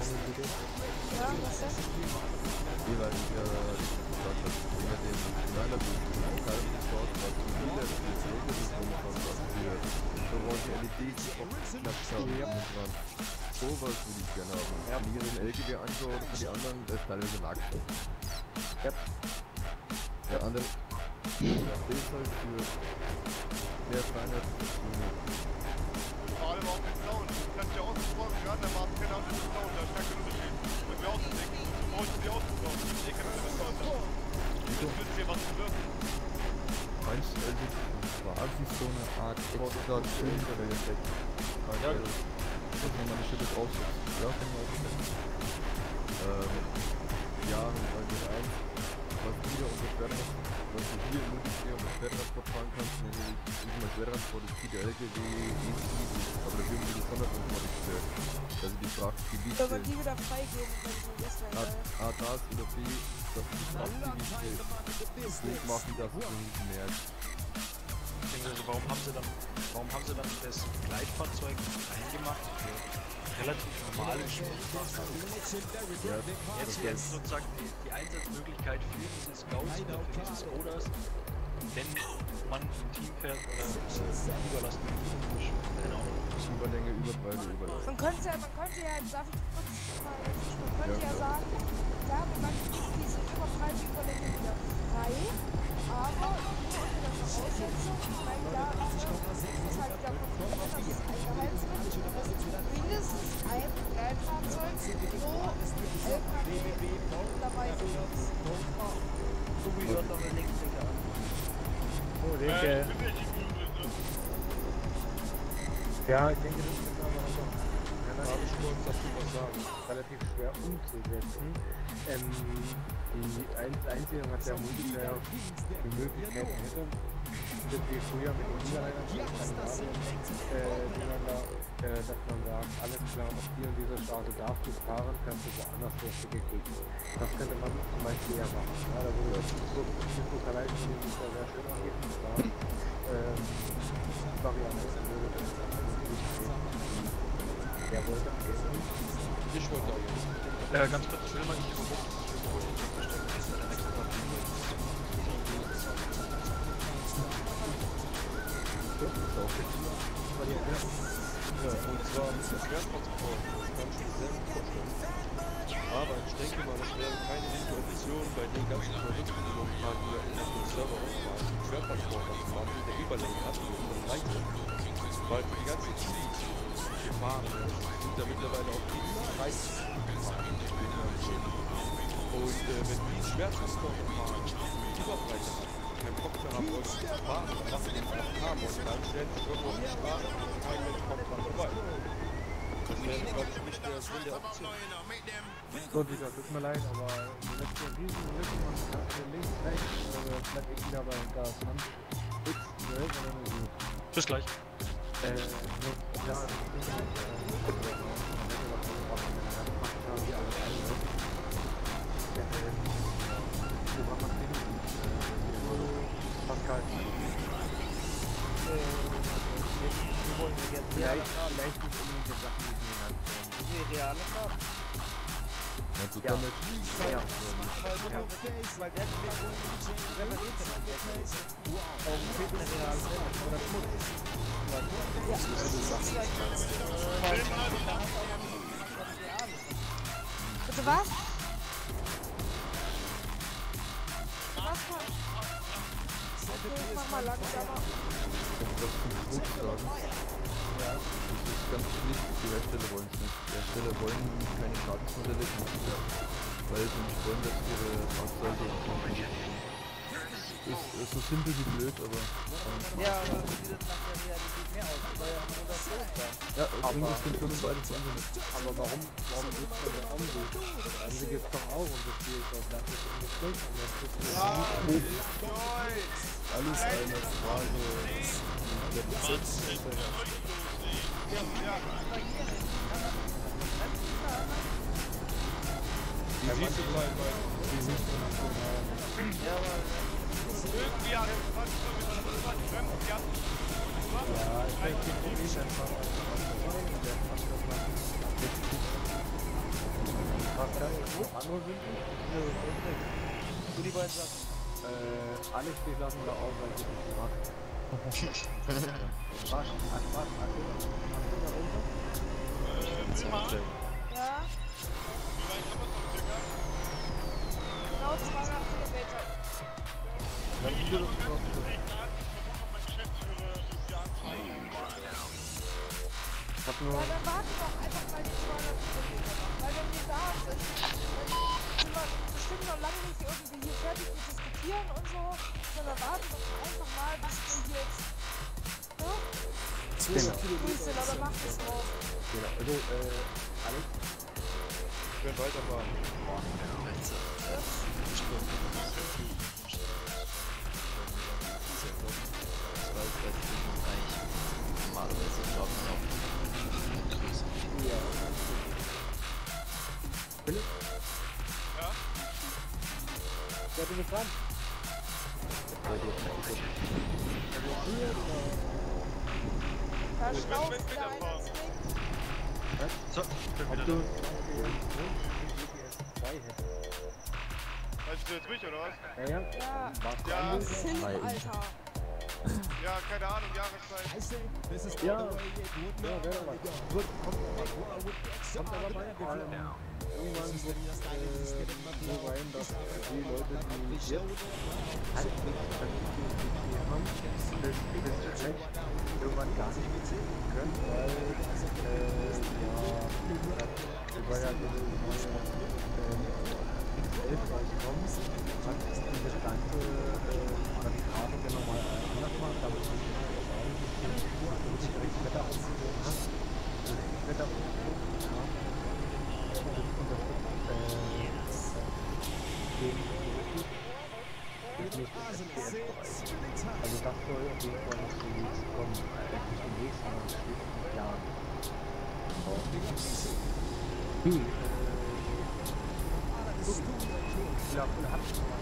Ja, was ist das? jeweils ja gesagt hat, über den Schneider kalten Sport, was die Bilder des Logos von was für sowohl die L E Ds geklatscht haben und dran. Sowas würde ich gerne haben. Ja. Wenn ich mir den L G B anschaue oder für die anderen, das ist teilweise nackt. Ja. Der andere ist halt für mehr Feinheit. Vor allem auch den Sound. Du kannst ja ausgesprochen werden, der macht genau den Sound, da ist gar kein Unterschied. Wenn wir ausdenken, du brauchst die ausgesprochen. Ich kann das mit Sound haben. Du willst dir was bewirken. Meinst du, also quasi so eine Art extra Filmeffekt? Ja, dass man mal eine Schippe draufsetzt. Ja, kann man auch nicht. Ähm, ja, und allgemein, was du wieder unter Schwertransport, was du hier im Multiplayer unter Schwertransport fahren kannst, nämlich nicht mal Schwertransport, ist P D L G W, E C, aber dafür wird die Sondertransport gestört. Also die Frachtgebiete... Aber die wieder freigeben können, das wäre geil. A, das oder B, dass die Frachtgebiete nicht machen, dass es nicht merkt. Also warum haben sie dann, warum haben sie dann das Gleitfahrzeug eingemacht für relativ normale Schwierigkeiten? Ja, jetzt jetzt sozusagen die, die Einsatzmöglichkeit für diese Scouts oder für diese Skodas, wenn man im Team fährt oder äh, Überlast. Keine Ahnung. Überlänge, Überbreite, Überlast. Man könnte ja, man könnte ja, darf ich kurz mal, man könnte ja, ja sagen, ja, man gibt diese Überbreite, Überlänge wieder frei, aber nur unter der Voraussetzung, weil da ist es halt wieder kontrolliert, dass es eingeheizt wird, dass mindestens ein Gleitfahrzeug pro L K W dabei ist. So wie dort noch eine Linkstrecke an. Oh, denke. Ja, ich denke, das ist aber noch relativ, relativ schwer umzusetzen. Ähm, die Einzige, was der Multiplayer die Möglichkeit hätte, dass wir früher mit den Niederländern Skandinavien, äh, da, äh, dass man sagt, alles klar, auf die und diese Straße darfst du fahren, kannst du woanders Strecke kriegen. Das könnte man zum Beispiel ja machen. Ja, da würde das Lokaleiten, die sich da sehr schön angeben, und zwar ähm, Variante würde das der wollte gehen. Ich wollte auch jetzt. Äh, ganz kurz, ich will mal nicht überbuchen. Ich will wohl nicht verstehen, dass der nächste Tag Ja, und zwar mit der Schwertransport, das kann ich mir sehr gut vorstellen. Aber ich denke mal, das wäre keine gute Option bei den ganzen Verrückten, die momentan hier auf dem Server ausmachen, die Schwertransport zu machen, der Überlänge hat und das reicht. Weil für die ganzen Teams, die fahren, sind ja mittlerweile auch die dreißig fahren. Und äh, wenn die Schwertransporter fahren, die Überbreite haben, keinen Bock mehr haben, wollen zu fahren, dann machen die einfach Kram und dann stellen sich irgendwo auf die Straße und kein Mensch kommt dran vorbei. Das wäre, glaube ich, nicht der Sinn der Option. So, Dieter, tut mir leid, aber die letzte riesen Lücken und links, rechts, also bleib ich wieder bei Gas an. X zwölf oder eine U. Bis gleich. Äh, so, ja, das ist Pascal. Wir wollen jetzt vielleicht nicht unbedingt Sachen, die sie genannt werden. Sind die reale Farben? Ja, so Ja. damit. Ja. Ja. Weil der hat mir so repariert hat, der Knecht. Auf dem Fehlt eine reale Farbe. Oder Schmutz. Ja. Bitte was? Was? Okay, ich mach mal langsamer. Ich kann was zum Schmutz sagen. Ja. Das ist ganz schlicht, die Hersteller wollen es nicht. Die Hersteller wollen keine Schadensmodelle gemacht werden, weil sie nicht wollen, dass ihre Fahrzeuge auch ist, ist so simpel wie blöd, aber... Ähm, Ja, aber wie sieht das nach der Realität mehr aus? Weil ja nur das Geld da. ja, bringt es den Firmen beides an. Aber warum, warum geht es denn der Umweg? Also gibt es doch auch und das Spiel ist doch dafür im Gespräch und das ist Alles eine Frage der Besetzung. Wie siehst du bei, bei, wie siehst du das genau? Ja, aber Irgendwie hat es was irgendwie hat ja, ich denke, die Probleme einfach was kann ich noch andere wünschen? Nö, du die beiden Sachen. Äh, alles die Sachen da auf, weil ich nicht mag. Was? Was? Was? Hast du da runter? Ja? Genau zweihundert Kilometer. Dann wieder das noch. Ich hab nur... Ja, dann warte doch einfach mal die zweihundert Kilometer noch. Weil wenn wir da sind, dann sind wir bestimmt noch lange nicht irgendwie hier fertig mit diskutieren und so. Sondern warten doch einfach mal, bis wir hier jetzt... Ne? zweihundert Kilometer. Grüße, aber macht es noch. Genau, also, äh, Alex? Ich will weiterfahren. Normalerweise glaube ich auch. Ja. Philipp? Ja? Ja, du bist dran. Da schnauzt wieder einer ins Ding. So, ich bin Ob wieder du da. zwei hättest. Weißt du jetzt mich oder was? Ja, ja. Ja. Warst du Ja. anwesend? Philipp, Alter. Ja, keine Ahnung, Jahreszeit. Ja, ja, wäre mal. Gut, kommt aber, kommt aber mal. Ähm, irgendwann wird es äh, so sein, dass die Leute, die jetzt halt nicht vernünftig haben, das, das Recht irgendwann gar nicht bezahlen können, weil äh, ja, das war ja diese neue äh, elf rauskommt, hat dieses ganze äh, die Karte dann nochmal anders macht, aber es ist nicht direkt Wetter ausgewogen hat. Wetter ausgewogen hat. Und das unterstützt äh, den das nächste F P S-Bereich. Also das soll auf jeden Fall noch demnächst kommen. Nicht demnächst, sondern in den nächsten Jahren. Hm. Ich glaube, du hast schon mal.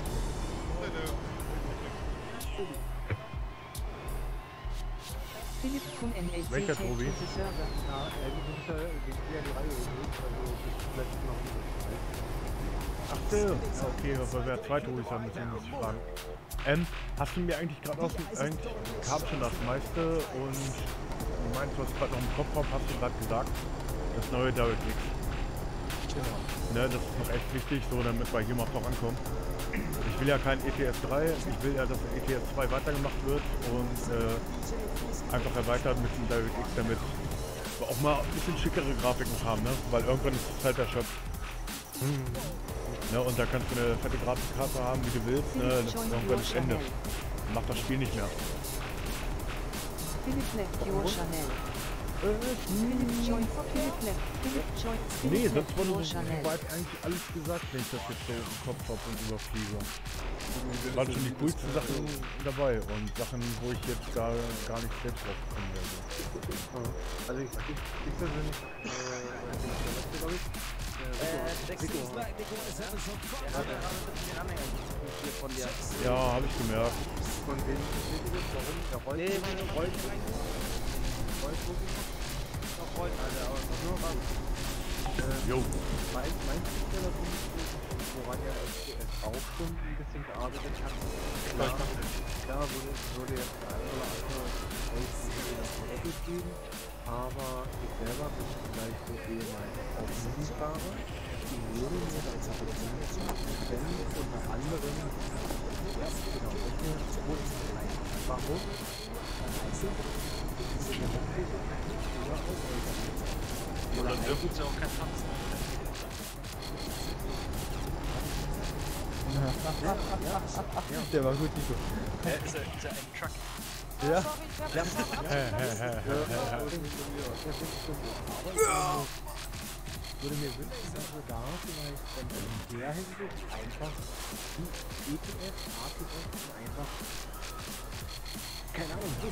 Philipp von N L C Welcher Tobi? Server. Ja, äh, die sind ja die Reihe gelegt, also bis zuletzt noch nicht. Ach so. Ja, okay, weil wir zwei Tobis haben, deswegen muss ich fragen. Ähm, hast du mir eigentlich gerade aus dem... Eigentlich kam schon das meiste und du meinst, du hast gerade noch im Kopfraum, hast du gerade gesagt, das neue DirectX. Genau. Ne, das ist noch echt wichtig, so damit wir hier mal vorankommen. Ich will ja kein E T S drei, ich will ja, dass E T S zwei weitergemacht wird und äh, einfach erweitert mit dem DirectX, damit wir auch mal ein bisschen schickere Grafiken haben, ne? Weil irgendwann ist es halt erschöpft. Hm. Ne, und da kannst du eine fette Grafikkarte haben, wie du willst, ne? Das ist irgendwann das Ende. Dann macht das Spiel nicht mehr. Philipp left your Chanel. Philipp joined Philipp left. Philipp joined Nee, Philipp sonst left wurde your so Chanel. weit eigentlich alles gesagt, wenn ich das jetzt so im Kopf habe und überfliege. Da waren schon die coolsten Sachen dabei und Sachen, wo ich jetzt gar, gar nicht selbst drauf gekommen wäre. Also ich, ich, ich persönlich, äh, bin ich der Letzte, glaube ich. Äh, Dexter, Dexter, der hat ja gerade den Anhänger hier von dir. Ja, habe ich gemerkt. Von wem ist das? Warum? Der Rollt? Nee, wenn du Rollt rein. Rollt wirklich? Noch freut, Alter, aber nur was. Äh, Jo. Mein, mein Spielerpunkt ist, woran ja S T S auch schon ein bisschen gearbeitet hat. Klar, klar würde, würde jetzt der eine oder andere euch das Modell geben, aber ich selber bin vielleicht so ehemals auch Musikfahrer. Die würde mir dann Kapazität, wenn unter anderem, ja genau, welche wurden vielleicht warum? Oder dürfen sie auch kein Tanzen? Der war gut, Nico. Äh, ist er, ist er ein Truck? Ja. Ja. Ich würde mir wünschen, dass wir da vielleicht dann in der Hinsicht einfach die E T F, A T F einfach, keine Ahnung,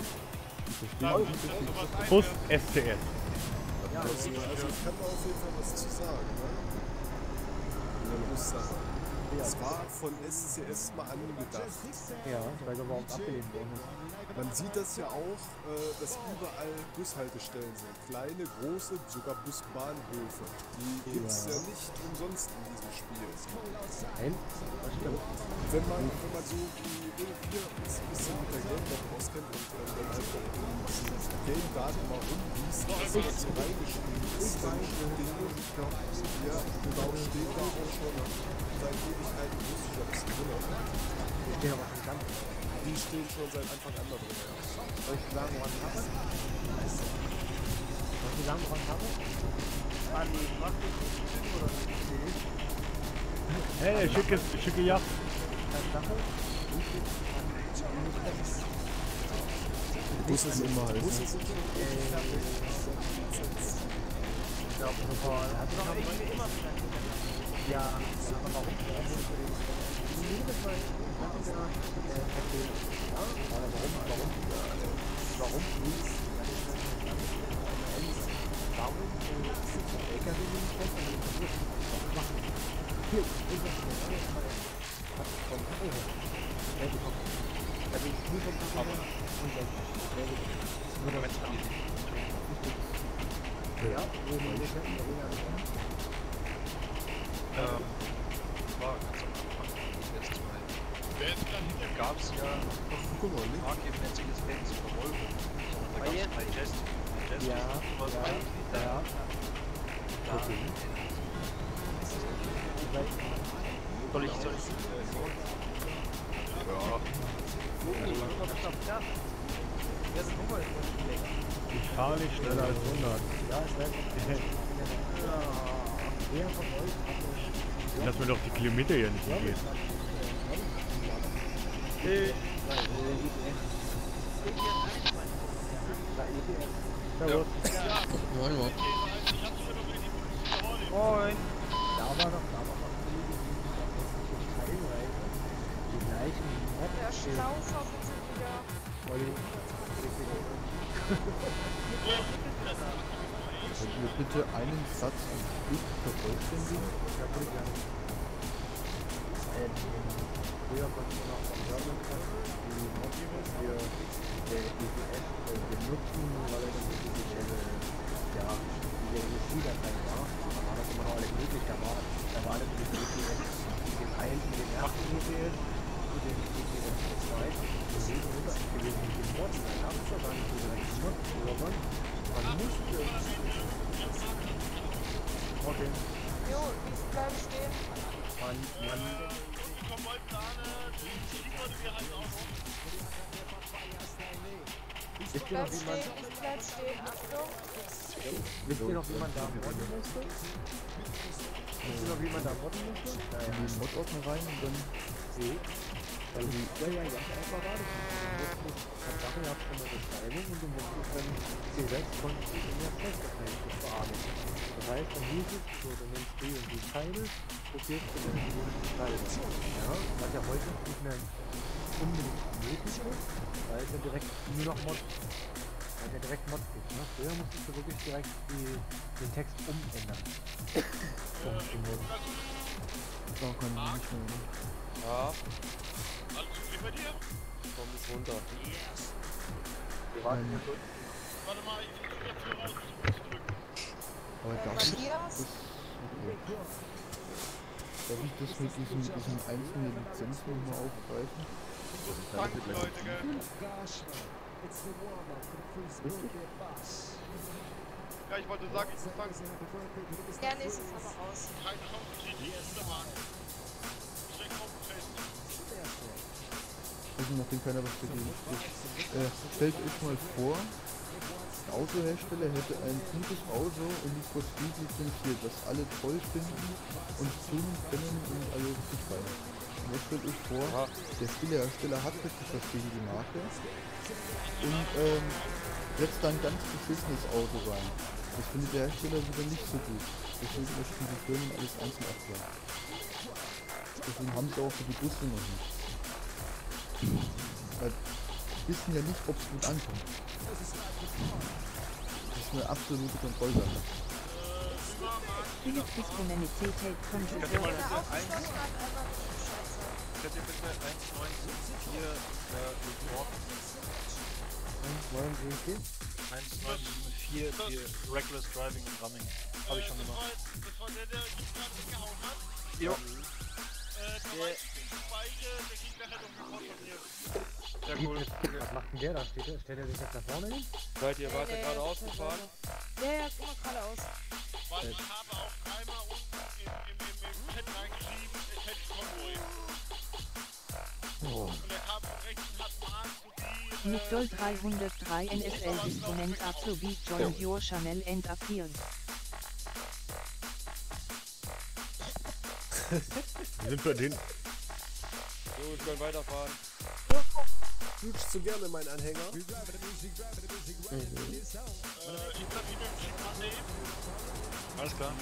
Bus. Bus S T S. Ja, also, also ich kann da auf jeden Fall was zu sagen, ne? In der Bussache. Es war von S C S mal angedacht. Ja, weil er überhaupt abgelehnt worden ist. Man sieht das ja auch, äh, dass überall Bushaltestellen sind. Kleine, große, sogar Busbahnhöfe. Die gibt es ja. ja nicht umsonst in diesem Spiel. Nein, das stimmt. Wenn man, wenn man so wie wir uns ein bisschen mit der Game-Dot auskennt und äh, dann halt auch in diesen Game-Daten mal rumliest, was da so reingeschrieben ist, dann steht ja, genau, steht da auch schon seit Ewigkeiten Busjobs drin. Die stehen aber schon ganz. Die stehen schon seit Anfang an da drin. Soll ich sagen, woran habe? Soll ich sagen, woran habe? Ah, nee, was ist oder nicht? Hey, schicke, schicke Yacht. Sache, Busse sind immer halt. Busse sind ich glaube, normal. Also noch irgendwie immer ja, aber warum? Jedes Mal, ja, aber warum, warum, warum nicht? Warum ist der L K W nicht fest und nicht machen? Hier, ich muss das mal hat vom Kaffee her. Also ich muss vom Kaffee her und dann nur damit es an ja, wo man nicht mehr in der Arena ist. Ähm, das war ganz am Anfang, jetzt mal. Da gab es ja Marke-mäßiges Bands von Volvo. Da gab es Majestic. Majestic ja, war so ein Lied da. Ja. Okay. Soll ich, soll ich? Ja. Ich fahre nicht schneller als hundert. Ja, ich weiß nicht. Wer von euch hatte... Lass mir doch die Kilometer hier nicht gehen. Hey. Servus. Moin, moin. Moin. Da war doch, da war doch teilweise die gleichen Der Schlaufer bitte wieder. Olli. Könnt ihr bitte einen Satz am Stück vervollständigen? Ja, würde ich gerne. Früher konnten wir noch von German die Mods für E T S benutzen, weil er dann wirklich diese, ja, diese E S C-Datei war. Da war das immer noch alles möglich. Da war, da war das mit dem E T S, mit dem einen, mit dem ersten E T S, mit dem E T S zwei. Das ist ein Unterschied gewesen mit dem Mod. Da gab es doch gar nicht so direkt Mod, aber man musste. Okay. Jo, ich bleib stehen. Man, man. Wisst ihr noch, wie man... Ich bleib stehen, Achtung. Wisst ihr noch, wie man da modden musste? Wisst ihr noch, wie man da modden musste? Ja, ja. In den Mod-Ordner rein und dann... Nee. Also, ja, ja, ganz einfach war das. Du musstest Tatsache, ihr habt schon eine Beschreibung und du musstest dann C sechs von in der Testdatei bearbeiten. Das heißt, dann hieß es, so, du nimmst die und die Teile, kopierst du dann die Teile. Ja, was ja heute nicht mehr unbedingt möglich ist, weil es ja direkt nur noch Mod, weil es ja direkt Mod gibt. Ne? Früher musstest du wirklich direkt die, den Text umändern. Um zu modden. Da kann ich nicht mehr, ne? Ja. Alles okay bei dir? Komm nicht runter. Wir warten hier kurz. Warte mal, ich versuche jetzt hier raus zu drücken. Aber darf ich das, okay. Darf ich das mit diesen, diesen einzelnen Lizenzen nochmal aufgreifen? Danke, Leute, gell? Richtig? Ja, ich wollte sagen, ich muss sagen, Ja, nächstes Mal raus. keine Chance kriegen, die erste Bahn. Direkt auf dem Feld. Wissen, nachdem keiner was dagegen spricht. Äh, stellt euch mal vor, ein Autohersteller hätte ein gutes Auto in die for Speed lizenziert, das alle toll finden und filmen können und alle richtig feiern. Und jetzt stellt euch vor, der Spielerhersteller hat wirklich was gegen die Marke und ähm, setzt dann ein ganz beschissenes Auto rein. Das findet der Hersteller wieder nicht so gut. Deswegen möchten die Firmen alles einzeln abklären. Deswegen haben sie auch für die Busse noch nicht. Weil die wissen ja nicht, ob es gut ankommt. Das ist eine absolute Kontrollsache. Philipp Disponibilität Könnt ihr Control. mal bitte eins, könnt ihr bitte eins neun vier äh, reporten? eins neun vier? eins neun vier die Reckless Driving und Ramming. Hab ich schon Das gemacht. war, das war der, der ihn gerade hingehauen hat. Jo. Äh, da war ich gegen beide, der ging nachher noch Report von mir. Sehr cool. Was macht denn der da? Steht, der- stellt er sich jetzt nach vorne hin? Seid ihr weiter Nee, gerade nee, ausgefahren? Ja, ja, guck mal geradeaus. Weil ich habe auch einmal unten im, im, im, im Chat reingeschrieben, Attached Convoy. Oh. Und der kam von rechts und hat Mark sowie... Nicole dreihundertdrei N S L Disponent Absolvi Join Your Channel and Appeal. Wir sind bei denen. So, ich will weiterfahren. Lutschst du gerne meinen Anhänger? Äh, ich hab ihn im Schiff annehmen. Alles klar.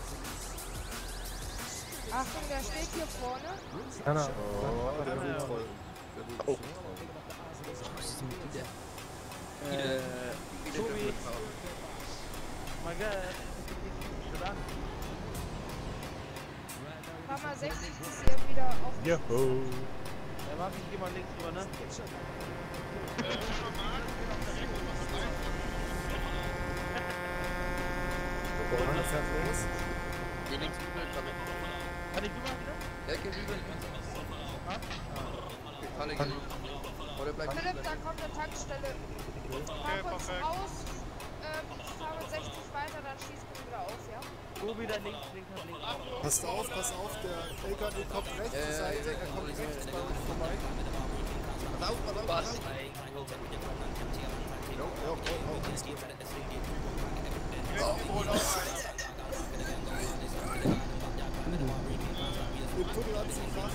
Achtung, der steht hier vorne. Ja, na. Oh, der wird voll. Der wird voll. Äh, Tobi. Mein Gott. Verdammt. Fahr mal sechzig bis ihr wieder auf. Juhu. Ja, warte, ich geh mal links rüber, ne? Woran fährt los? Geh links rüber, ich glaube. Kann ich rüber wieder? Ja, geh rüber, ich kann's Ah? Ich falle gegen Oder bleib Philipp, da kommt eine Tankstelle. Fahr kurz raus, ähm, fahr mit sechzig weiter, dann schießt du wieder auf, ja? Tobi, da links, links, links. Passt auf, pass auf, der L K W kommt rechts zur Seite, er kommt rechts bei uns vorbei. Pass auf, pass auf, pass auf. Jo, jo, oh, oh, ist gut. Im Tunnel hat sie Kraft.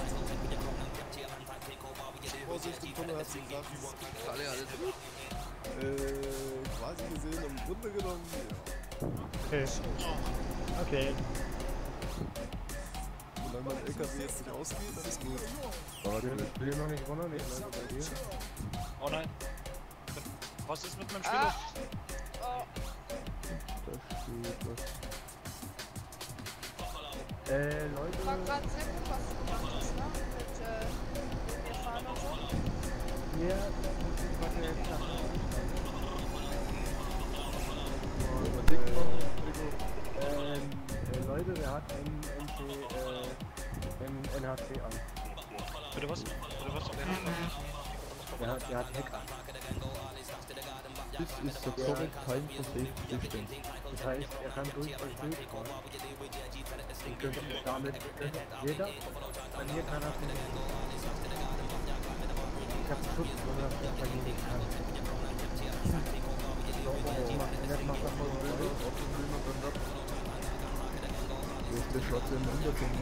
Vorsicht, im Tunnel hat sie Kraft. Alle, alles gut. Äh, quasi gesehen, im Grunde genommen, ja. Okay. Okay. Solange mein L K W jetzt nicht ausgeht, dann ist gut. Warte, ich will noch nicht runter, nicht leider bei dir. Oh nein. Was ist mit meinem Spieler? Ah. Oh. Da steht was. Äh, Leute. War grad sehr gut, was du gemacht hast, ne? Mit, äh, mit mir fahren und so. Ja, da muss ich mal jetzt nach Ähm, äh, Leute, der hat ein M C, äh, ein N H C an. Bitte was? Bitte was? Der hat, der hat Heck an. This is the correct time for safe distance. Das heißt, er kann durch euch durchfahren. Und könnte damit, könnte jeder, bei mir kann er nicht. Ich hab Schutz, oder bei mir nicht kann. So, oh, macht, jetzt macht er voll Bild. Wo ist der Schwarze im Hintergrund?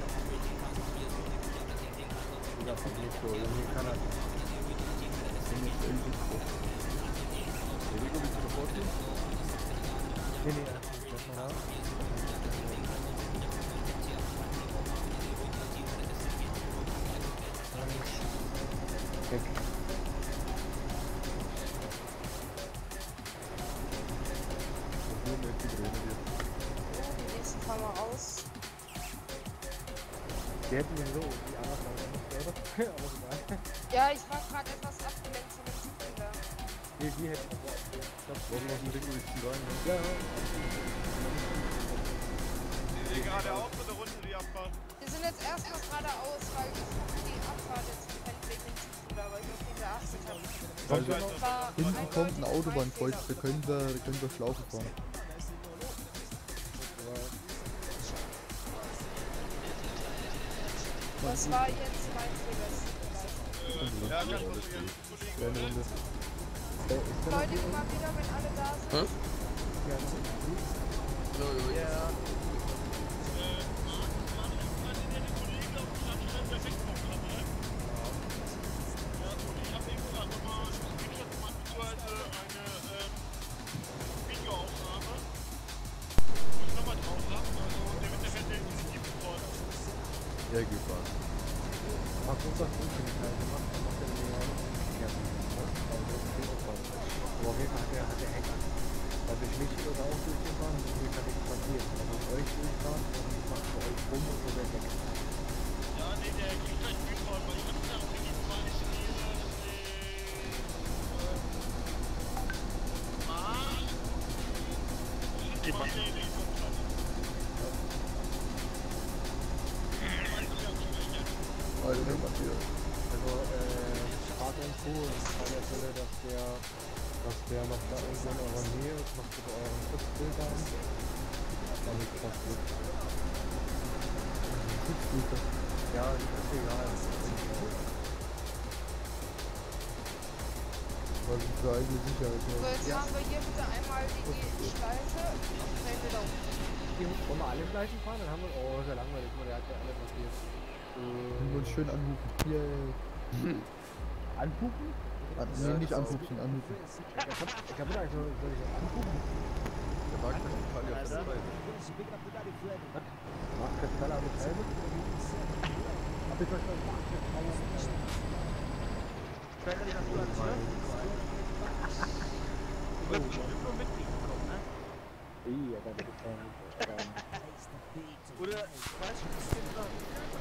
Ja, das ist nicht so, irgendwie kann er nicht. Den ist der Info. Der Lego willst du sofort gehen? Nee, nee, lass mal raus. Weg. Die nächsten fahren wir raus. Die hätten ihn so, die anderen haben nicht selber. Aber egal. Ja, ich war gerade etwas abgelenkt von dem Typen da. Nee, die hätten wir auch. Ich glaub, Wollen wir auf den Ring richten rein, ne? Ja, ja. Die sehen geradeaus mit der Runde, die abfahren. Wir sind jetzt erstmal geradeaus, weil ich hab die Abfahrt jetzt gefällt wegen dem Tiefschüler, weil ich auf den geachtet habe. Also, hinten kommt ein Autobahnkreuz, da können wir, da können wir Schlaufe fahren. Das war jetzt mein Fehler. Ja, ganz kurz. Kleine Runde. Leute, immer wieder, wenn alle da sind. Hm? Ja, So, jo, Ja. Ja, geht was. Mach uns das gut, wenn ich halt gemacht habe, macht er mir ja ja, aber auf jeden Fall hat der, hat der Hacker. Da bin ich nicht oder auch durchgefahren, das ist halt nichts passiert. Also mit euch durchfahren und macht für euch rum und so der weg. Ja, nee, der kriegt gleich Report, weil ich hab da auch nicht mal nicht diese, äh, Ma. Nee, nee, Also, Matthias. Also, äh, Fahrt und Co. ist bei der Fälle, dass der, dass der noch da irgendwo in eurer Nähe ist, macht bitte euren Schutzfilter an. Damit das wird. Schutzfilter? Ja, ist egal. Was ist für eigene Sicherheit? So, jetzt fahren wir hier bitte einmal die Schleife und drehen wir da um. Hier wollen wir alle Schleifen fahren, dann haben wir. Oh, ist ja langweilig, guck mal, der hat ja alle passiert. Können wir uns schön anhupen. Yay. Anhupen? An, nee, nicht anhupen, anhupen. Ich hab, ich hab gedacht, soll soll ich das anhupen? Der Markt hat die Falle auf der Seite. Was? Markt Kastaller mit Helme? Hab ich verstanden, Markt Kastaller mit Helme. Fällt dir das wohl an? Du wirst bestimmt nur mitbekommen, ne? Ja, da wird es dann. Oder, weißt du, das ist noch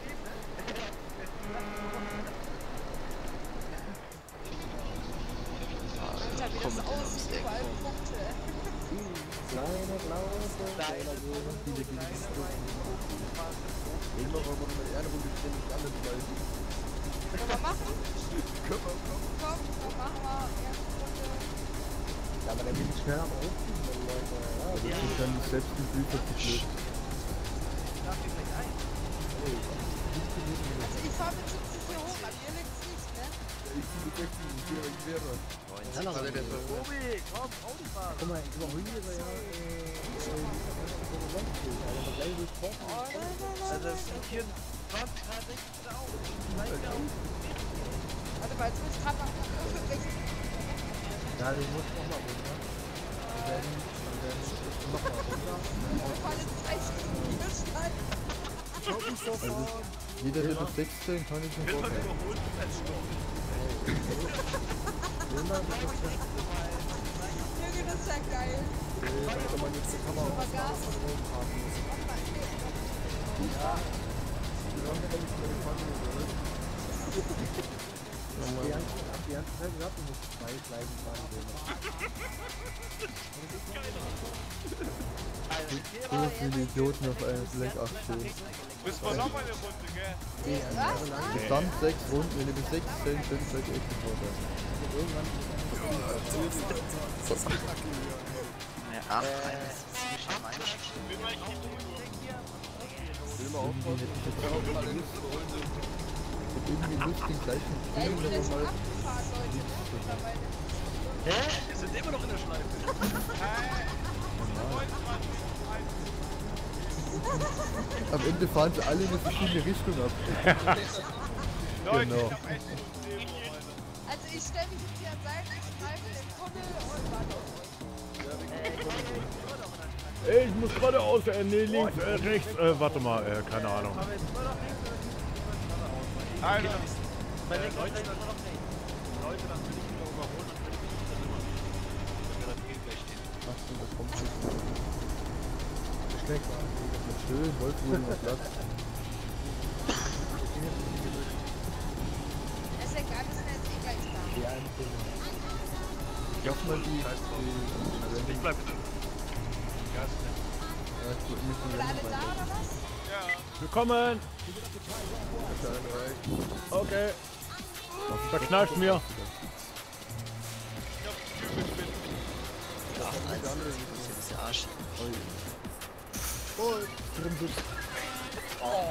Alter, wie das aussieht, überall Punkte. Kleine, blaue, kleine, viele gegen die Sturm. Irgendwann wollen wir mal eine Runde stehen, nicht alle zwei. Können wir machen? Können wir, komm. Komm, dann machen wir erste Runde. Ja, aber der will nicht schneller am Aufziehen, Leute. Ja, das ist dann nicht selbst ein Bild, das nicht löst. Also ich fahr mit siebzig hier hoch, an dir liegt's nicht, ne? Ich bin mit sechzig, ich wäre, ich wäre. Obi, komm, Autofahren. Guck mal, überholen wir ja, äh, also es sind hier zwanzig, dreiundsechzig Autos. Warte mal, jetzt muss ich grad mal rechts. Ja, du musst noch mal runter. Und dann, und dann noch mal runter. Wir fahren jetzt drei Stunden hier schneiden. Also, jeder, der bis sechzehn kann ich schon vorstellen. Junge, das ist ja geil. Wenn man jetzt die Kamera auf den Raum haben muss. Ja. Die ganze Zeit gesagt, du musst zwei Schleifen fahren. So viele Idioten auf einer Fleck acht stehen. Müssen wir noch mal eine Runde, gell? Gesamt sechs Runden, wenn ihr bis sechs zählen könnt, seid ihr echt ein Vorteil. Ja, ach, das ist ziemlich am Will mal aufpassen, hätte ich jetzt auch mal Lust. Ich hab irgendwie Lust, den gleichen Ja, ich Film bin jetzt schon nochmal. abgefahren, Leute, ne? Mittlerweile. Hä? Wir sind immer noch in der Schleife. Am Ende fahren sie alle in eine verschiedene Richtung ab. Genau. Also ich stelle mich jetzt hier an Seitenstreifen im Tunnel und warte auf euch. Ey, ich muss geradeaus, äh, nee, links, äh, rechts, äh, warte mal, äh, keine Ahnung. Alter. Bei den Leuten ist das noch nicht. Leute, dann will ich wieder überholen, dann will ich nicht dann immer. Wenn wir das Spiel gleich stehen. Ach so, das kommt nicht. Schmeckt. Schön, Wolfsruhen auf Platz. Es ist egal, wir sind jetzt eh gleich da. Ja, ein Tunnel. Ich hoffe mal die... die ich bleib drin. Ja, ist nett. Ja, ich wollte mich Sind alle da oder was? Ja. Willkommen! Okay. Da knallt mir. Ach, eins. Das ist der Arsch. Oh, drin sitzt. Oh.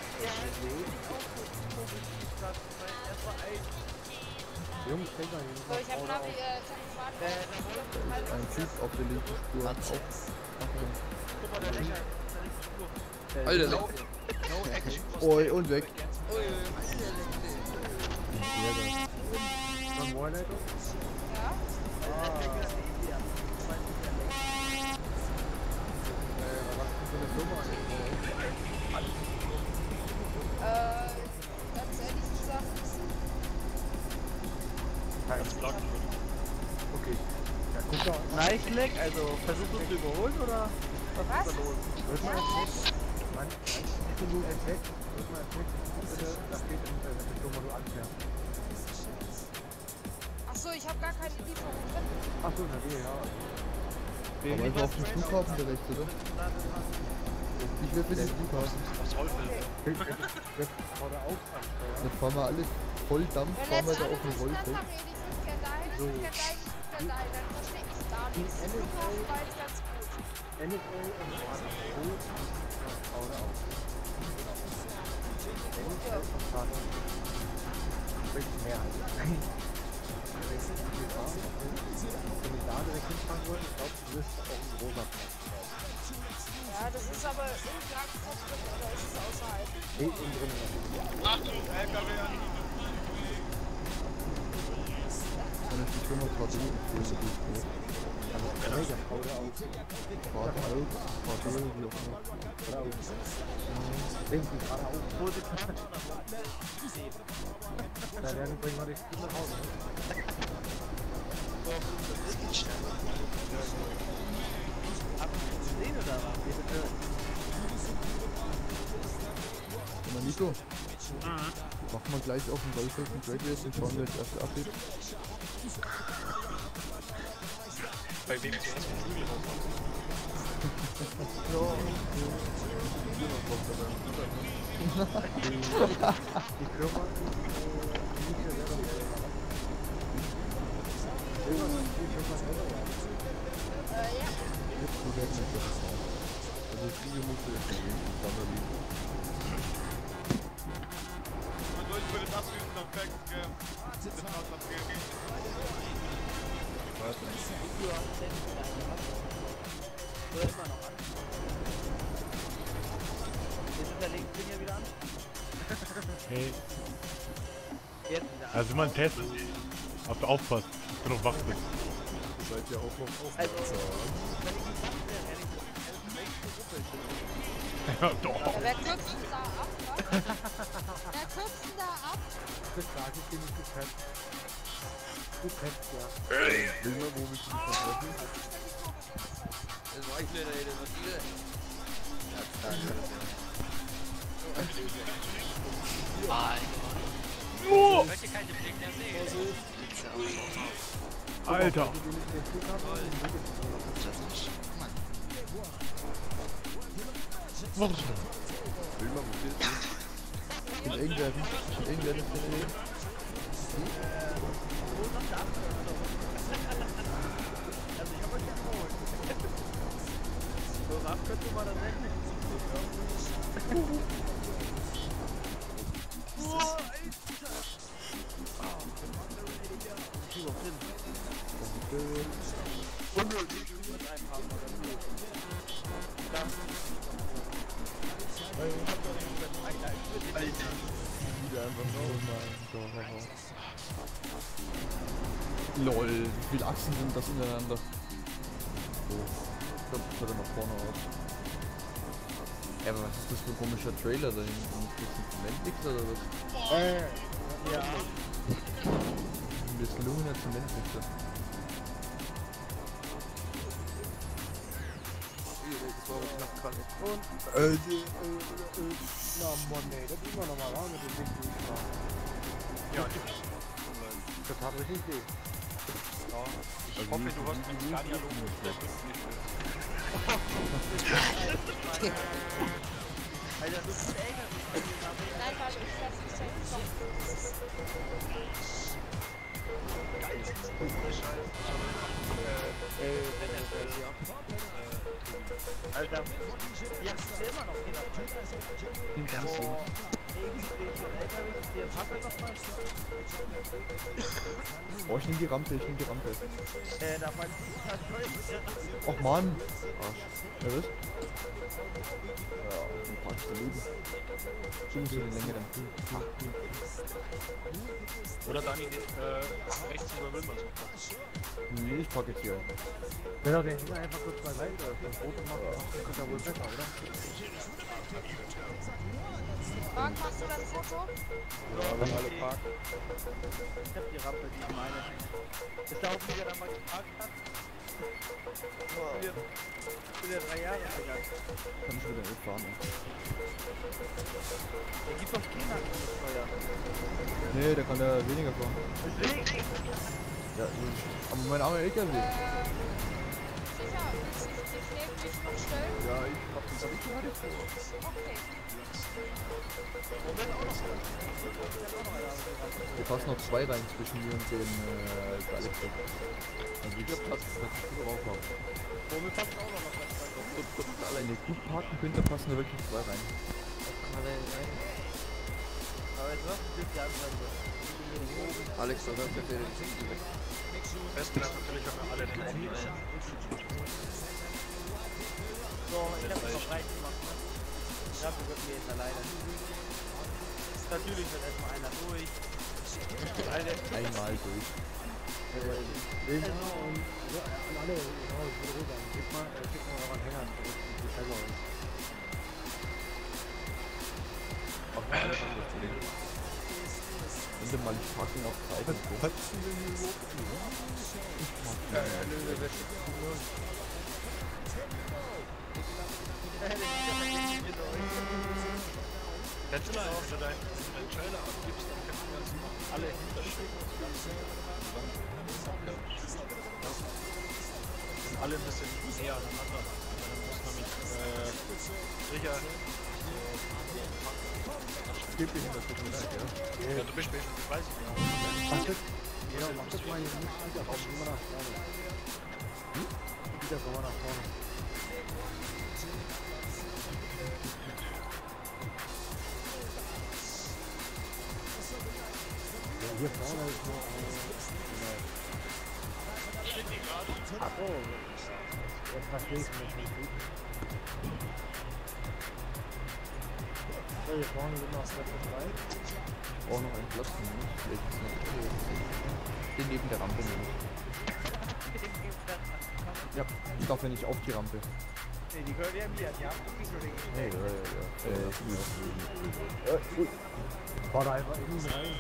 Jungs, denk mal hin. So, ich hab Navi, äh, ich hab Ein Typ auf der linken Spur. Warte. Guck mal, der Lächer. Der Alter, no, no action. Oi, und weg. Ui, Alter, Von Warleitung? Ja? Ah. Äh, was ist für eine Firma eigentlich? Äh, ganz ehrlich gesagt, Kein Block. Okay. Ja, guck doch. Nice Leck, also versuchst du zu überholen oder was Was? ist da los? Drück mal jetzt weg. Mann, wenn du jetzt weg. Drück mal jetzt weg. Bitte, da steht im Internet, wenn du mal anfährst. achso, ich hab gar keine Lieferung drin. Achso, na nee, ja. Aber einfach auf dem Flughafen direkt, oder? Ich will für den Flughafen. Was Rollfilm? Jetzt vor der Auffahrtsteuer. Dann fahren wir alle voll Dampf, Wenn fahren wir jetzt da alle auf eine durcheinander Rollfeld. reden, ich würde gerne dahin, ich So. würde gerne dahin, ich würde gerne dahin, dann verstehe ich gar nichts. Die Flughafen war jetzt ganz gut. N F L und Rot vor der Auffahrtsteuer. N F L und Vater. Spricht mehr als ein. Wenn ich da direkt hinfahren wollte, ich glaube, du wirst auch ein rosa Platz. Ja, das ist aber im Krankenhaus drin oder ist es außerhalb? Nee, innen drin. Achtung, L K W an. Kann ich die Firma K D empfehlen, die ist gut. Aber mega Fraude auf. Fahrt auf, Fahrt auf, wie auch immer. Oder auf. Denken gerade auf. Wo sie gerade Na, dann bringen wir dich gut nach Hause. Habt ihr gesehen oder was? Wie bitte? Na Nico, machen wir gleich auf dem Rollfeld einen Drag Race und schauen, wer das erste abhebt. Bei wem zuerst den Flügel rausmachen? Die Firma, die ist ja selber selber. Die Firma selber, ja. Äh, ja. Jetzt wird nicht das fahren. Also das Video musst du jetzt nicht im Sammler liegen. Man soll für das abüben, dann fängt es das Haus abgeben. Warte. Oder immer noch an? Jetzt ist der linke Finger wieder an. Hey. Jetzt wieder an. Also immer ein Test. Ob du aufpasst, wenn du noch wach bist. Ihr seid ja auch noch aufmerksam. Also, wenn ich nicht wach wäre, hätte ich das nächste Ruppelchen. Ja, doch. Ja, wer kürzt denn da ab, was? Wer kürzt denn da ab? Das sage ich dir nicht gekannt. Du kennst ja. Ey! Will mal, wo willst du dich vertreffen? Das war ich nicht, ey, das war dir. Ja, Ah, Oh! ich möchte keine Blick mehr sehen. Alter! Was? Will mal, wo willst du? Kann irgendwer kann irgendwer das verstehen? Also ich hab euch ja geholt. So, Raf, könntest du mal das Recht nicht zufügen? Oh, Alter! Ich überhaupt hin. Unnötig, ich muss einhaben oder so. Da. Weil ich hab doch nicht gesagt, Alter, Wieder einfach so mal. LOL, wie viele Achsen sind das ineinander? So, ich glaub, das schaut ja nach vorne aus. Ja, aber was ist das für ein komischer Trailer da hinten? Ist das ein Zementmixer oder was? Äh, ja. Mir ist gelungener Zementmixer. Das war was nach krank. Und, äh, die, äh, äh, na Mann, ey, das ist immer noch mal wahr mit dem Ding, die ich mache. Ja, die Das hat richtig weh. Ich Also hoffe, wie- du hast wie- mit wie- Scania wie- Logo wie- nicht Alter, du bist älter. Nein, warte, ich lass mich ja nicht sagen. Geil, das ist ohne Scheiß. Äh, äh, wenn er äh, ja. Äh, Alter, wie hast du immer noch gedacht? Boah, irgendwelche L K Ws, die Pappe noch mal. Oh, ich nehm die Rampe, ich nehm die Rampe. Äh, da war die Och Mann! Arsch. Ja, was? Ja, ein paar daneben. Du musst den längeren. Oder Dani, äh, rechts über Wilmersdorf. Nee, ich pack jetzt hier. Ja, doch, den Hänger einfach kurz beiseite. Das Foto machen, das könnte ja wohl besser, oder? Marc, machst du das Foto? Ja, wenn alle parken. Ich hab die Rampe, die ich meine. Ist da auch wieder da mal geparkt hat? Ich bin ja drei Jahre gegangen. Kann ich wieder nicht fahren. Der gibt doch Kinder an das Steuer. Nee, der kann ja weniger fahren. Deswegen. Ja, aber mein armer L K W. Äh, sicher, willst du dich neben mich noch stellen? Ja, ich hab das hab ich gerade vor. Okay. Moment auch noch. Hier passen noch zwei rein zwischen mir und dem äh, Alex. Also ich hab Platz, dass ich gut drauf habe. Womit passen auch noch was rein? Wenn ihr gut parken könnt, dann passen da wirklich zwei rein. Aber jetzt was? Das ist die andere. Alex, da hört der Fähre die weg. Besten wäre natürlich, wenn wir alle den Handy So, ich hab das noch rein gemacht, ne? Die Rampe wird mir jetzt alleine. Natürlich wird erstmal einer durch. Eine. Einmal durch. Genau, und ja, an alle, genau, ich würde rüber. Gib mal, äh, gib mal euren Hänger zurück, die selber ist. Wenn du mal die Parken auf Zeit hast. Was du denn hier überhaupt Ja, ja, Löwe, wer schickt du nur? Letztes Mal, wenn du deinen dein Trailer abgibst, dann kannst du das alle hinterstehen. Sind alle ein bisschen näher aneinander. Dann muss man mit äh, sicher. Gib mir das bitte wieder, ja. Ja, du bist bestimmt, ich weiß nicht. Mach das, ja, mach das mal hier nicht wieder raus, immer nach vorne. Hm? Wieder mal nach vorne. Ja, hier vorne ist nur ein... Ach so, jetzt verstehe ich mich nicht gut. So, hier vorne sind noch Plätze frei. Ich brauche noch einen Platz für mich. Vielleicht ist noch den neben der Rampe nehmen. Ja, ich darf ja nicht auf die Rampe. Nee, die gehört ja mir, die haben wirklich nur den Ja, ja, ja. Äh, ja. Äh, ui. Fahr da einfach innen rein.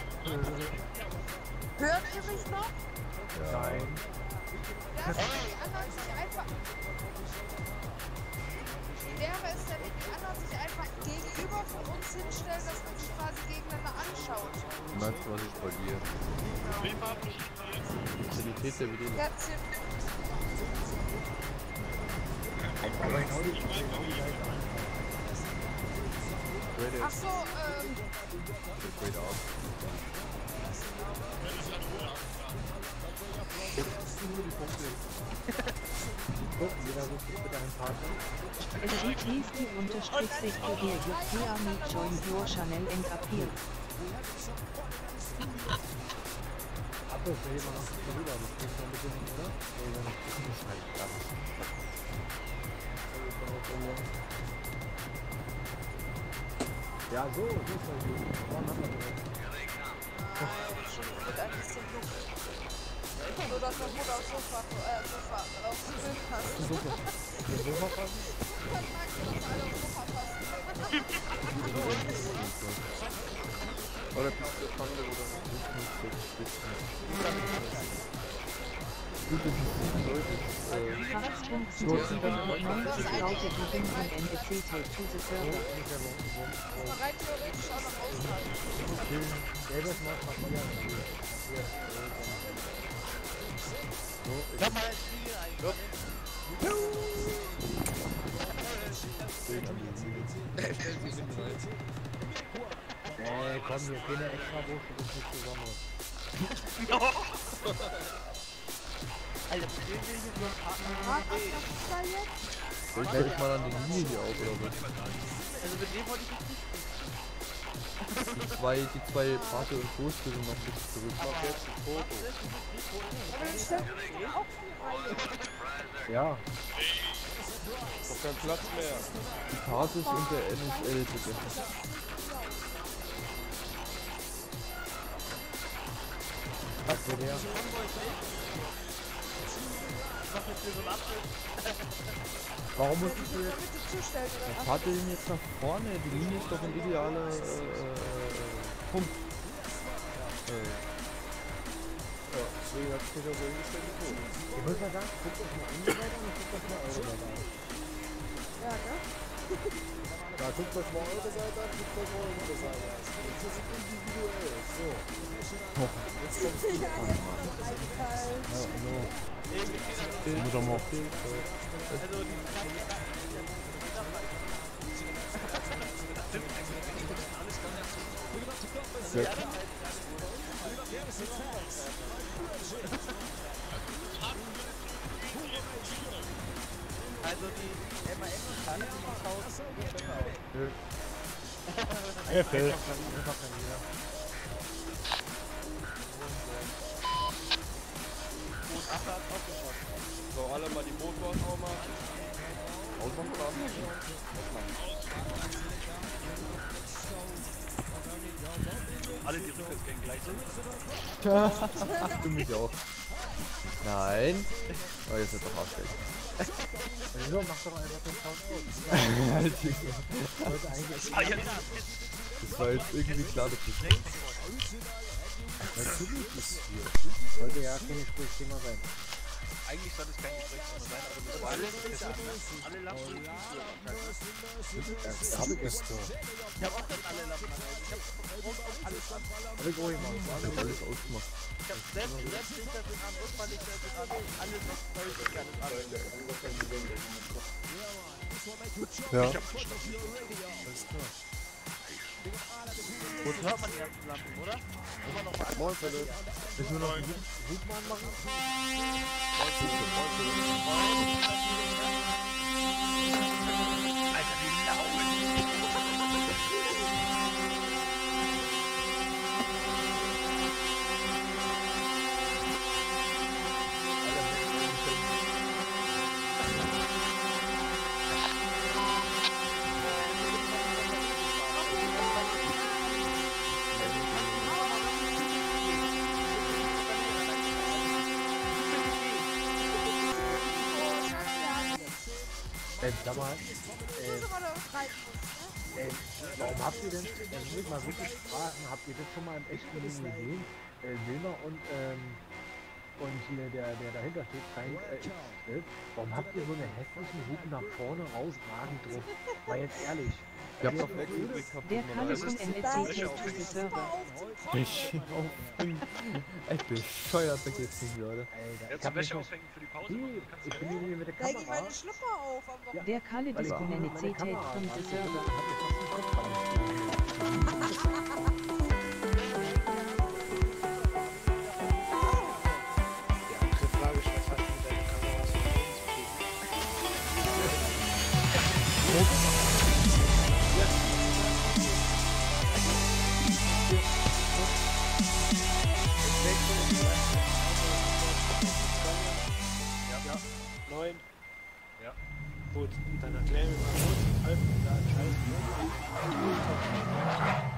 Hört ihr mich noch? Ja. Nein. Ja, wenn die anderen sich einfach... Wie wäre es denn, wenn die anderen sich einfach gegenüber von uns hinstellen, dass man sich quasi gegeneinander anschaut? Du meinst, was ich bei dir? Qualität der Bedienung. Ja, ziemlich. Aber genau die, genau die gleiche Ach so, ähm... Straight up. Jeder sucht sich bitte einen Partner. Es sieht Liesky unterstrich sich O G J P A mit Join Your Chanel and Appeal. Ab ist ja jemand noch vorüber, das kriegst du ein bisschen, oder? Ja, so, so ist das gut. Vorne hat man direkt. Wird ein bisschen dunkel. So, dass man gut aufs Sofa, äh, Sofa, aufs Bild passt. Sofa. Auf den Sofa passen? Dann sagst du, dass alle aufs Sofa passen. Oder bist du Schande oder Fahrtspunkt siebenundneunzig lautet die Bindung N E C T to the server. Aber rein theoretisch auch noch aushalten. Okay, gelbes Maß macht man ja. Hier, Sag mal, jetzt Spiegel eigentlich. Ey, komm, hier keine extra Bursche, das ist nichts Besonderes. Alter, mit dem will ich jetzt nur ein Partner. Soll ich ich mal an die Linie hier auf oder was? Also mit dem wollte ich jetzt nicht. Die zwei, die zwei Pate und Poste sind noch ein bisschen zurück. Ich mach jetzt ein Foto. Ja. Doch kein Platz mehr. Die Pates und der N S L bitte. Was für der? Warum musst du jetzt? Was hat denn jetzt nach vorne? Die Linie ist doch ein idealer äh, Punkt. Äh. Ja, deswegen hat es mich auch so hingestellt wie tot. Ich muss mal sagen, guck das mal unsere Seite und guck das mal eure Seite an. Ja, ne? Da guckt euch mal eure Seite an, guckt euch mal unsere Seite an. Das ist individuell. So. Jetzt kommst du an. Ich muss auch mal auf den. Ja. Also die M A M kann nicht Haus besser aus. Er fällt. So, alle mal die Motoren auch machen. Ausmachen oder Alle die Rückwärtsgänge gleich sind. Tja, für mich auch. Nein. Oh, jetzt wird doch aufgestellt. Wieso? Mach doch einfach den Sound aus. Das war jetzt irgendwie klar, dass das Natürlich ist hier. Sollte ja kein Gesprächsthema sein. Eigentlich soll es kein Gesprächsthema sein, aber das war alles. Alle Lampen. Das hab ich es doch. Ich hab auch dann alle Lampen. Ich hab alles an. Hab ich auch gemacht. Ich hab alles ausgemacht. Ich hab selbst, selbst Lichter sind an, Rückfahrlichter sind an, alles noch neu sind an. Ja. Ich hab Alles klar. Gut, hört man die ganzen Lampen, oder? Immer noch mal. Moin, Philipp. Müssen wir noch einen Hutmann machen? Alter, wie laut! Äh, sag mal, äh, äh, warum habt ihr denn, äh, ich will mal wirklich fragen, habt ihr das schon mal im echten Leben gesehen? Äh, Wilma und, ähm, und hier der, der dahinter steht, kein, äh, warum habt ihr so eine hässlichen Hupen nach vorne rausragend drauf? Mal jetzt ehrlich. Ich hab doch weggeübt. Der Kalle von N S C testet die Server. Ich aufhängen. Ey, bescheuert, da geht's nicht mehr, oder? Jetzt die Wäsche aufhängen für die Pause. Ich bin hier mit der Da geht Kamera. meine Schlüpper auf am Wochenende. Der Kalle des von N S C testet die Server. Neun. Ja. Gut, dann erklären wir mal kurz. Also, da scheiße.